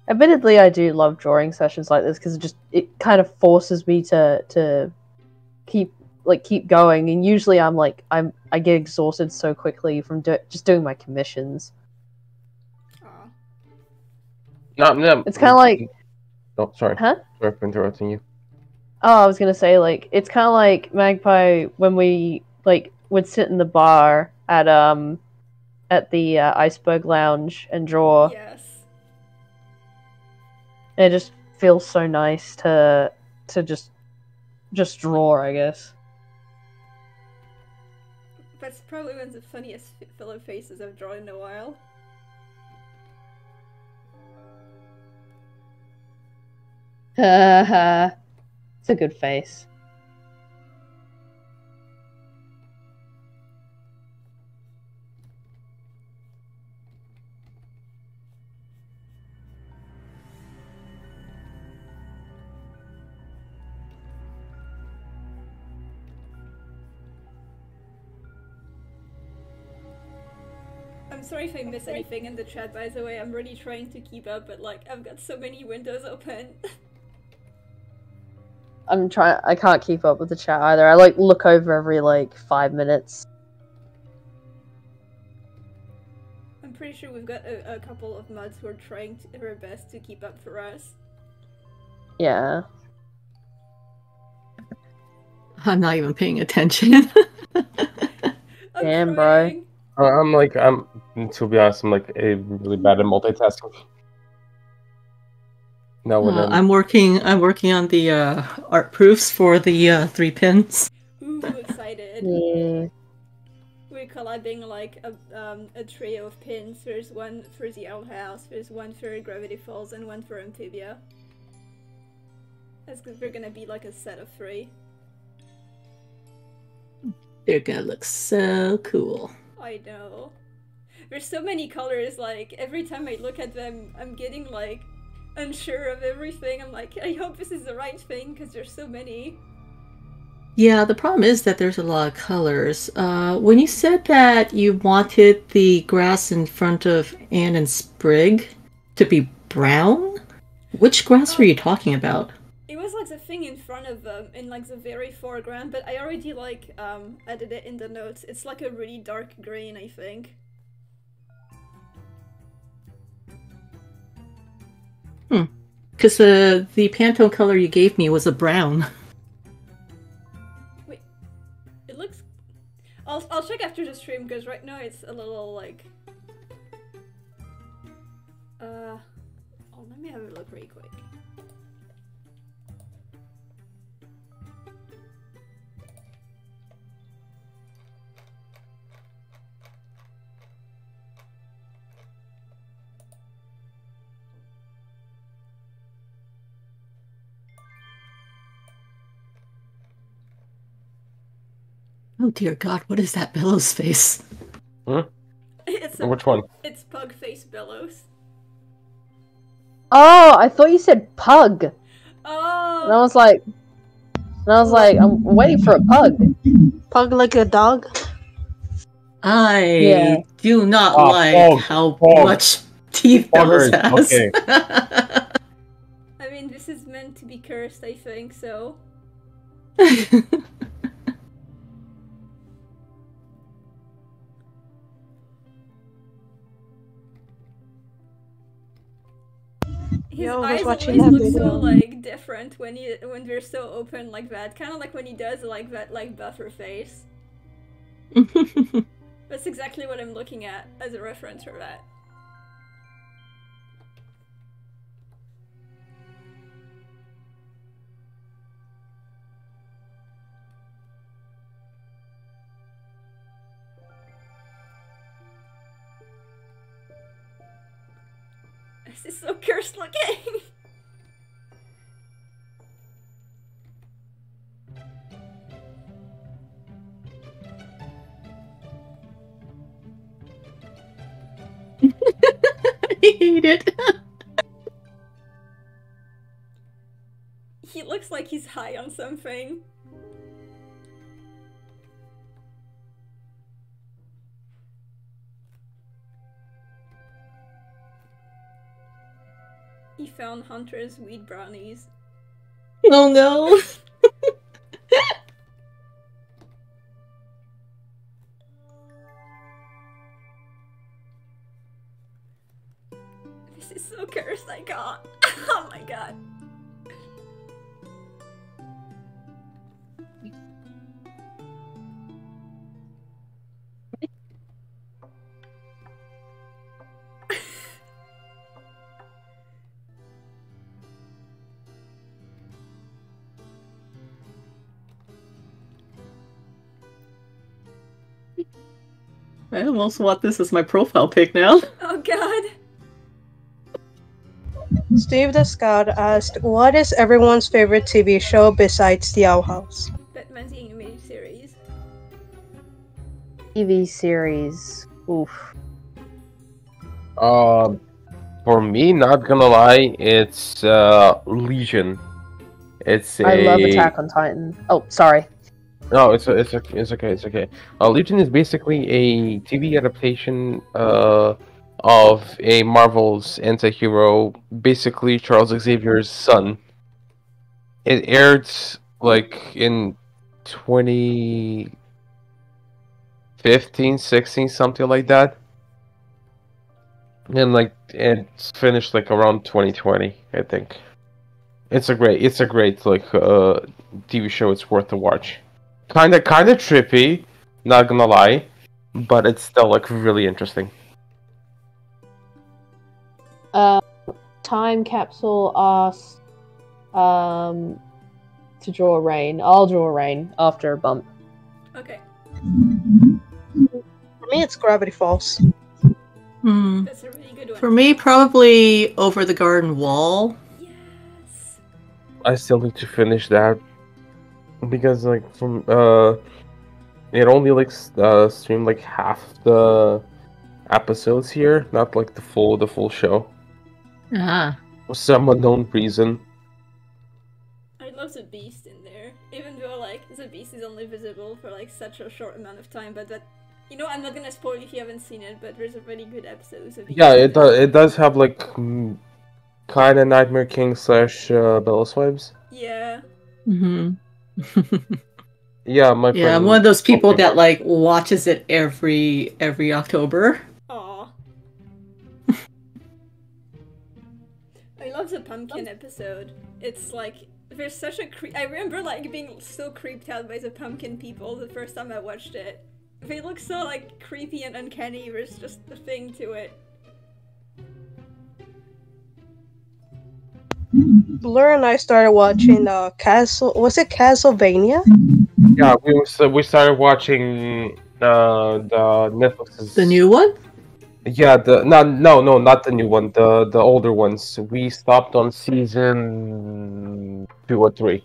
Admittedly, I do love drawing sessions like this because it kind of forces me to keep going. And usually I get exhausted so quickly from just doing my commissions. No, it's kind of like. Oh, sorry. Huh? Sorry for interrupting you. Oh, I was gonna say, like, it's kind of like Magpie when we would sit in the bar at the Iceberg Lounge and draw. Yes. It just feels so nice to just draw, I guess. That's probably one of the funniest filler faces I've drawn in a while. It's a good face. I'm sorry if I miss anything in the chat, by the way. I'm really trying to keep up, but like, I've got so many windows open. I can't keep up with the chat either. I look over every 5 minutes. I'm pretty sure we've got a couple of mods who are trying their best to keep up for us. Yeah. I'm not even paying attention. Damn, bro. To be honest, I'm really bad at multitasking. No, I'm working on the art proofs for the 3 pins. Ooh, excited. Yeah. We're collabing a trio of pins. There's one for the Owl House, there's one for Gravity Falls, and one for Amphibia. We're gonna be a set of 3. They're gonna look so cool. I know. There's so many colors, every time I look at them, I'm getting unsure of everything. I'm I hope this is the right thing, because there's so many. Yeah, the problem is that there's a lot of colors. When you said that you wanted the grass in front of Anne and Sprig to be brown, which grass were you talking about? It was the thing in front of them, in the very foreground, but I already added it in the notes. It's a really dark green, I think. Because the Pantone color you gave me was a brown. Wait, it looks... I'll check after the stream, because right now it's a little oh, let me have a look really quick. Oh dear God, what is that Bellows face? Which one? It's Pugface Bellows. Oh, I thought you said pug. Oh. And I was like, I'm waiting for a pug. Pug like a dog? I do not like how much teeth Bellows has. Okay. I mean, this is meant to be cursed, I think, so... His eyes always look so different when they're so open like that. Kind of like when he does that buffer face. That's exactly what I'm looking at as a reference for that. This is so cursed looking! I hate it. He looks like he's high on something. found Hunter's weed brownies. Oh no! This is so cursed, I can't. Oh my god. I almost want this as my profile pic now. Oh god. Steve the Scout asked, what is everyone's favorite TV show besides The Owl House? Batman's animated series. TV series. Oof. For me, not gonna lie, it's Legion. It's I love Attack on Titan. Oh, sorry. No, it's okay. It's okay. Legion is basically a TV adaptation of a Marvel's anti-hero, basically Charles Xavier's son. It aired like in 2015, 16, something like that. And like it's finished like around 2020, I think. It's a great like TV show. It's worth a watch. Kinda trippy, not gonna lie, but it's still like really interesting. Time Capsule asked to draw a rain. I'll draw a rain after a bump. Okay. For me, it's Gravity Falls. That's a really good one. For me, probably Over the Garden Wall. Yes. I still need to finish that because like from it only like streamed like half the episodes here, not like the full show. Ah. For some unknown reason. I love the Beast in there, even though like the Beast is only visible for like such a short amount of time. But that, you know, I'm not gonna spoil if you haven't seen it, but there's a really good episode of the Beast. Yeah, it does have like kind of Nightmare King / Bellows vibes. Yeah. Mm-hmm. Yeah, my friend. Yeah, I'm one of those people that like watches it every October. Aw. I love the pumpkin episode. It's like there's such a I remember like being so creeped out by the pumpkin people the first time I watched it. They look so like creepy and uncanny. There's just a thing to it. Blur and I started watching Castle. Was it Castlevania? Yeah, we started watching the Netflix's The new one? Yeah, no, not the new one. The older ones. We stopped on season 2 or 3.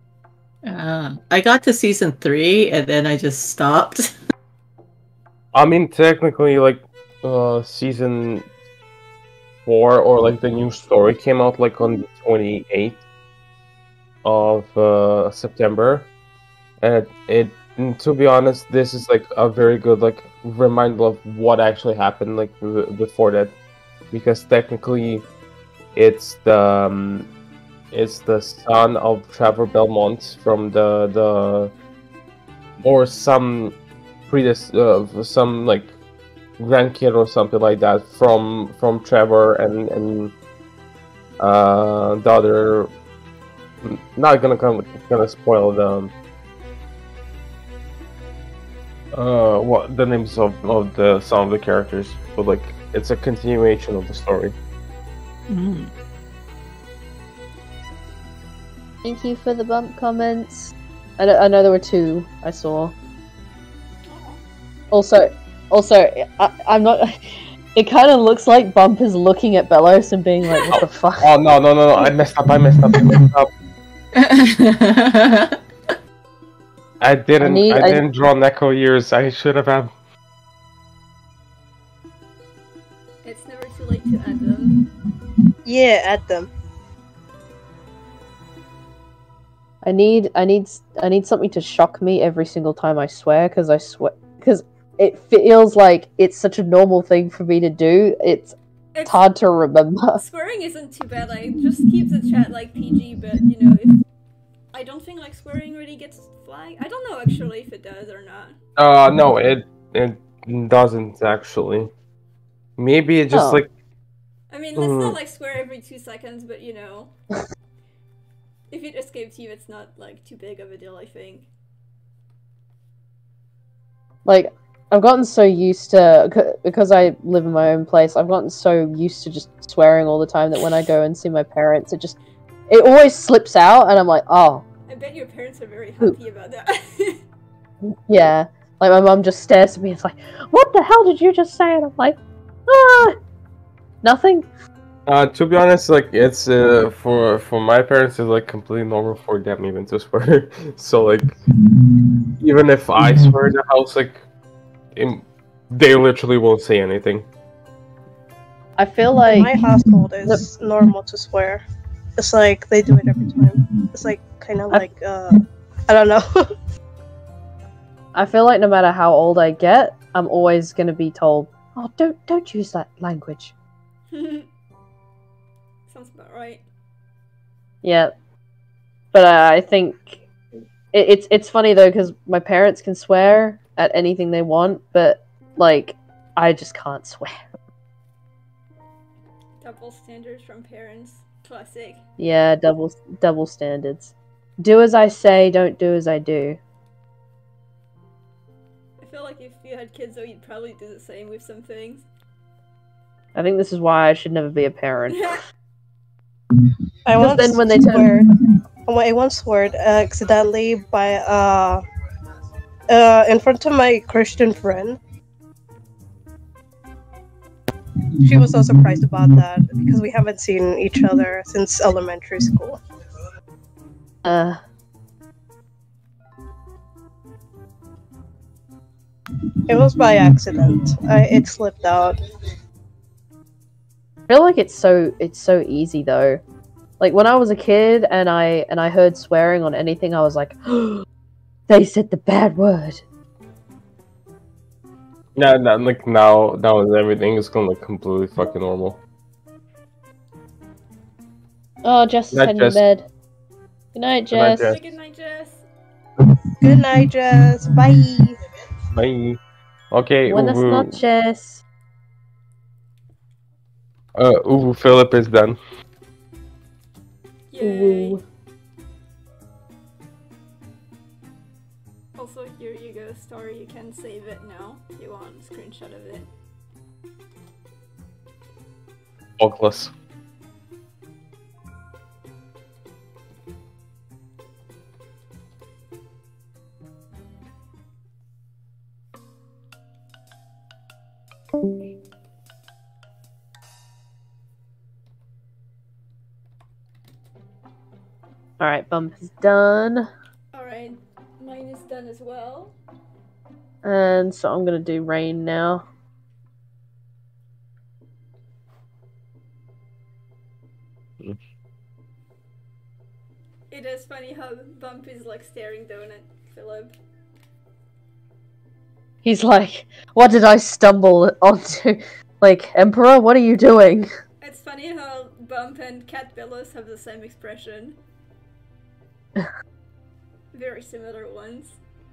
I got to season 3 and then I just stopped. I mean, technically, like season 4 or like the new story came out like on the 28th of September, and to be honest, this is like a very good like reminder of what actually happened like before that, because technically it's the son of Trevor Belmont from the or some some like grandkid or something like that from Trevor and the other. Not gonna spoil the what the names of the some of the characters, but like it's a continuation of the story. Mm. Thank you for the bump comments. I know there were 2 I saw. Also, I'm not. It kind of looks like Bump is looking at Bellows and being like, "What the fuck?" Oh no! I messed up. I didn't draw Neko ears. I should have. It's never too late to add them. Yeah, add them. I need something to shock me every single time I swear, because it feels like it's such a normal thing for me to do. It's hard to remember. Swearing isn't too bad. Like, just keep the chat like PG, but you know, if I don't think like swearing really gets flagged. I don't know actually if it does or not. No, it doesn't actually. Maybe it just like. I mean, let's not like swear every 2 seconds, but you know, if it escapes you, it's not like too big of a deal, I think. Like, I've gotten so used to, because I live in my own place, I've gotten so used to just swearing all the time that when I go and see my parents, it always slips out, and I'm like, oh. I bet your parents are very happy about that. Yeah. Like, my mum just stares at me and is like, what the hell did you just say? And I'm like, nothing. To be honest, like, it's, for my parents, it's, like, completely normal for them even to swear. So, like, even if I swear in the house, like, they literally won't say anything. I feel like... In my household is normal to swear. It's like, they do it every time. It's like, kind of like, I don't know. I feel like no matter how old I get, I'm always gonna be told, oh, don't use that language. Sounds about right. Yeah. But I think... It's funny, though, because my parents can swear at anything they want, but, like, I just can't swear. Double standards from parents. Classic. Yeah, double standards. Do as I say, don't do as I do. I feel like if you had kids, though, you'd probably do the same with some things. I think this is why I should never be a parent. I once swore accidentally by in front of my Christian friend. She was so surprised about that because we haven't seen each other since elementary school. It was by accident. It slipped out. I feel like it's so easy though. Like when I was a kid and I heard swearing on anything, I was like, oh, they said the bad word. No, like now everything is gonna look completely fucking normal. Oh, Jess is heading to bed. Good night, Jess. Good night, Jess. Good night, Jess. Bye. Bye. Okay. Buenas noches. Philip is done. Yay. Also, here you go, story. You can save it now if you want a screenshot of it. Oculus. Alright, Bump is done. Alright, mine is done as well. And so I'm gonna do Rain now. It is funny how Bump is like staring down at Philip. He's like, what did I stumble onto? Like, Emperor, what are you doing? It's funny how Bump and Cat Billos have the same expression. Very similar ones.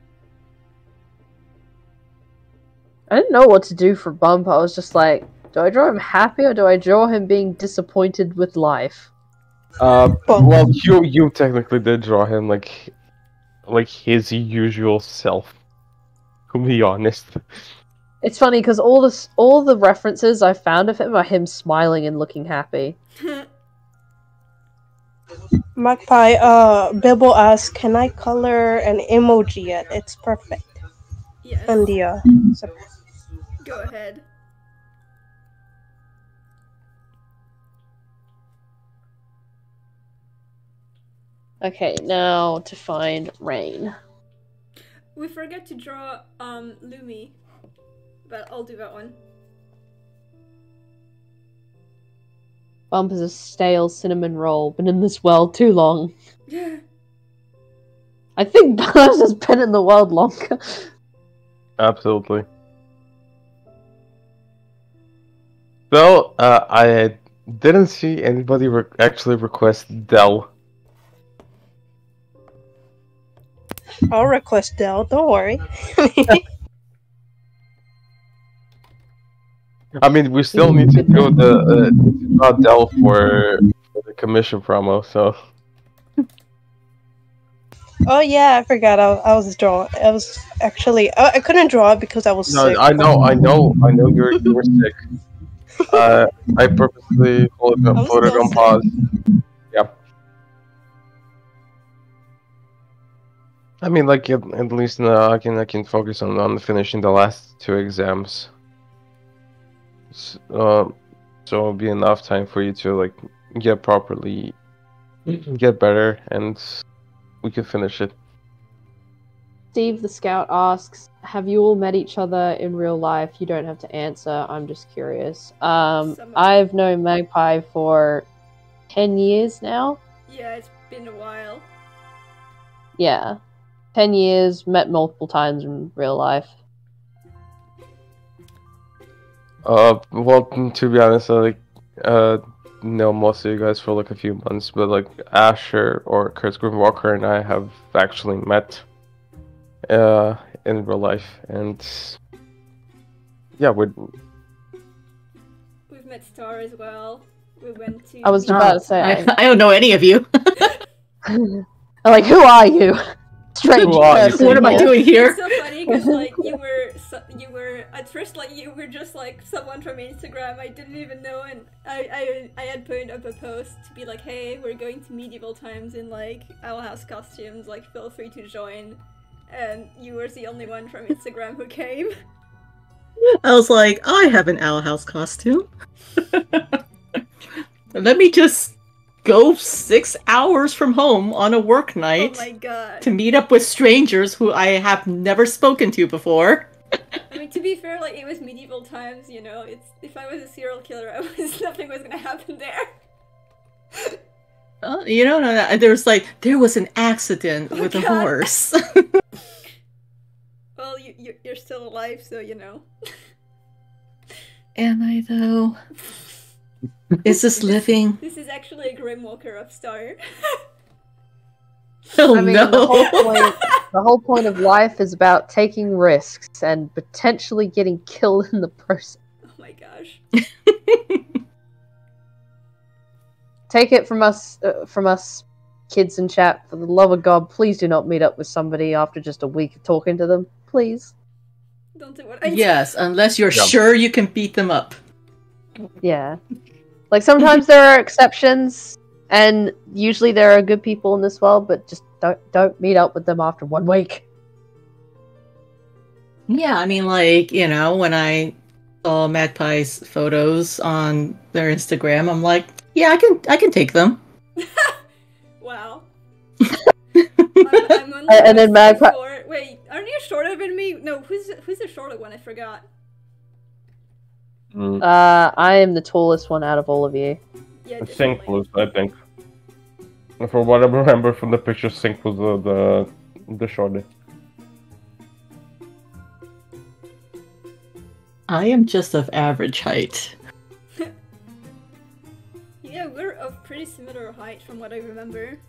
I didn't know what to do for Bump. I was just like, do I draw him happy or do I draw him being disappointed with life? Well, you technically did draw him like his usual self. To be honest. It's funny because all the references I found of him are him smiling and looking happy. Magpie, Bilbo asks, can I color an emoji yet? It's perfect. Yes. And the, Go ahead. Okay, now to find Rain. We forget to draw Lumi, but I'll do that one. Bump is a stale cinnamon roll, been in this world too long. I think Buzz has been in the world longer. Absolutely. So, I didn't see anybody actually request Dell. I'll request Dell. Don't worry. I mean, we still need to do the Dell for the commission promo. So. Oh yeah, I forgot. I was drawing. I was actually. I couldn't draw it because I was No, sick. I know. You were sick. I purposely put it on pause. Yeah. I mean, like at least now I can focus on finishing the last 2 exams. So it'll be enough time for you to like get better, and we can finish it. Steve the Scout asks, have you all met each other in real life? You don't have to answer, I'm just curious. I've known Magpie for 10 years now. Yeah, it's been a while. Yeah. 10 years, met multiple times in real life. Well, to be honest, I know most of you guys for like a few months, but like Asher or Kurt Walker and I have actually met in real life, and yeah, we've met Star as well. We went to. I was about to say I don't know any of you. I'm like, who are you? Strange person. What am I doing here? It's so funny because like you were at first like you were just like someone from Instagram I didn't even know, and I had put up a post to be like, hey, we're going to medieval times in like Owl House costumes, like feel free to join, and you were the only one from Instagram who came. I was like, I have an Owl House costume. Let me just go 6 hours from home on a work night to meet up with strangers who I have never spoken to before. I mean, to be fair, like, it was medieval times, you know, if I was a serial killer, nothing was gonna happen there. You know, there was an accident with a horse. Well, you're still alive, so you know. Am I though? Is this living? This is actually a Grimwalker of Star. Oh, I mean, no. The whole point of life is about taking risks and potentially getting killed in the process. Oh my gosh. Take it from us kids in chat. For the love of God, please do not meet up with somebody after just a week of talking to them. Please. Don't do what I did. Yes, unless you're sure you can beat them up. Yeah. Like, sometimes there are exceptions, and usually there are good people in this world, but just don't meet up with them after 1 week. Yeah, I mean, like, you know, when I saw Magpie's photos on their Instagram, I'm like, yeah, I can take them. Wow. I'm only And then Magpie. Wait, aren't you shorter than me? No, who's the shorter one? I forgot. I am the tallest one out of all of you. Yeah, Sync was, I think. From what I remember from the picture, Sync was the shortest. I am just of average height. Yeah, we're of pretty similar height from what I remember.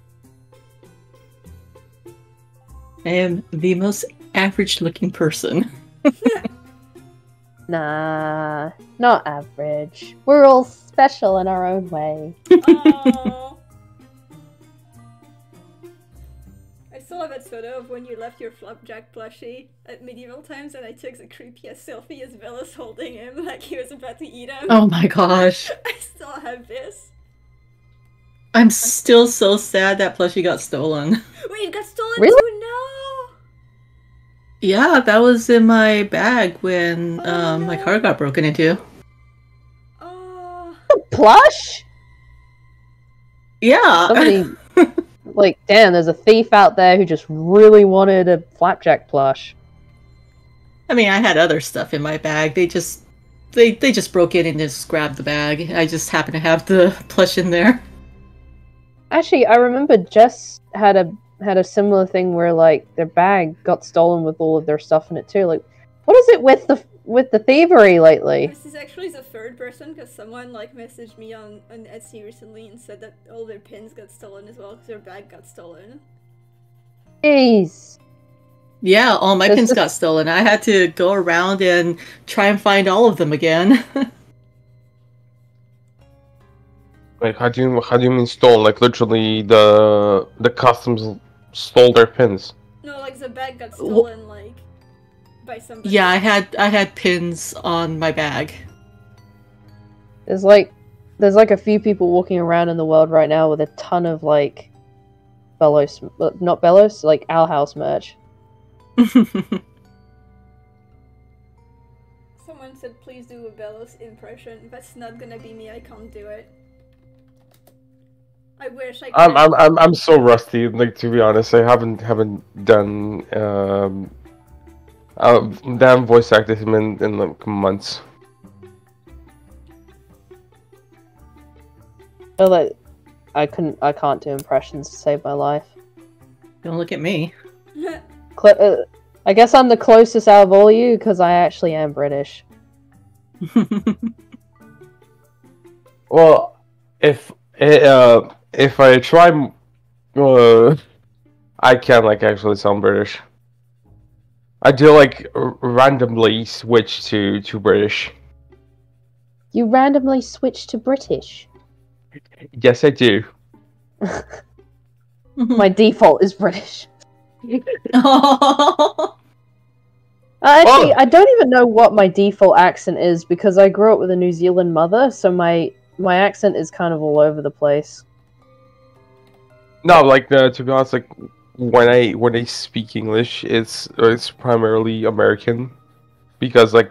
I am the most average-looking person. Nah, not average. We're all special in our own way. Aww. I still have that photo of when you left your Flapjack plushie at medieval times, and I took the creepiest selfie as well as holding him like he was about to eat him. Oh my gosh. I still have this. I'm still so sad that plushie got stolen. Wait, it got stolen Really? too? No! Yeah, that was in my bag when my car got broken into. Oh. Plush? Yeah. Somebody, like, damn, there's a thief out there who just really wanted a Flapjack plush. I mean, I had other stuff in my bag. They just broke in and just grabbed the bag. I just happened to have the plush in there. Actually, I remember Jess had a similar thing where, like, their bag got stolen with all of their stuff in it too. Like, What is it with the thievery lately? This is actually the third person, because someone like messaged me on Etsy recently and said that all their pins got stolen as well, because their bag got stolen. Jeez. Yeah, all my pins got stolen. I had to go around and try and find all of them again. Wait, how do you mean stolen? Like literally the customs stole their pins? No, like the bag got stolen, like by somebody. Yeah, I had pins on my bag. There's like a few people walking around in the world right now with a ton of like Bellows, not Bellows, like Our House merch. Someone said please do a Bellows impression. That's not gonna be me, I can't do it. I wish I could. I'm so rusty, like to be honest. I haven't done damn voice acted him in like months. Oh, like I can't do impressions to save my life. Don't look at me. I guess I'm the closest out of all you because I actually am British. Well, if I try, I can like actually sound British. I do like randomly switch to British. You randomly switch to British? Yes, I do. My default is British. Actually, I don't even know what my default accent is because I grew up with a New Zealand mother, so my accent is kind of all over the place. No, like to be honest, like when I speak English, it's primarily American, because like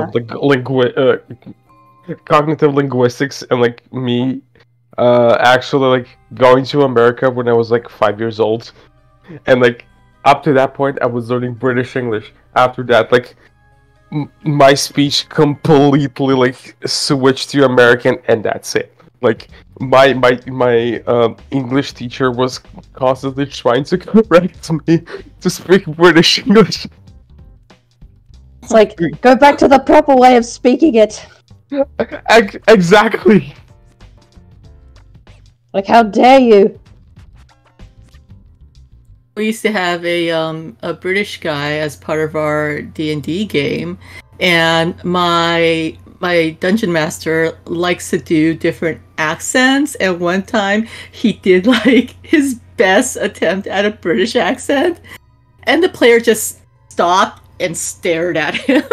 cognitive linguistics and like me, actually like going to America when I was like 5 years old, and like up to that point I was learning British English. After that, like my speech completely like switched to American, and that's it. Like my English teacher was constantly trying to correct me to speak British English. It's like, go back to the proper way of speaking it. Exactly. Like, how dare you? We used to have a British guy as part of our D&D game, and my dungeon master likes to do different accents, and one time he did like his best attempt at a British accent, and the player just stopped and stared at him.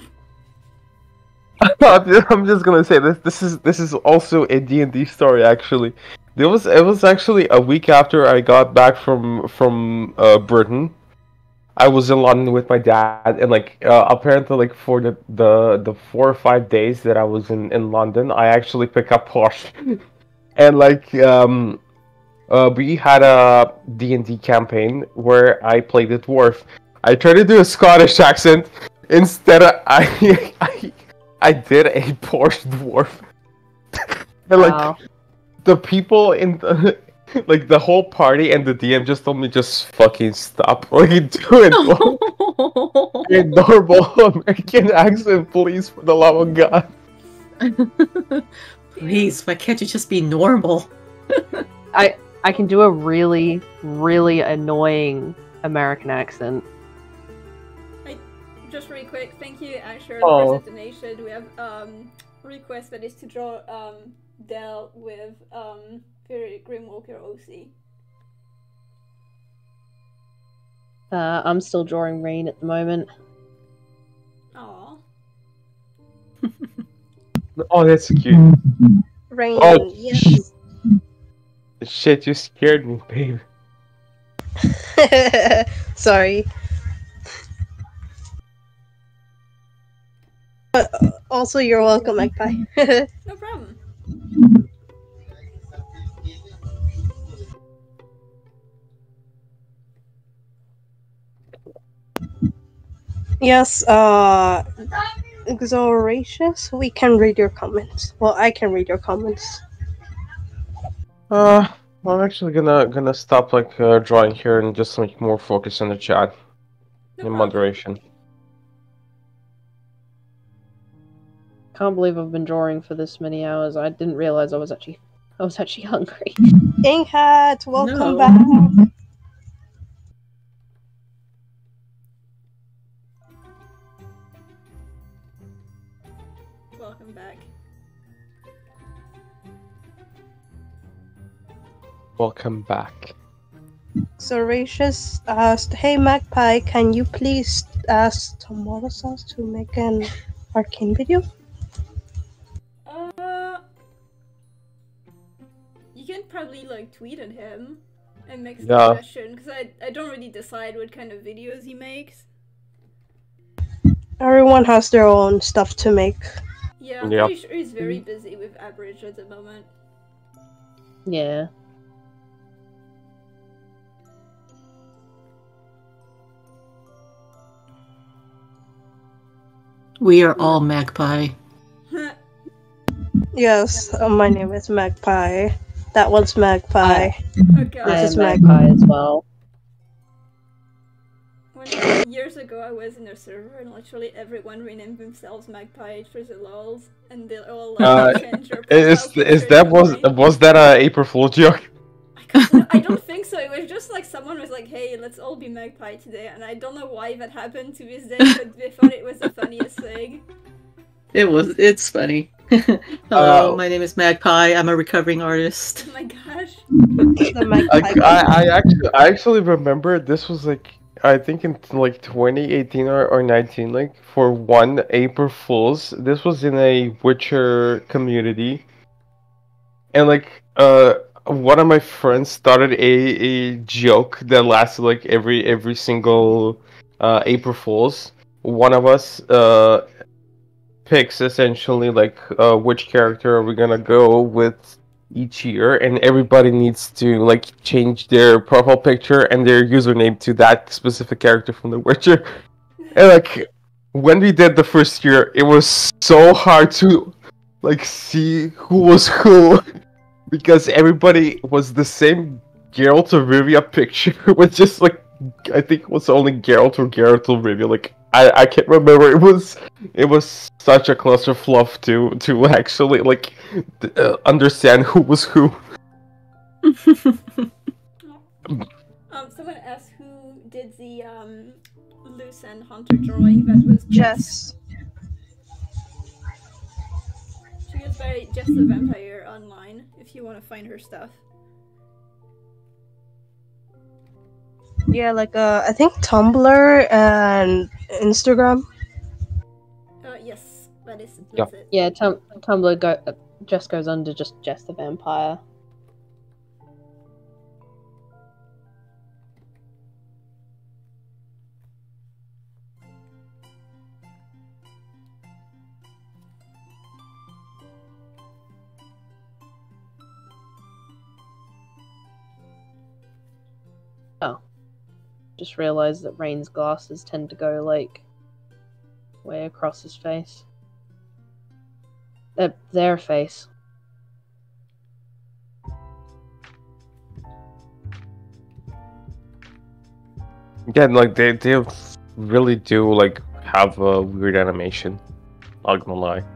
I'm just gonna say this is also a D&D story actually. It was actually a week after I got back from Britain. I was in London with my dad, and like apparently like for the 4 or 5 days that I was in London, I actually picked up Posh, and like we had a D&D campaign where I played a dwarf. I tried to do a Scottish accent instead. I did a Porsche dwarf, and like. Wow. The people in the like the whole party and the DM just told me just fucking stop. What are you doing? A normal American accent, please, for the love of God. Please, why can't you just be normal? I can do a really, really annoying American accent. Just really quick, thank you, Asher, for the donation. We have request that is to draw Dell with Fairy Grimwalker OC. I'm still drawing Rain at the moment. Aww. Oh, that's cute. Rain, Oh, yes. Shit, you scared me, babe. Sorry. Also, you're welcome, Magpie. No problem. Yes, Exoracious, we can read your comments. Well, I can read your comments. I'm actually gonna stop like drawing here and just like more focus on the chat in moderation. Can't believe I've been drawing for this many hours. I didn't realize I was actually hungry. Inkhat, welcome No. back. Welcome back. Welcome back. So Rachis asked, "Hey Magpie, can you please ask Tomoto Sauce to make an arcane video?" You can probably like tweet at him and make a Yeah. suggestion, because I don't really decide what kind of videos he makes. Everyone has their own stuff to make. Yeah, I'm Yep. pretty sure he's very busy with Average at the moment. Yeah. We are all Magpie. Yes, my name is Magpie. That one's Magpie. Oh god. I This is am Magpie. Magpie as well. Years ago I was in a server and literally everyone renamed themselves Magpie for the lols, and they all like change their Is profile picture that to mine. was that a April Fool joke? I don't think so. It was just like someone was like, "Hey, let's all be Magpie today," and I don't know why that happened to this day, but they thought it was the funniest thing. It's funny. Hello, my name is Magpie. I'm a recovering artist. Oh my gosh. The Magpie. I actually remember this was like, I think in like 2018 or 19, like for one April Fools. This was in a Witcher community, and like one of my friends started a joke that lasted like every single April Fools. One of us picks essentially like which character are we gonna go with each year, and everybody needs to like change their profile picture and their username to that specific character from The Witcher. And like when we did the first year, it was so hard to like see who was who because everybody was the same Geralt of Rivia picture with just like, I think it was only Geralt or Geralt of Rivia. Like I can't remember. It was such a cluster fluff to actually like understand who was who. Someone asked who did the Lucen Hunter drawing. That was Jess. She goes by Jess the Vampire online if you want to find her stuff. Yeah, like I think Tumblr and Instagram. Yes, that's it. Yeah, Tumblr just goes under just Jess the Vampire. Oh. Just realised that Rain's glasses tend to go, like, way across his face. Their face. Again, like they really do like have a weird animation. Not gonna lie.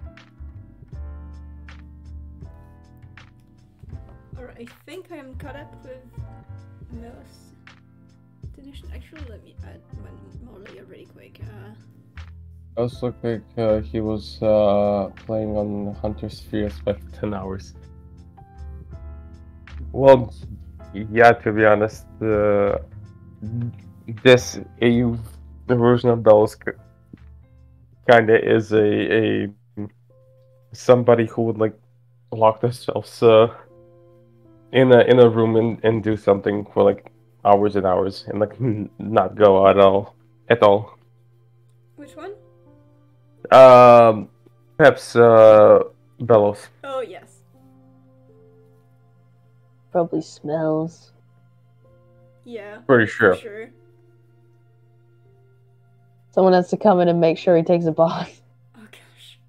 Alright, I think I'm caught up with most definition. Actually, let me add one more layer really quick. Also looked like he was playing on Hunter Sphere for 10 hours. Well, yeah, to be honest, this AU version of Bells kinda is a somebody who would like lock themselves in a room and do something for like hours and hours and like not go out at all. Which one? Perhaps Bellows. Oh yes. Probably smells. Yeah. Pretty sure. For sure. Someone has to come in and make sure he takes a bath. Oh gosh.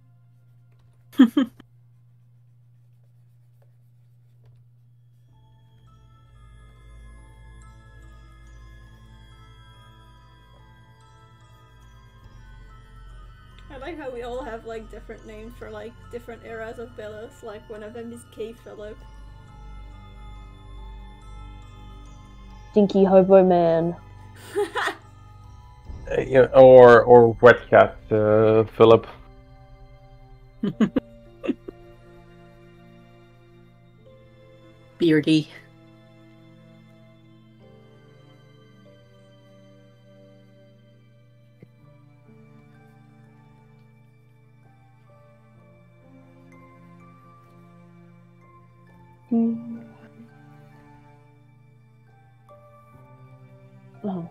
I like how we all have like different names for like different eras of Bellos. Like one of them is K. Philip. Stinky Hobo Man. Yeah, or Wet Cat Philip. Beardy. Oh.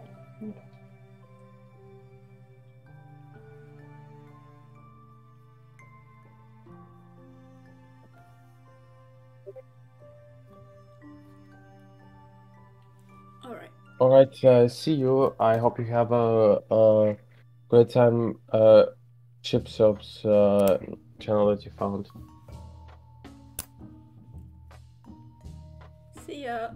Alright, see you. I hope you have a great time. Chip Soap's channel that you found. See ya.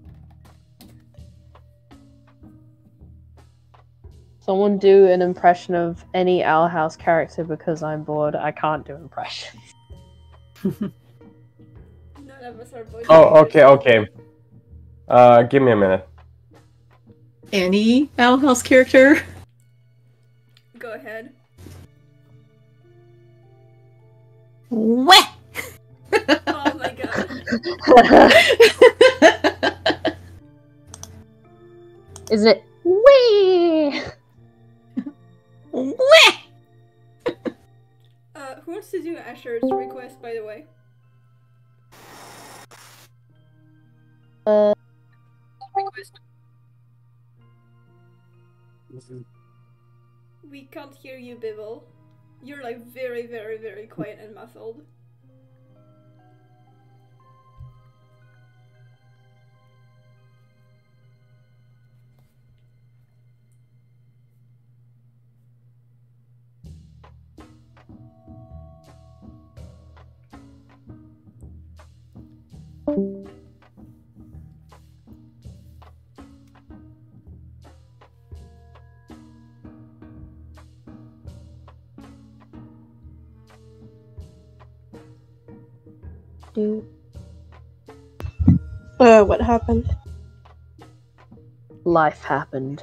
Someone do an impression of any Owl House character because I'm bored. I can't do impressions. None of us are voice Oh, actors. okay. Give me a minute. Any Owl House character? Go ahead. Weh! Oh my god. Isn't it? Wee! Weh! Who wants to do Asher's request, by the way? Request. We can't hear you, Bibble. You're like very, very, very quiet and muffled. What happened? Life happened.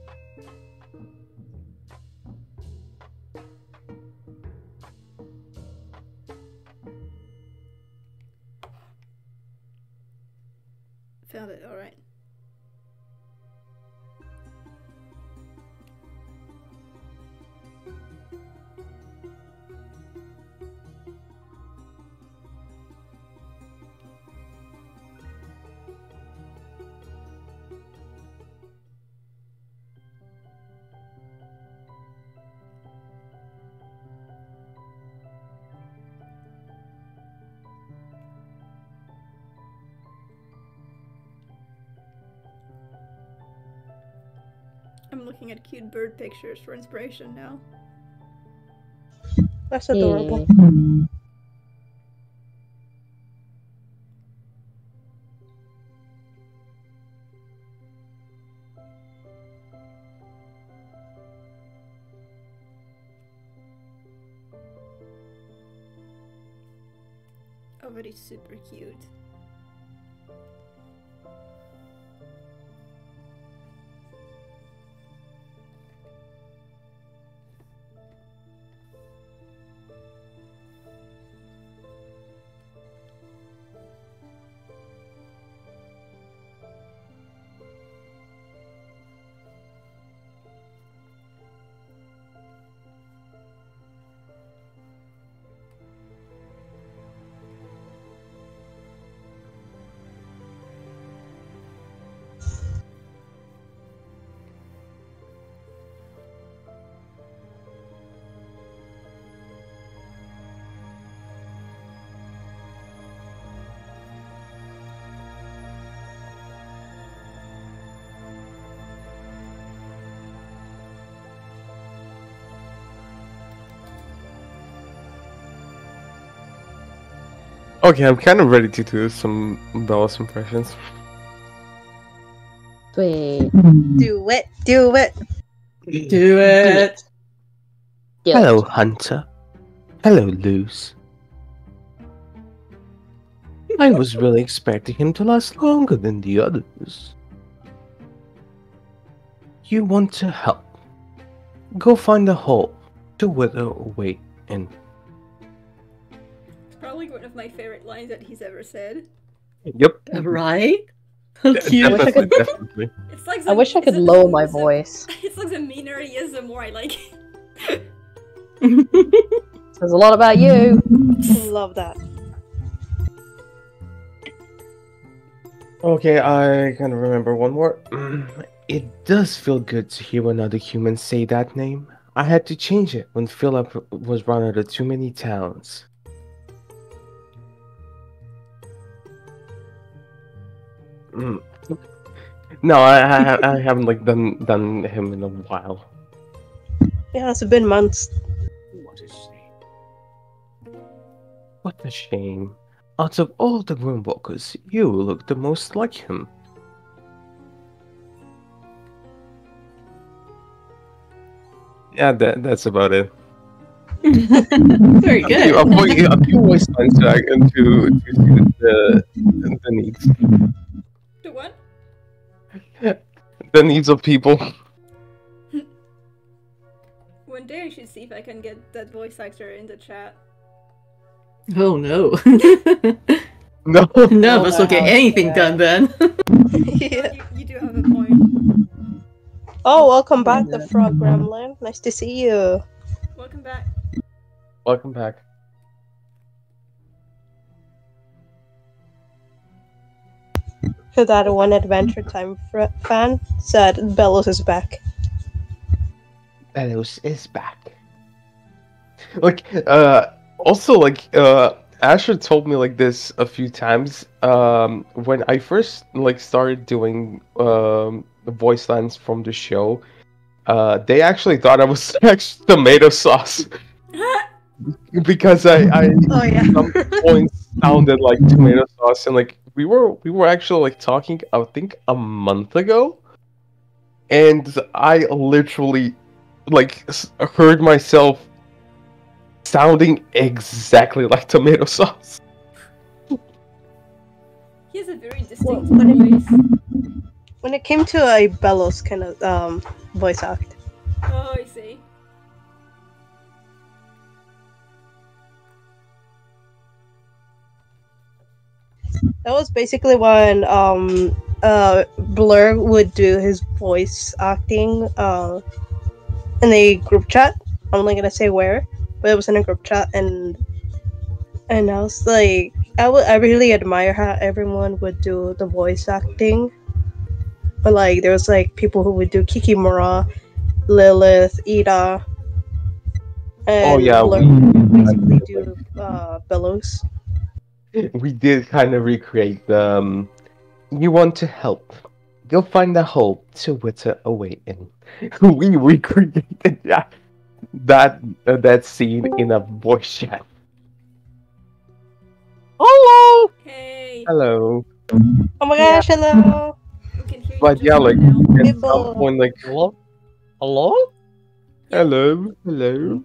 Found it, alright. I'm looking at cute bird pictures for inspiration now. That's adorable. Oh, but he's super cute. Okay, I'm kind of ready to do some Bellos impressions. Sweet. Do it. Do it. Do it. Yeah. Hello, Hunter. Hello, Luz. I was really expecting him to last longer than the others. You want to help. Go find a hole to wither away in. It's probably one of my favorite lines that he's ever said. Yep. Right? How cute. Definitely, definitely. It's like I wish I could lower my voice. It's like the meaner he is, the more I like it. Says a lot about you. Love that. Okay, I can remember one more. It does feel good to hear another human say that name. I had to change it when Philip was run out of too many towns. No, I haven't like done him in a while. Yeah, it's been months. What a shame. What a shame. Out of all the Grimwalkers, you look the most like him. Yeah, that's about it. Very good. A few voice lines to suit the needs. The what? The needs of people. One day I should see if I can get that voice actor in the chat. Oh no. No. None of us will get anything done then. Yeah. You do have a point. Oh, welcome back, the Frog Gremlin. Nice to see you. Welcome back. Welcome back. So that one Adventure Time fan said Bellows is back. Bellows is back. Like, also, like, Asher told me like this a few times. When I first like started doing the voice lines from the show, they actually thought I was actually tomato sauce because I Oh yeah. at some points sounded like tomato sauce, and like we were actually like talking, I think a month ago, and I literally like heard myself sounding exactly like tomato sauce. He has a very distinct voice. When it came to a Bellows kind of voice act. Oh, I see. That was basically when Blur would do his voice acting in a group chat. I'm not gonna say where, but it was in a group chat, and I was like, I really admire how everyone would do the voice acting. But like, there was like people who would do Kikimura, Lilith, Ida, and Oh yeah, Blur would basically do Bellows. we did kind of recreate the. You want to help? You'll find a hole to wither away in. We recreated that scene in a voice chat. Hello. Hey. Hello. Oh my gosh! Hello. We can hear you But just yeah, like fine now. at People. some point, like Hello? Hello? hello.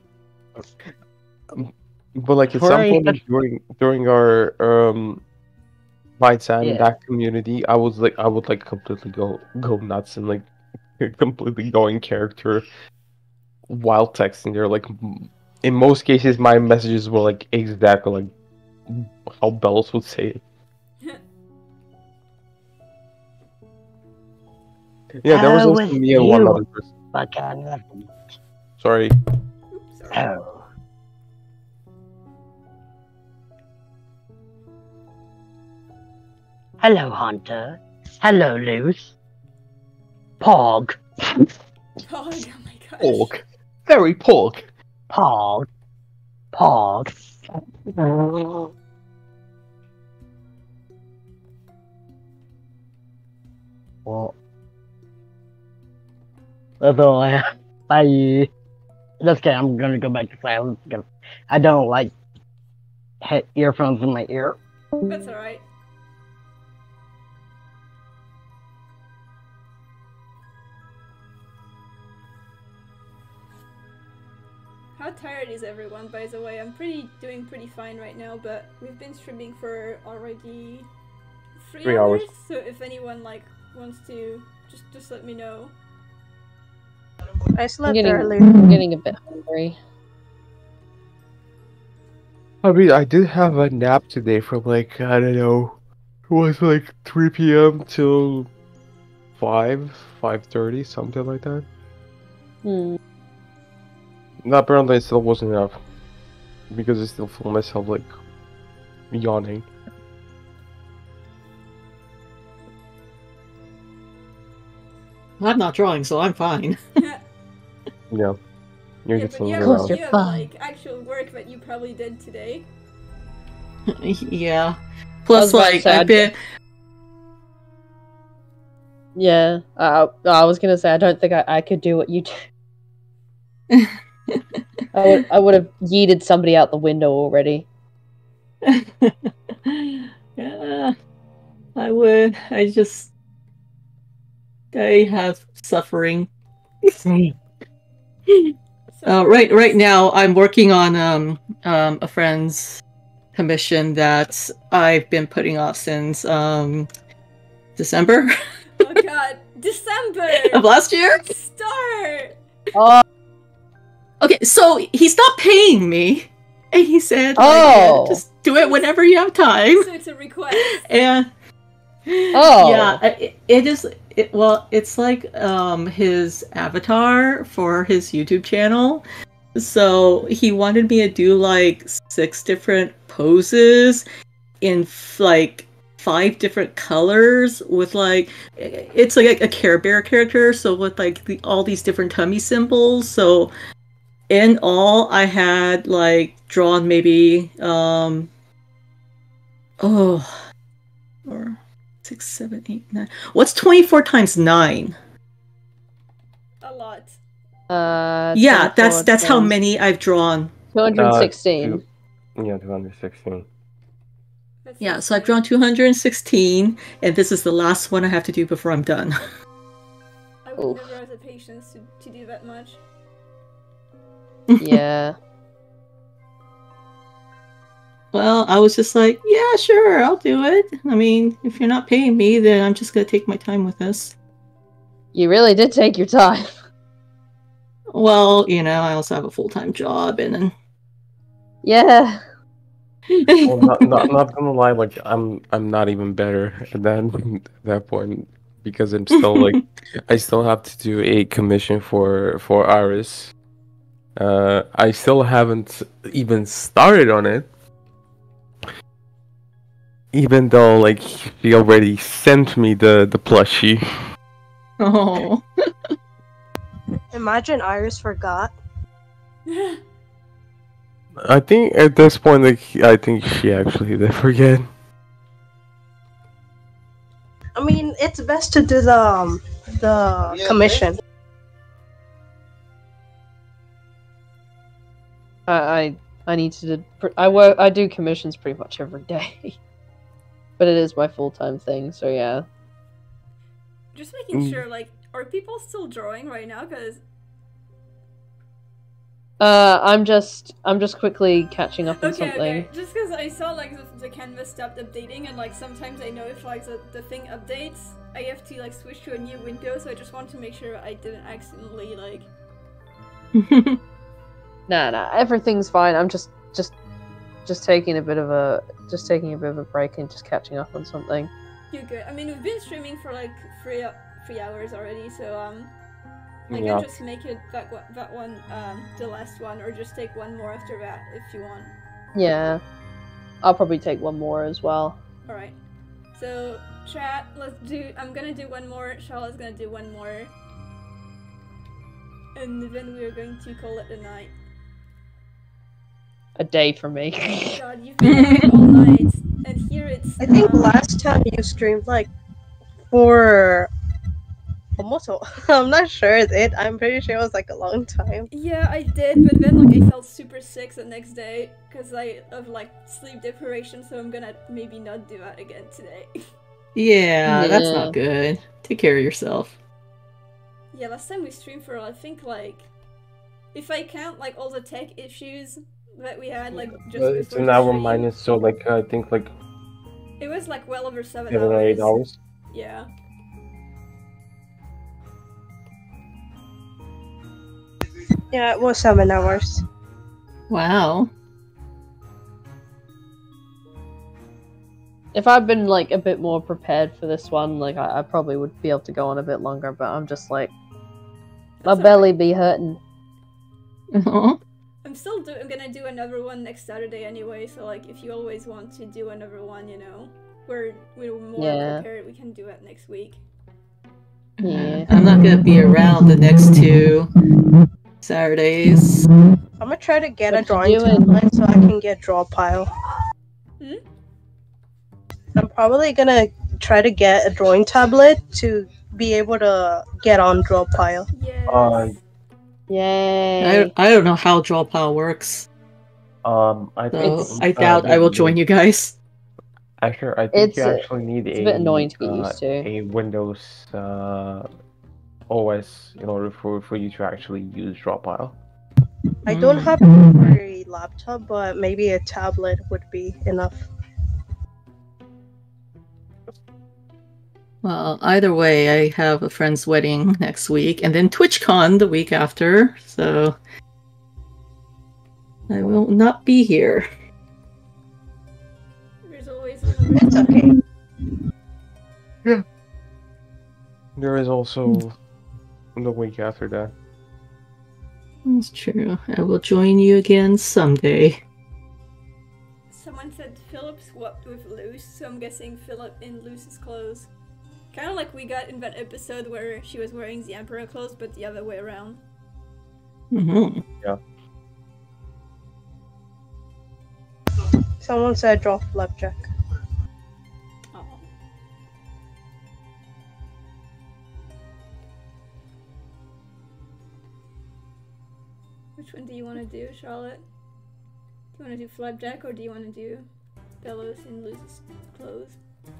But like at some Great. point during our my time in Yeah. that community, I would like completely go nuts and like completely go in character while texting there. Like in most cases, my messages were like exactly like how Bellows would say it. Yeah, there was How also was me and one you? other person. Sorry. Oops, sorry. Oh. Hello, Hunter. Hello, Luz. Pog. Oh my gosh. Pork. Very pork. Pog. Pog. Well, that's all I have. Bye. Just kidding, I'm gonna go back to silence because I don't like earphones in my ear. That's alright. How tired is everyone, by the way? I'm doing pretty fine right now, but we've been streaming for already 3 hours. So if anyone like wants to, just let me know. I slept earlier. I'm getting a bit hungry. I mean, I did have a nap today from like, I don't know, it was like 3 p.m. till 5:30, something like that. Apparently it still wasn't enough, because I still feel myself like yawning. I'm not drawing, so I'm fine. Yeah. You're just but you around. have like actual work that you probably did today. Yeah. Plus, like, I've been... Yeah. I was gonna say, I don't think I could do what you do. I would have yeeted somebody out the window already. Yeah. I would. I have suffering. Right now, I'm working on a friend's commission that I've been putting off since December. Oh god, December of last year. Start. Okay, so he stopped paying me, and he said, just do it whenever you have time." So it's a request. And yeah, it is. It's like his avatar for his YouTube channel. So he wanted me to do like 6 different poses in like 5 different colors with like, it's like a Care Bear character. So with like all these different tummy symbols. So in all, I had like drawn maybe 6, 7, 8, 9. What's 24 times 9? A lot. Yeah, that's how many I've drawn. 216. Yeah, 216. Yeah, so I've drawn 216, and this is the last one I have to do before I'm done. I would never have the patience to do that much. Yeah. Well, I was just like, yeah, sure, I'll do it. I mean, if you're not paying me, then I'm just gonna take my time with this. You really did take your time. Well, you know, I also have a full-time job, and then... Yeah. Well, not gonna lie, like I'm not even better than at that point, because I'm still like I still have to do a commission for Iris. I still haven't even started on it, even though like she already sent me the plushie. Oh. Imagine Iris forgot. I think at this point, like, I think she actually did forget. I mean, it's best to do the commission. I need to. I do commissions pretty much every day, but it is my full-time thing. So yeah. Just making sure, like, are people still drawing right now? Because I'm just quickly catching up on something. Okay. Just because I saw like the canvas stopped updating, and like sometimes I know if like the thing updates, I have to like switch to a new window. So I just want to make sure I didn't accidentally like. Nah, everything's fine. I'm just taking a bit of a break and just catching up on something. You're good. I mean, we've been streaming for like 3 hours already, so I Yeah. can just make it that one the last one, or just take one more after that if you want. Yeah, I'll probably take one more as well. All right. So chat, I'm gonna do one more. Charlotte's gonna do one more, and then we're going to call it a night. A day for me. Oh God, you've been awake all night, and here it's. I think last time you streamed like for almost. I'm not sure I'm pretty sure it was like a long time. Yeah, I did, but then like I felt super sick the next day because of like sleep deprivation. So I'm gonna maybe not do that again today. Yeah, that's not good. Take care of yourself. Yeah, last time we streamed for I think like If I count like all the tech issues that we had, like just So before the now we're stream, minus, so like I think like it was like well over 7 7 or 8 hours. Yeah. Yeah, it was 7 hours. Wow. If I'd been like a bit more prepared for this one, like I probably would be able to go on a bit longer. But I'm just like, my That's belly be hurting. Aw. I'm gonna do another one next Saturday anyway, so like if you always want to do another one, you know, we're more Yeah. prepared, we can do it next week. Yeah. I'm not gonna be around the next 2 Saturdays. I'm gonna try to get What a you drawing doing? tablet so I can get draw pile. Hmm? I'm probably gonna try to get a drawing tablet to be able to get on draw pile. Yes. Yay. I don't know how draw pile works, I think so I doubt I will join you guys. Actually, I think It's you actually need a bit annoying to get used to. a Windows OS in order for you to actually use Dropile. I don't have it for a laptop, but maybe a tablet would be enough. Well, either way, I have a friend's wedding next week, and then TwitchCon the week after, so I will not be here. There's always It's okay. Yeah. There is also the week after that. That's true. I will join you again someday. Someone said Philip swapped with Luce, so I'm guessing Philip in Luce's clothes. Kind of like we got in that episode where she was wearing the Emperor clothes, but the other way around. Mm-hmm. Yeah. Someone said draw flapjack. Oh. Which one do you want to do, Charlotte? Do you want to do Flapjack or do you want to do Bellows in Luce's clothes?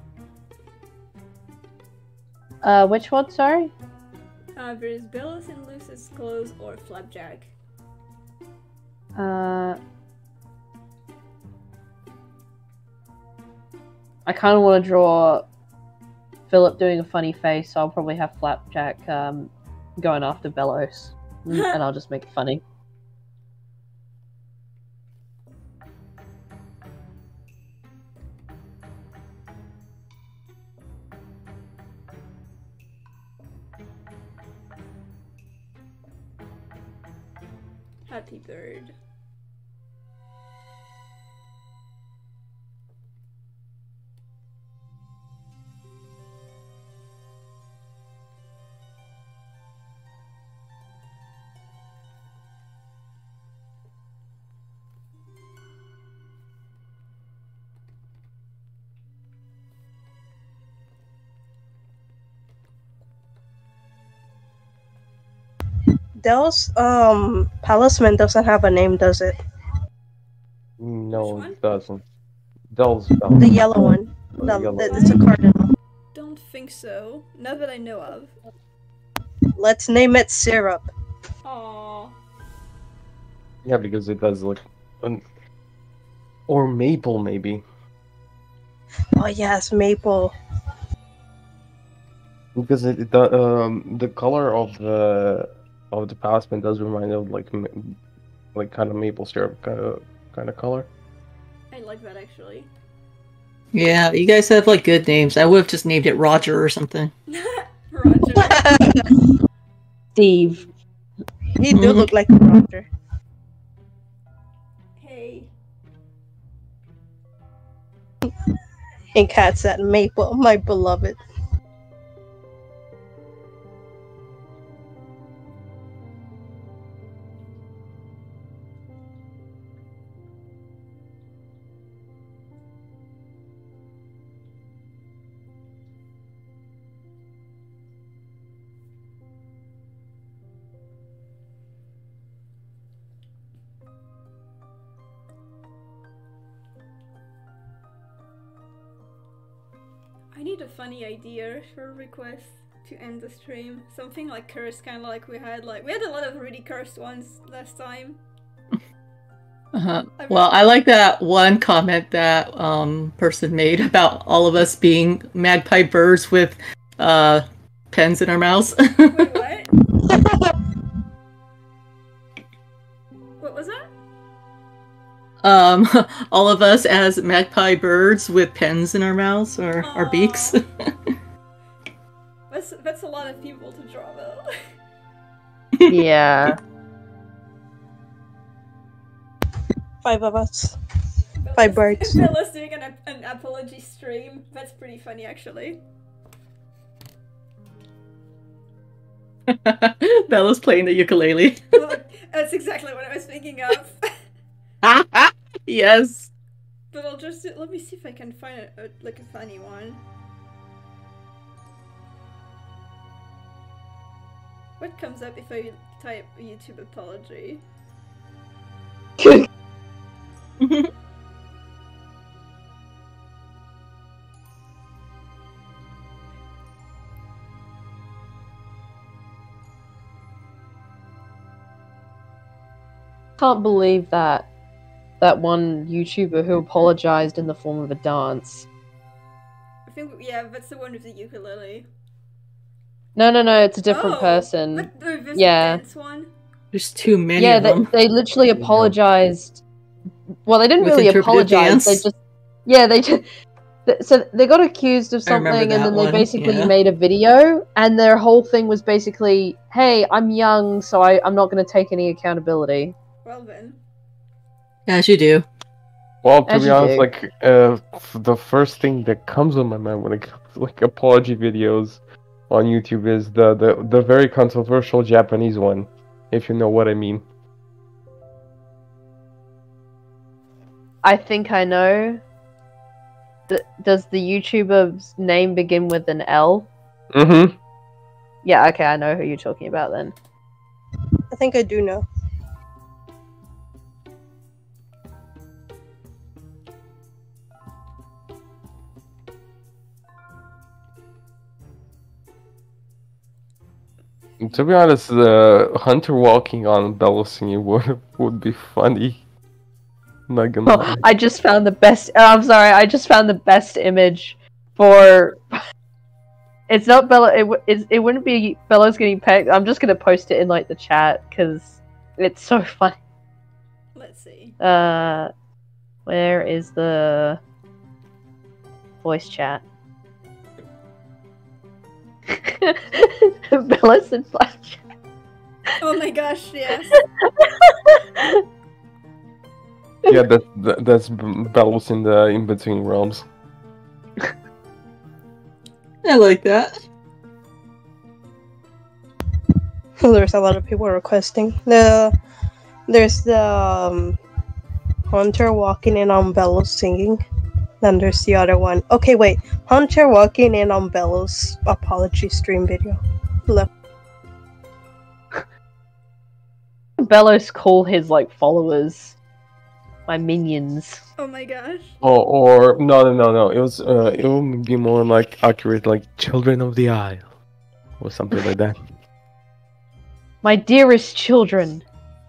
Which one, sorry? There's Bellows in Luce's clothes or Flapjack. I kind of want to draw Philip doing a funny face, so I'll probably have Flapjack going after Bellows. And I'll just make it funny. Happy bird. Dell's Palisman doesn't have a name, does it? No, Which one? it doesn't. Dell's The yellow one. It's a cardinal. Don't think so. Not that I know of. Let's name it Syrup. Aww. Yeah, because it does look. Or Maple, maybe. Oh yes, Maple. Because the color of the Palisman does remind of like kind of maple syrup kind of color. I like that actually. Yeah, you guys have like good names. I would have just named it Roger or something. Roger. Steve. He do look like a Roger. Hey. And Cat said Maple, my beloved. I need a funny idea for a request. to end the stream? Something like cursed, kind of like we had a lot of really cursed ones last time. Well, I like that one comment that person made about all of us being magpie birds with pens in our mouths. Wait, what? What was that? All of us as magpie birds with pens in our mouths or our beaks. That's a lot of people to draw, though. Yeah. 5 of us. 5 birds. Bella's doing an apology stream. That's pretty funny, actually. Bella's playing the ukulele. That's exactly what I was thinking of. Yes. But I'll just let me see if I can find a funny one. What comes up if I type YouTube apology? Can't believe that one YouTuber who apologized in the form of a dance. I think, yeah, that's the one with the ukulele. No, it's a different person. Yeah. Dance one? There's too many of them. They literally apologized. Well, they didn't really apologize. They just, they just. So they got accused of something, and then they basically made a video, and their whole thing was basically, "Hey, I'm young, so I'm not going to take any accountability." Well then. As you do. Well, to be honest, the first thing that comes on my mind when it comes to apology videos on YouTube is the very controversial Japanese one, if you know what I mean. I think I know. Does the YouTuber's name begin with an L? Mm-hmm. Yeah, okay, I know who you're talking about then. I think I do know. To be honest, Hunter walking on Bella singing would be funny. Not gonna lie. I just found the best. I'm sorry. I just found the best image for. It's not Bella. It wouldn't be Bella's getting pecked. I'm just gonna post it in the chat because it's so funny. Let's see. Where is the voice chat? Bella's in flash chat. Oh my gosh! Yes. Yeah, that's Bella's in the in-between realms. I like that. There's a lot of people requesting. There's the Hunter walking in on Bella's singing. Then there's the other one. Okay, wait. Hunter walking in on Bella's apology stream video. Look. Bellows call his followers my minions. Oh my gosh. Or no. It would be more accurate, children of the Isle, or something like that. My dearest children.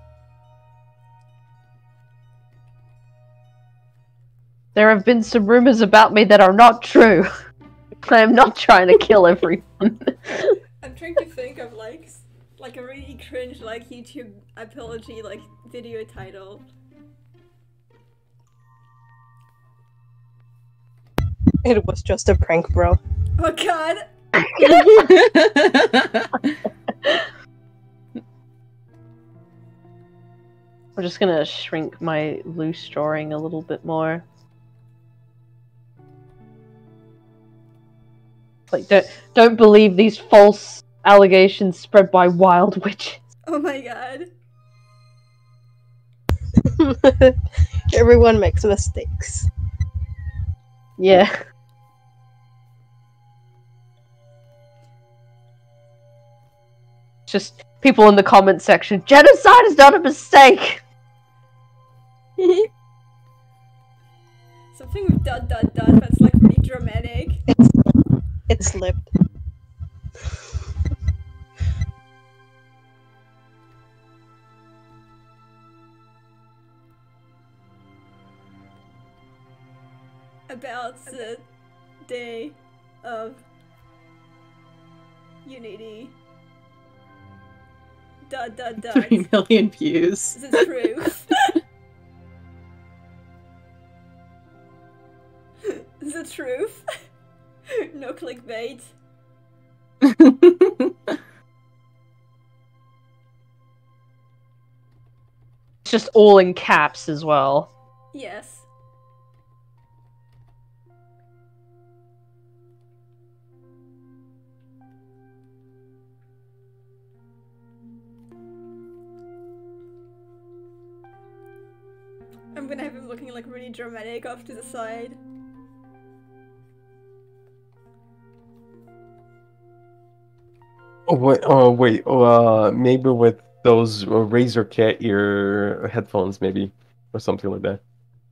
There have been some rumors about me that are not true. I am not trying to kill everyone. I'm trying to think of a really cringe YouTube apology video title. It was just a prank, bro. Oh god! We're just gonna shrink my loose drawing a little bit more. Don't believe these false allegations spread by wild witches. Oh my god. Everyone makes mistakes. Yeah. Just people in the comment section. Genocide is not a mistake. Something with ... That's really dramatic. It slipped. about the day of Unity. ... 3 million views. The truth. The truth. No clickbait. It's just all in caps as well. Yes. I'm gonna have him looking like really dramatic off to the side. Oh wait, maybe with those Razer cat ear headphones, maybe, or something like that.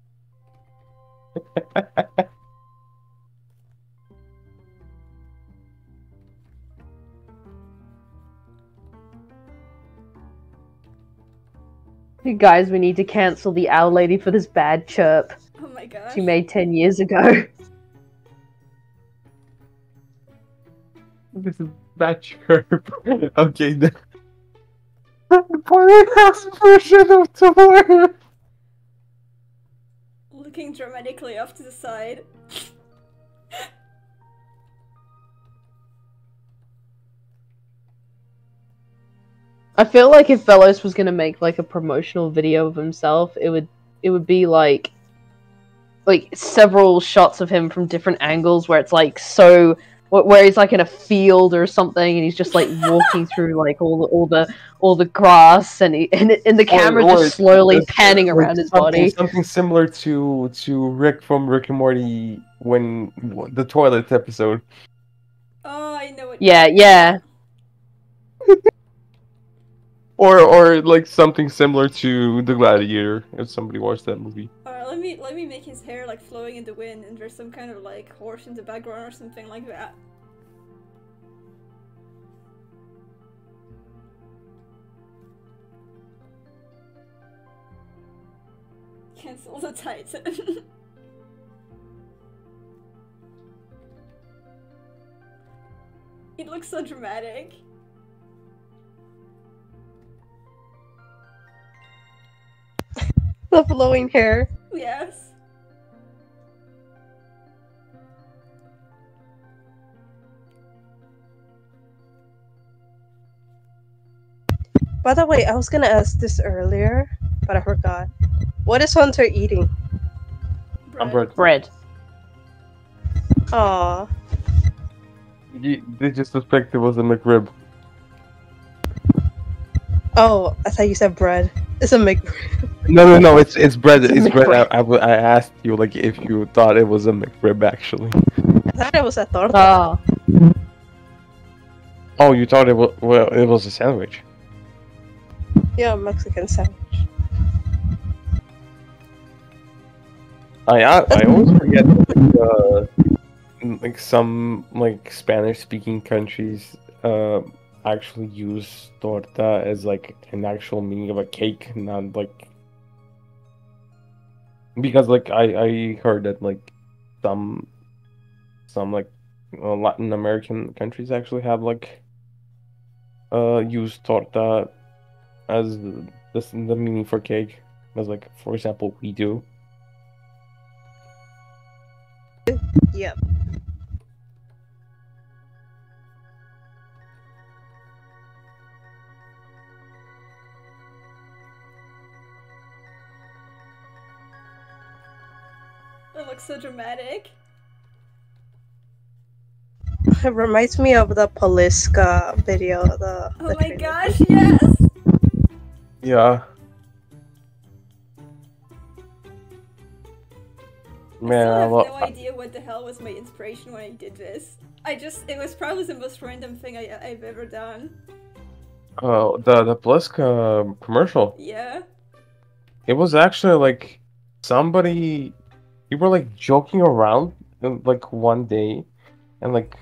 You guys, we need to cancel the owl lady for this bad chirp Oh my gosh. she made 10 years ago. This is bad chirp. Okay, then. Podcast version of Tumblr. Looking dramatically off to the side. I feel like if Velos was gonna make like a promotional video of himself, it would be like several shots of him from different angles where it's like where he's like in a field or something and he's just like walking through like all the grass and the camera just slowly panning around his body. Something similar to Rick from Rick and Morty when the toilet episode. Oh, I know what. Yeah. Or like something similar to The Gladiator, if somebody watched that movie. Alright, let me make his hair like flowing in the wind and there's some kind of like horse in the background or something like that. Cancel the Titan. It looks so dramatic. The flowing hair. Yes. By the way, I was gonna ask this earlier, but I forgot. What is Hunter eating? Bread. Aww. They just suspect it was a McRib. Oh, I thought you said bread. It's a McRib. No, it's bread. It's bread. I asked you like if you thought it was a McRib actually. I thought it was a torta. Oh, you thought it was a sandwich. Yeah, Mexican sandwich. I always forget like some like Spanish speaking countries actually use torta as like an actual meaning of a cake, not like because like I heard that like some like Latin American countries actually have like use torta as the meaning for cake, as like for example we do. Yep. It looks so dramatic. It reminds me of the Poliska video. Oh my gosh, yes! Yeah. Man, I have no idea what the hell was my inspiration when I did this. It was probably the most random thing I've ever done. Oh, the Poliska commercial. Yeah. It was actually like somebody, you were like joking around like one day, and like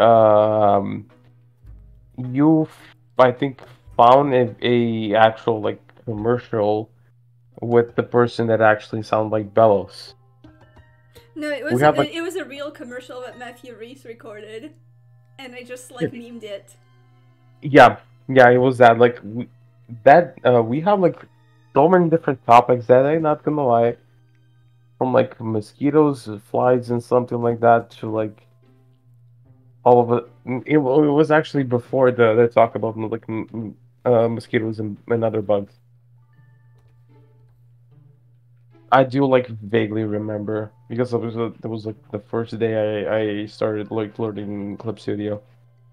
you I think found a actual like commercial with the person that actually sounded like Bellows. No, it was it was a real commercial that Matthew Reese recorded, and I just like memed it. Yeah, it was that. Like we have like so many different topics that I'm not gonna lie, from like mosquitoes, flies, and something like that to like all of it. It was actually before the talk about like mosquitoes and other bugs. I do like vaguely remember because it was like the first day I started like learning Clip Studio.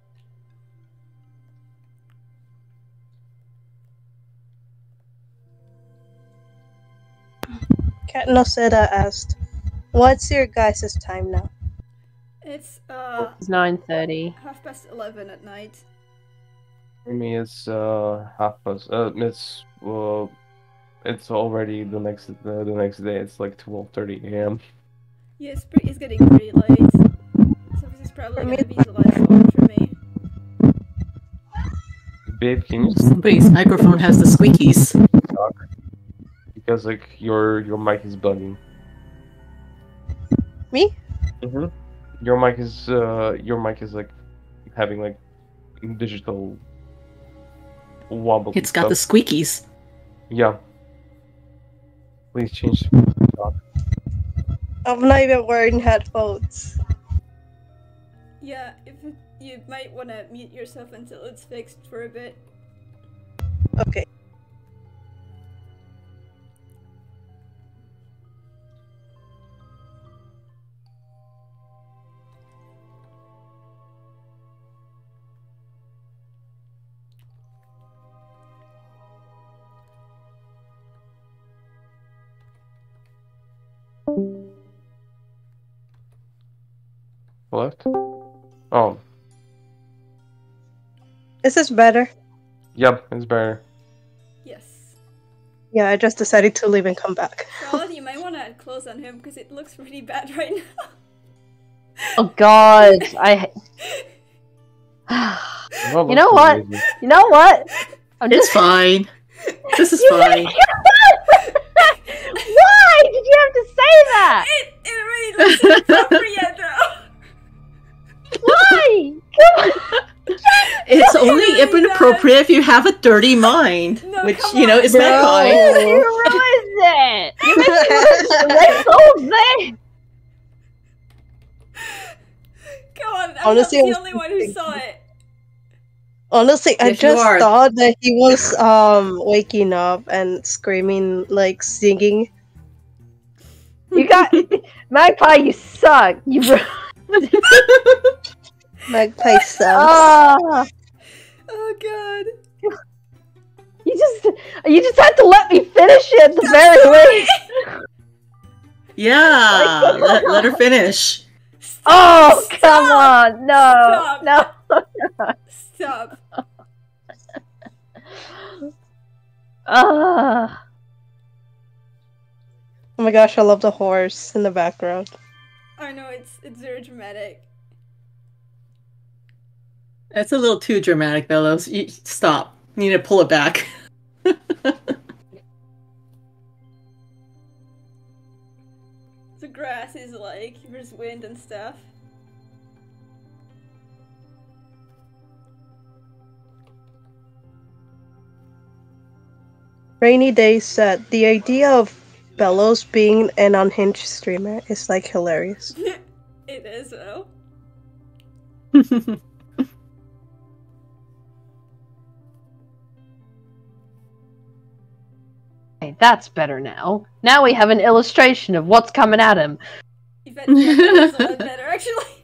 Katnoseta asked, "What's your guys' time now?" It's 9:30. 11:30 at night. For me, it's 12:30. It's already the next day. It's like 12:30 a.m. Yeah, it's getting pretty late. So this is probably gonna be the last one for me. Babe, can you Somebody's microphone has the squeakies. talk? Because like your mic is bugging. Me? Mhm. Your mic is like having like digital wobble. It's got the squeakies. Yeah. Please change to talk. I'm not even wearing headphones. Yeah, you might want to mute yourself until it's fixed for a bit. Okay. What? Oh. Is this better? Yep, it's better. Yes. Yeah, I just decided to leave and come back. Charlotte, you might want to close on him because it looks really bad right now. Oh God, You know what? You know what? It's fine. This is fine. Why did you have to say that? It really looks inappropriate though. Why? Come on. It's only inappropriate if you have a dirty mind, No, which come you know on. is my fine. You ruined it. You made me ruin this whole thing. Come on, I'm Honestly, not I the was only one who saw it. Honestly, I Yes, you just are. thought that he was waking up and screaming, like singing. You got Magpie. You suck. You. Magpie sucks. Oh, Oh god. you just had to let me finish it at the very least. Yeah, let her finish. Oh, come on. No. Stop. No. Stop. Ah. Oh my gosh, I love the horse in the background. I know it's very dramatic. That's a little too dramatic, Bellows. Stop. You need to pull it back. The grass is like there's wind and stuff. Rainy Day said, the idea of Bellows being an unhinged streamer is like hilarious. It is though. Okay, that's better now. Now we have an illustration of what's coming at him. That's a lot better actually.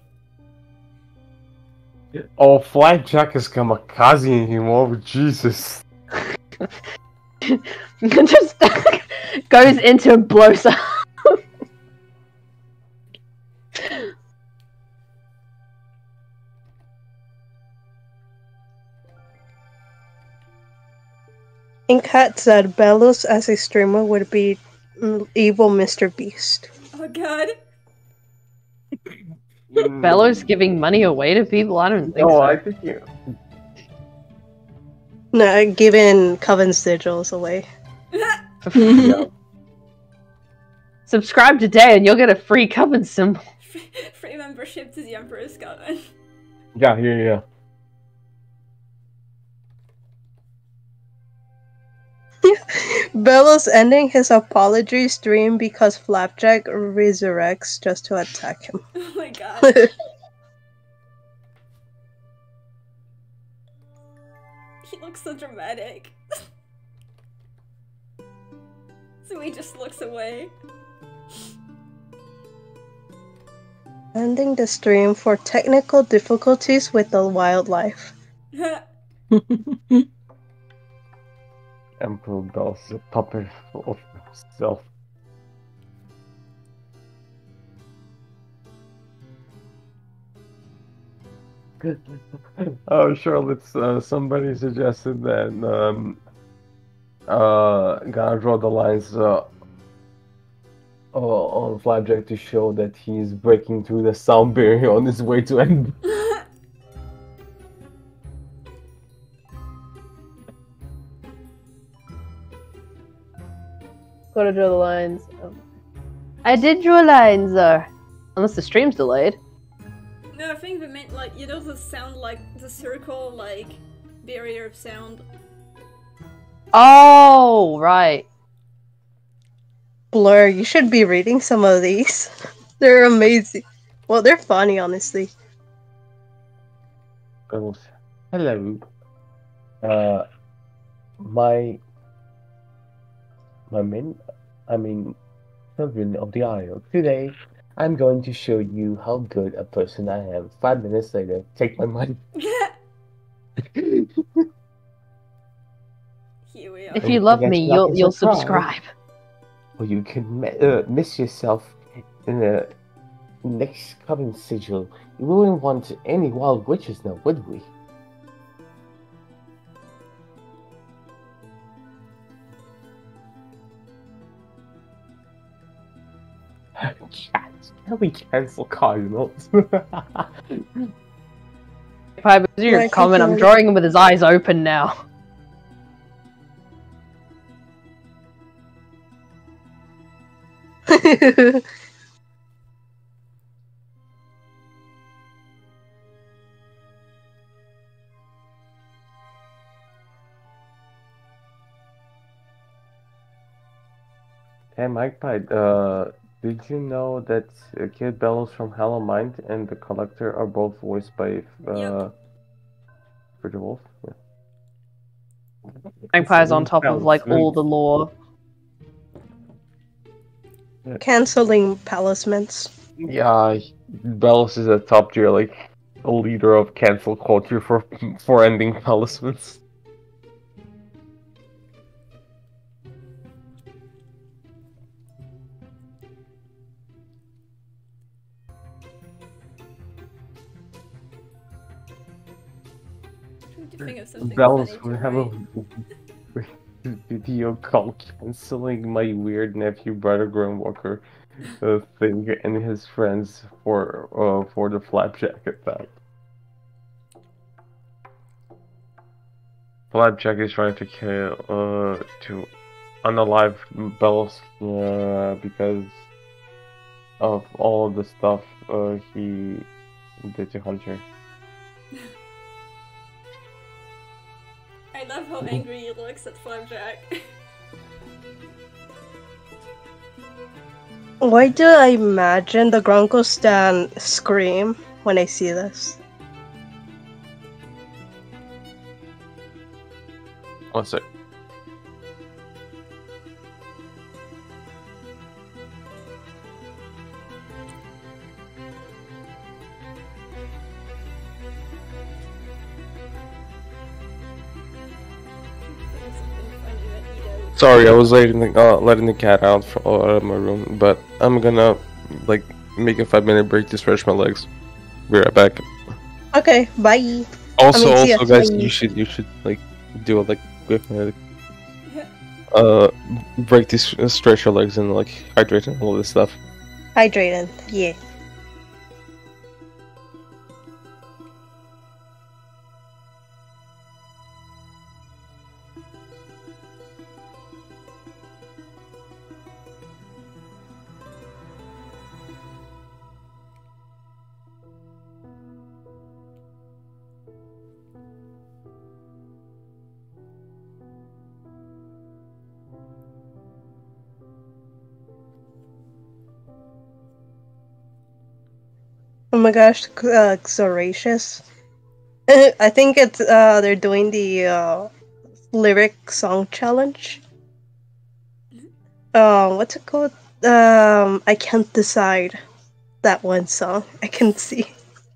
Oh, Flapjack is kamikaze him. Oh, Jesus. Just goes into and blows up. Incat said Bellows as a streamer would be evil Mr. Beast. Oh god. Bellows giving money away to people? I don't think so. I think you. No, giving Coven sigils away. So Subscribe today and you'll get a free coven symbol. Free membership to the Emperor's Coven. Yeah, yeah. Bellows ending his apology stream because Flapjack resurrects just to attack him. Oh my god. He looks so dramatic. So he just looks away. Ending the stream for technical difficulties with the wildlife. Emperor Bell's a puppet of himself. Oh, Charlotte, somebody suggested that gotta draw the lines on Flapjack to show that he's breaking through the sound barrier on his way to end. Gotta draw the lines. Oh. I did draw lines, unless the stream's delayed. No, I think we meant like, you know the sound, like the circle, like barrier of sound. Oh, right. Blur, you should be reading some of these. They're amazing. Well, they're funny, honestly. Hello. Children of the Isle. Today, I'm going to show you how good a person I am. 5 minutes later, take my money. Here we are. If you love me, you'll subscribe. Or you can miss yourself in the next coming sigil. We wouldn't want any wild witches now, would we? Can we cancel Cardinals? Piper, your comment. I'm drawing him with his eyes open now. Hey, Mike Pie, did you know that Kid Bellows from Hello Mind and the Collector are both voiced by Virgil Wolf? Yeah. Magpie's on top of like all the lore. Yeah. Canceling palismans. Yeah, Bellows is a top tier, like a leader of cancel culture for ending talismans. Bellows would have a video called canceling my weird nephew brother Grimwalker thing and his friends for the Flapjack attack. Flapjack is trying to kill to unalive Bellows because of all the stuff he did to Hunter. I love how angry he looks at Flapjack. Why do I imagine the Grunkle Stan scream when I see this? One sec. Sorry, I was letting the cat out of my room, but I'm gonna like make a 5-minute break to stretch my legs. Be right back. Okay, bye. Also, guys, you should like do a quick break to stretch your legs and like hydrate and all this stuff. Hydrating, yeah. Oh my gosh, Xeracious. I think it's they're doing the lyric song challenge. What's it called? I can't decide. That one song I can see.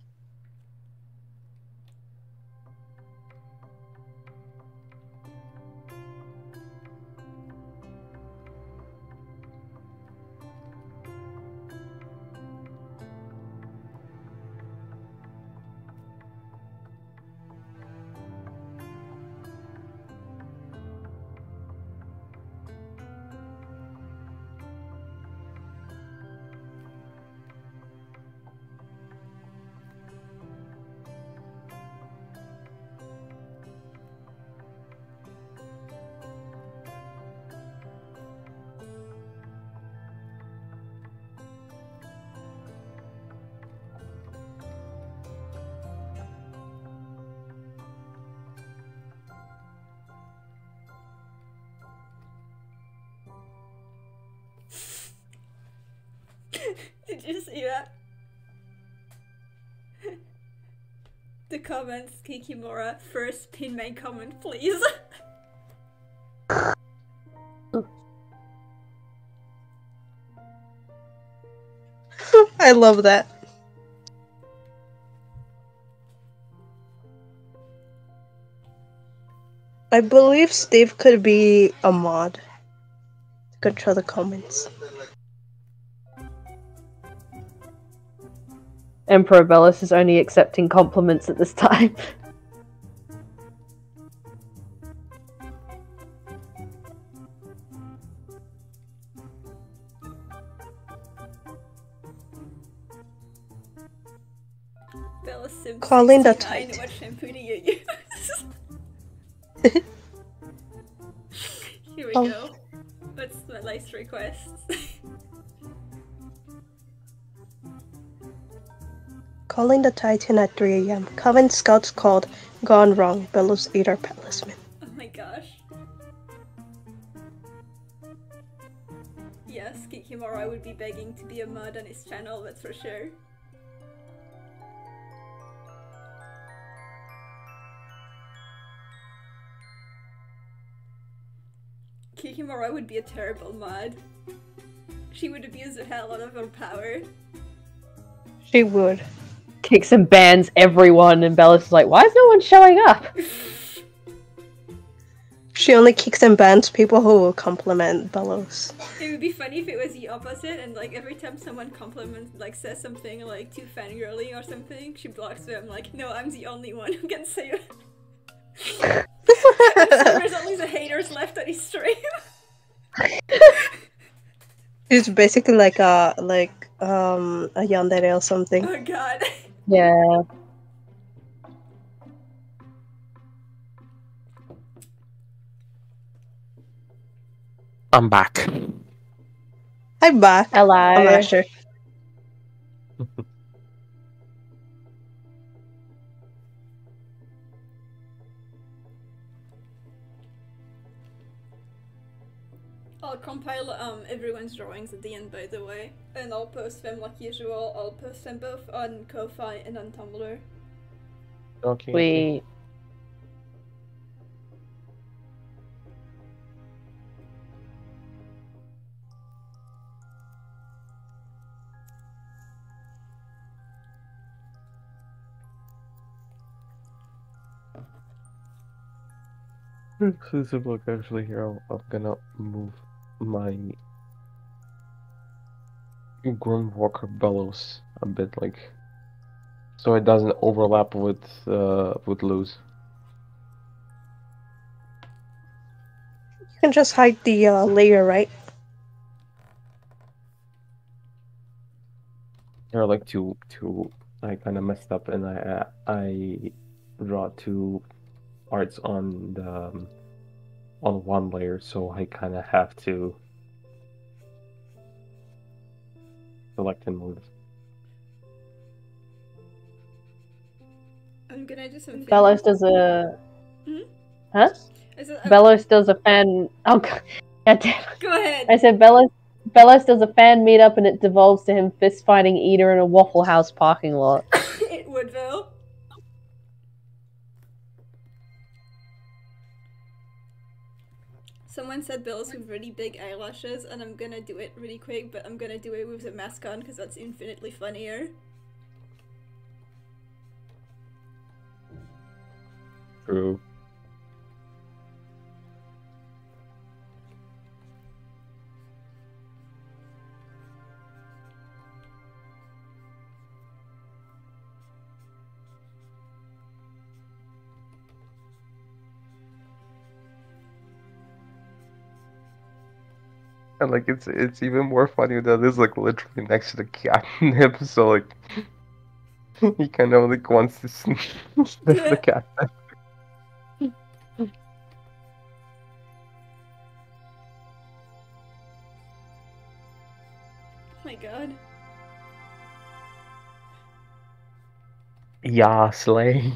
Did you see that? The comments, Kikimora, first pin main comment, please. I love that. I believe Steve could be a mod to control the comments. Emperor Bellis is only accepting compliments at this time. Bellis Sim Calling the 69, Titan. what shampoo do you use? Here we go. What's my last request? Calling the Titan at 3 AM. Coven Scouts called. Gone wrong. Bellows ate our talisman. Oh my gosh. Yes, Kikimora would be begging to be a mod on his channel, that's for sure. Kikimora would be a terrible mod. She would abuse the hell out of her power. She would. Kicks and bans everyone, and Bellis is like, why is no one showing up? She only kicks and bans people who will compliment Bellows. It would be funny if it was the opposite, and like every time someone compliments, like says something like too fangirly or something, she blocks them. Like, no, I'm the only one who can say it. So there's only the haters left on his stream. She's basically like a yandere or something. Oh god. Yeah. I'm back. I'm back. Hello. I'm Asher. I'll compile everyone's drawings at the end, by the way, and I'll post them like usual. I'll post them both on Ko-Fi and on Tumblr. Okay. We. Exclusive look actually here. I'm gonna move my Grimwalker Bellows a bit, like, so it doesn't overlap with Luz. You can just hide the layer, right? There are like two. I kind of messed up, and I draw two arts on the on one layer, so I kind of have to select and move. I'm gonna do something. Bellows does a. Hmm? Huh? I said, Bellows does a fan. Oh god damn. Go ahead. I said Bellows Bellos does a fan meetup and it devolves to him fist fighting Ida in a Waffle House parking lot. It would though. Someone said Bellos with really big eyelashes, and I'm gonna do it really quick, but I'm gonna do it with the mask on because that's infinitely funnier. True. And like it's even more funny that it's like literally next to the catnip, so like he kind of like wants to sniff the catnip. Oh my god. Yeah, slay.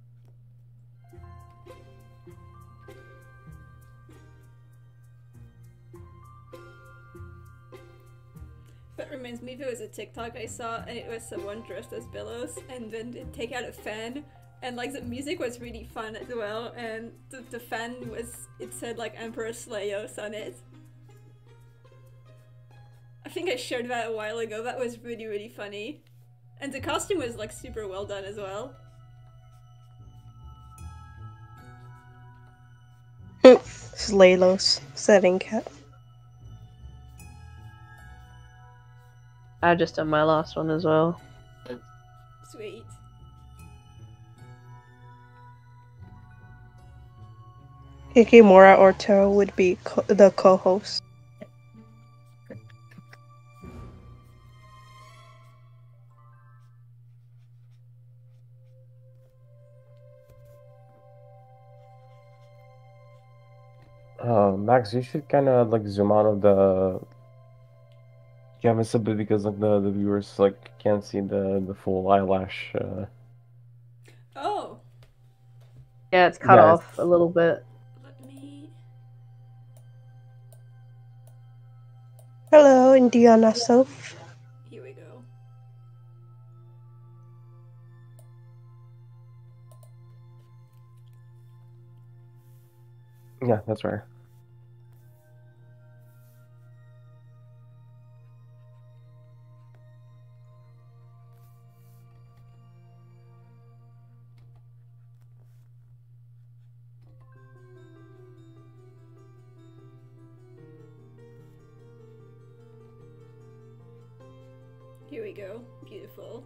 That reminds me, there was a TikTok I saw, and it was someone dressed as Bellos, and then they'd take out a fan, and like the music was really fun as well, and the fan was, it said like Emperor Slayos on it. I think I shared that a while ago. That was really, really funny. And the costume was like super well done as well. Slaylos setting cat. I just done my last one as well. Sweet. Ikimura or Taro would be the co-host. Max, you should kind of like zoom out of the canvas a bit because like the viewers like can't see the full eyelash. Oh. Yeah, it's cut off a little bit. Let me. Hello, Indiana Soph. Here we go. Yeah, that's right. Here we go. Beautiful.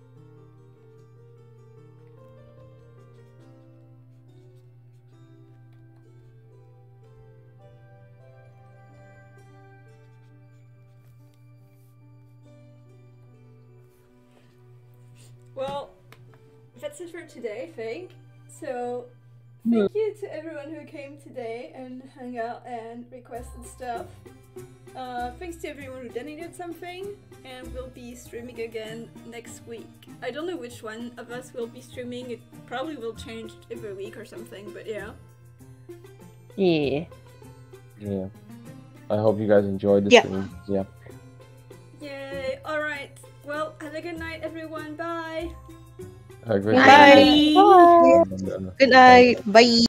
Well, that's it for today, I think. So, thank you to everyone who came today and hung out and requested stuff. Thanks to everyone who donated something, and we'll be streaming again next week. I don't know which one of us will be streaming. It probably will change every week or something, but yeah. Yeah. Yeah. I hope you guys enjoyed the stream. Yeah. Yay! Alright. Well, have a good night, everyone. Bye! Have a great Bye. night. Good night. Bye.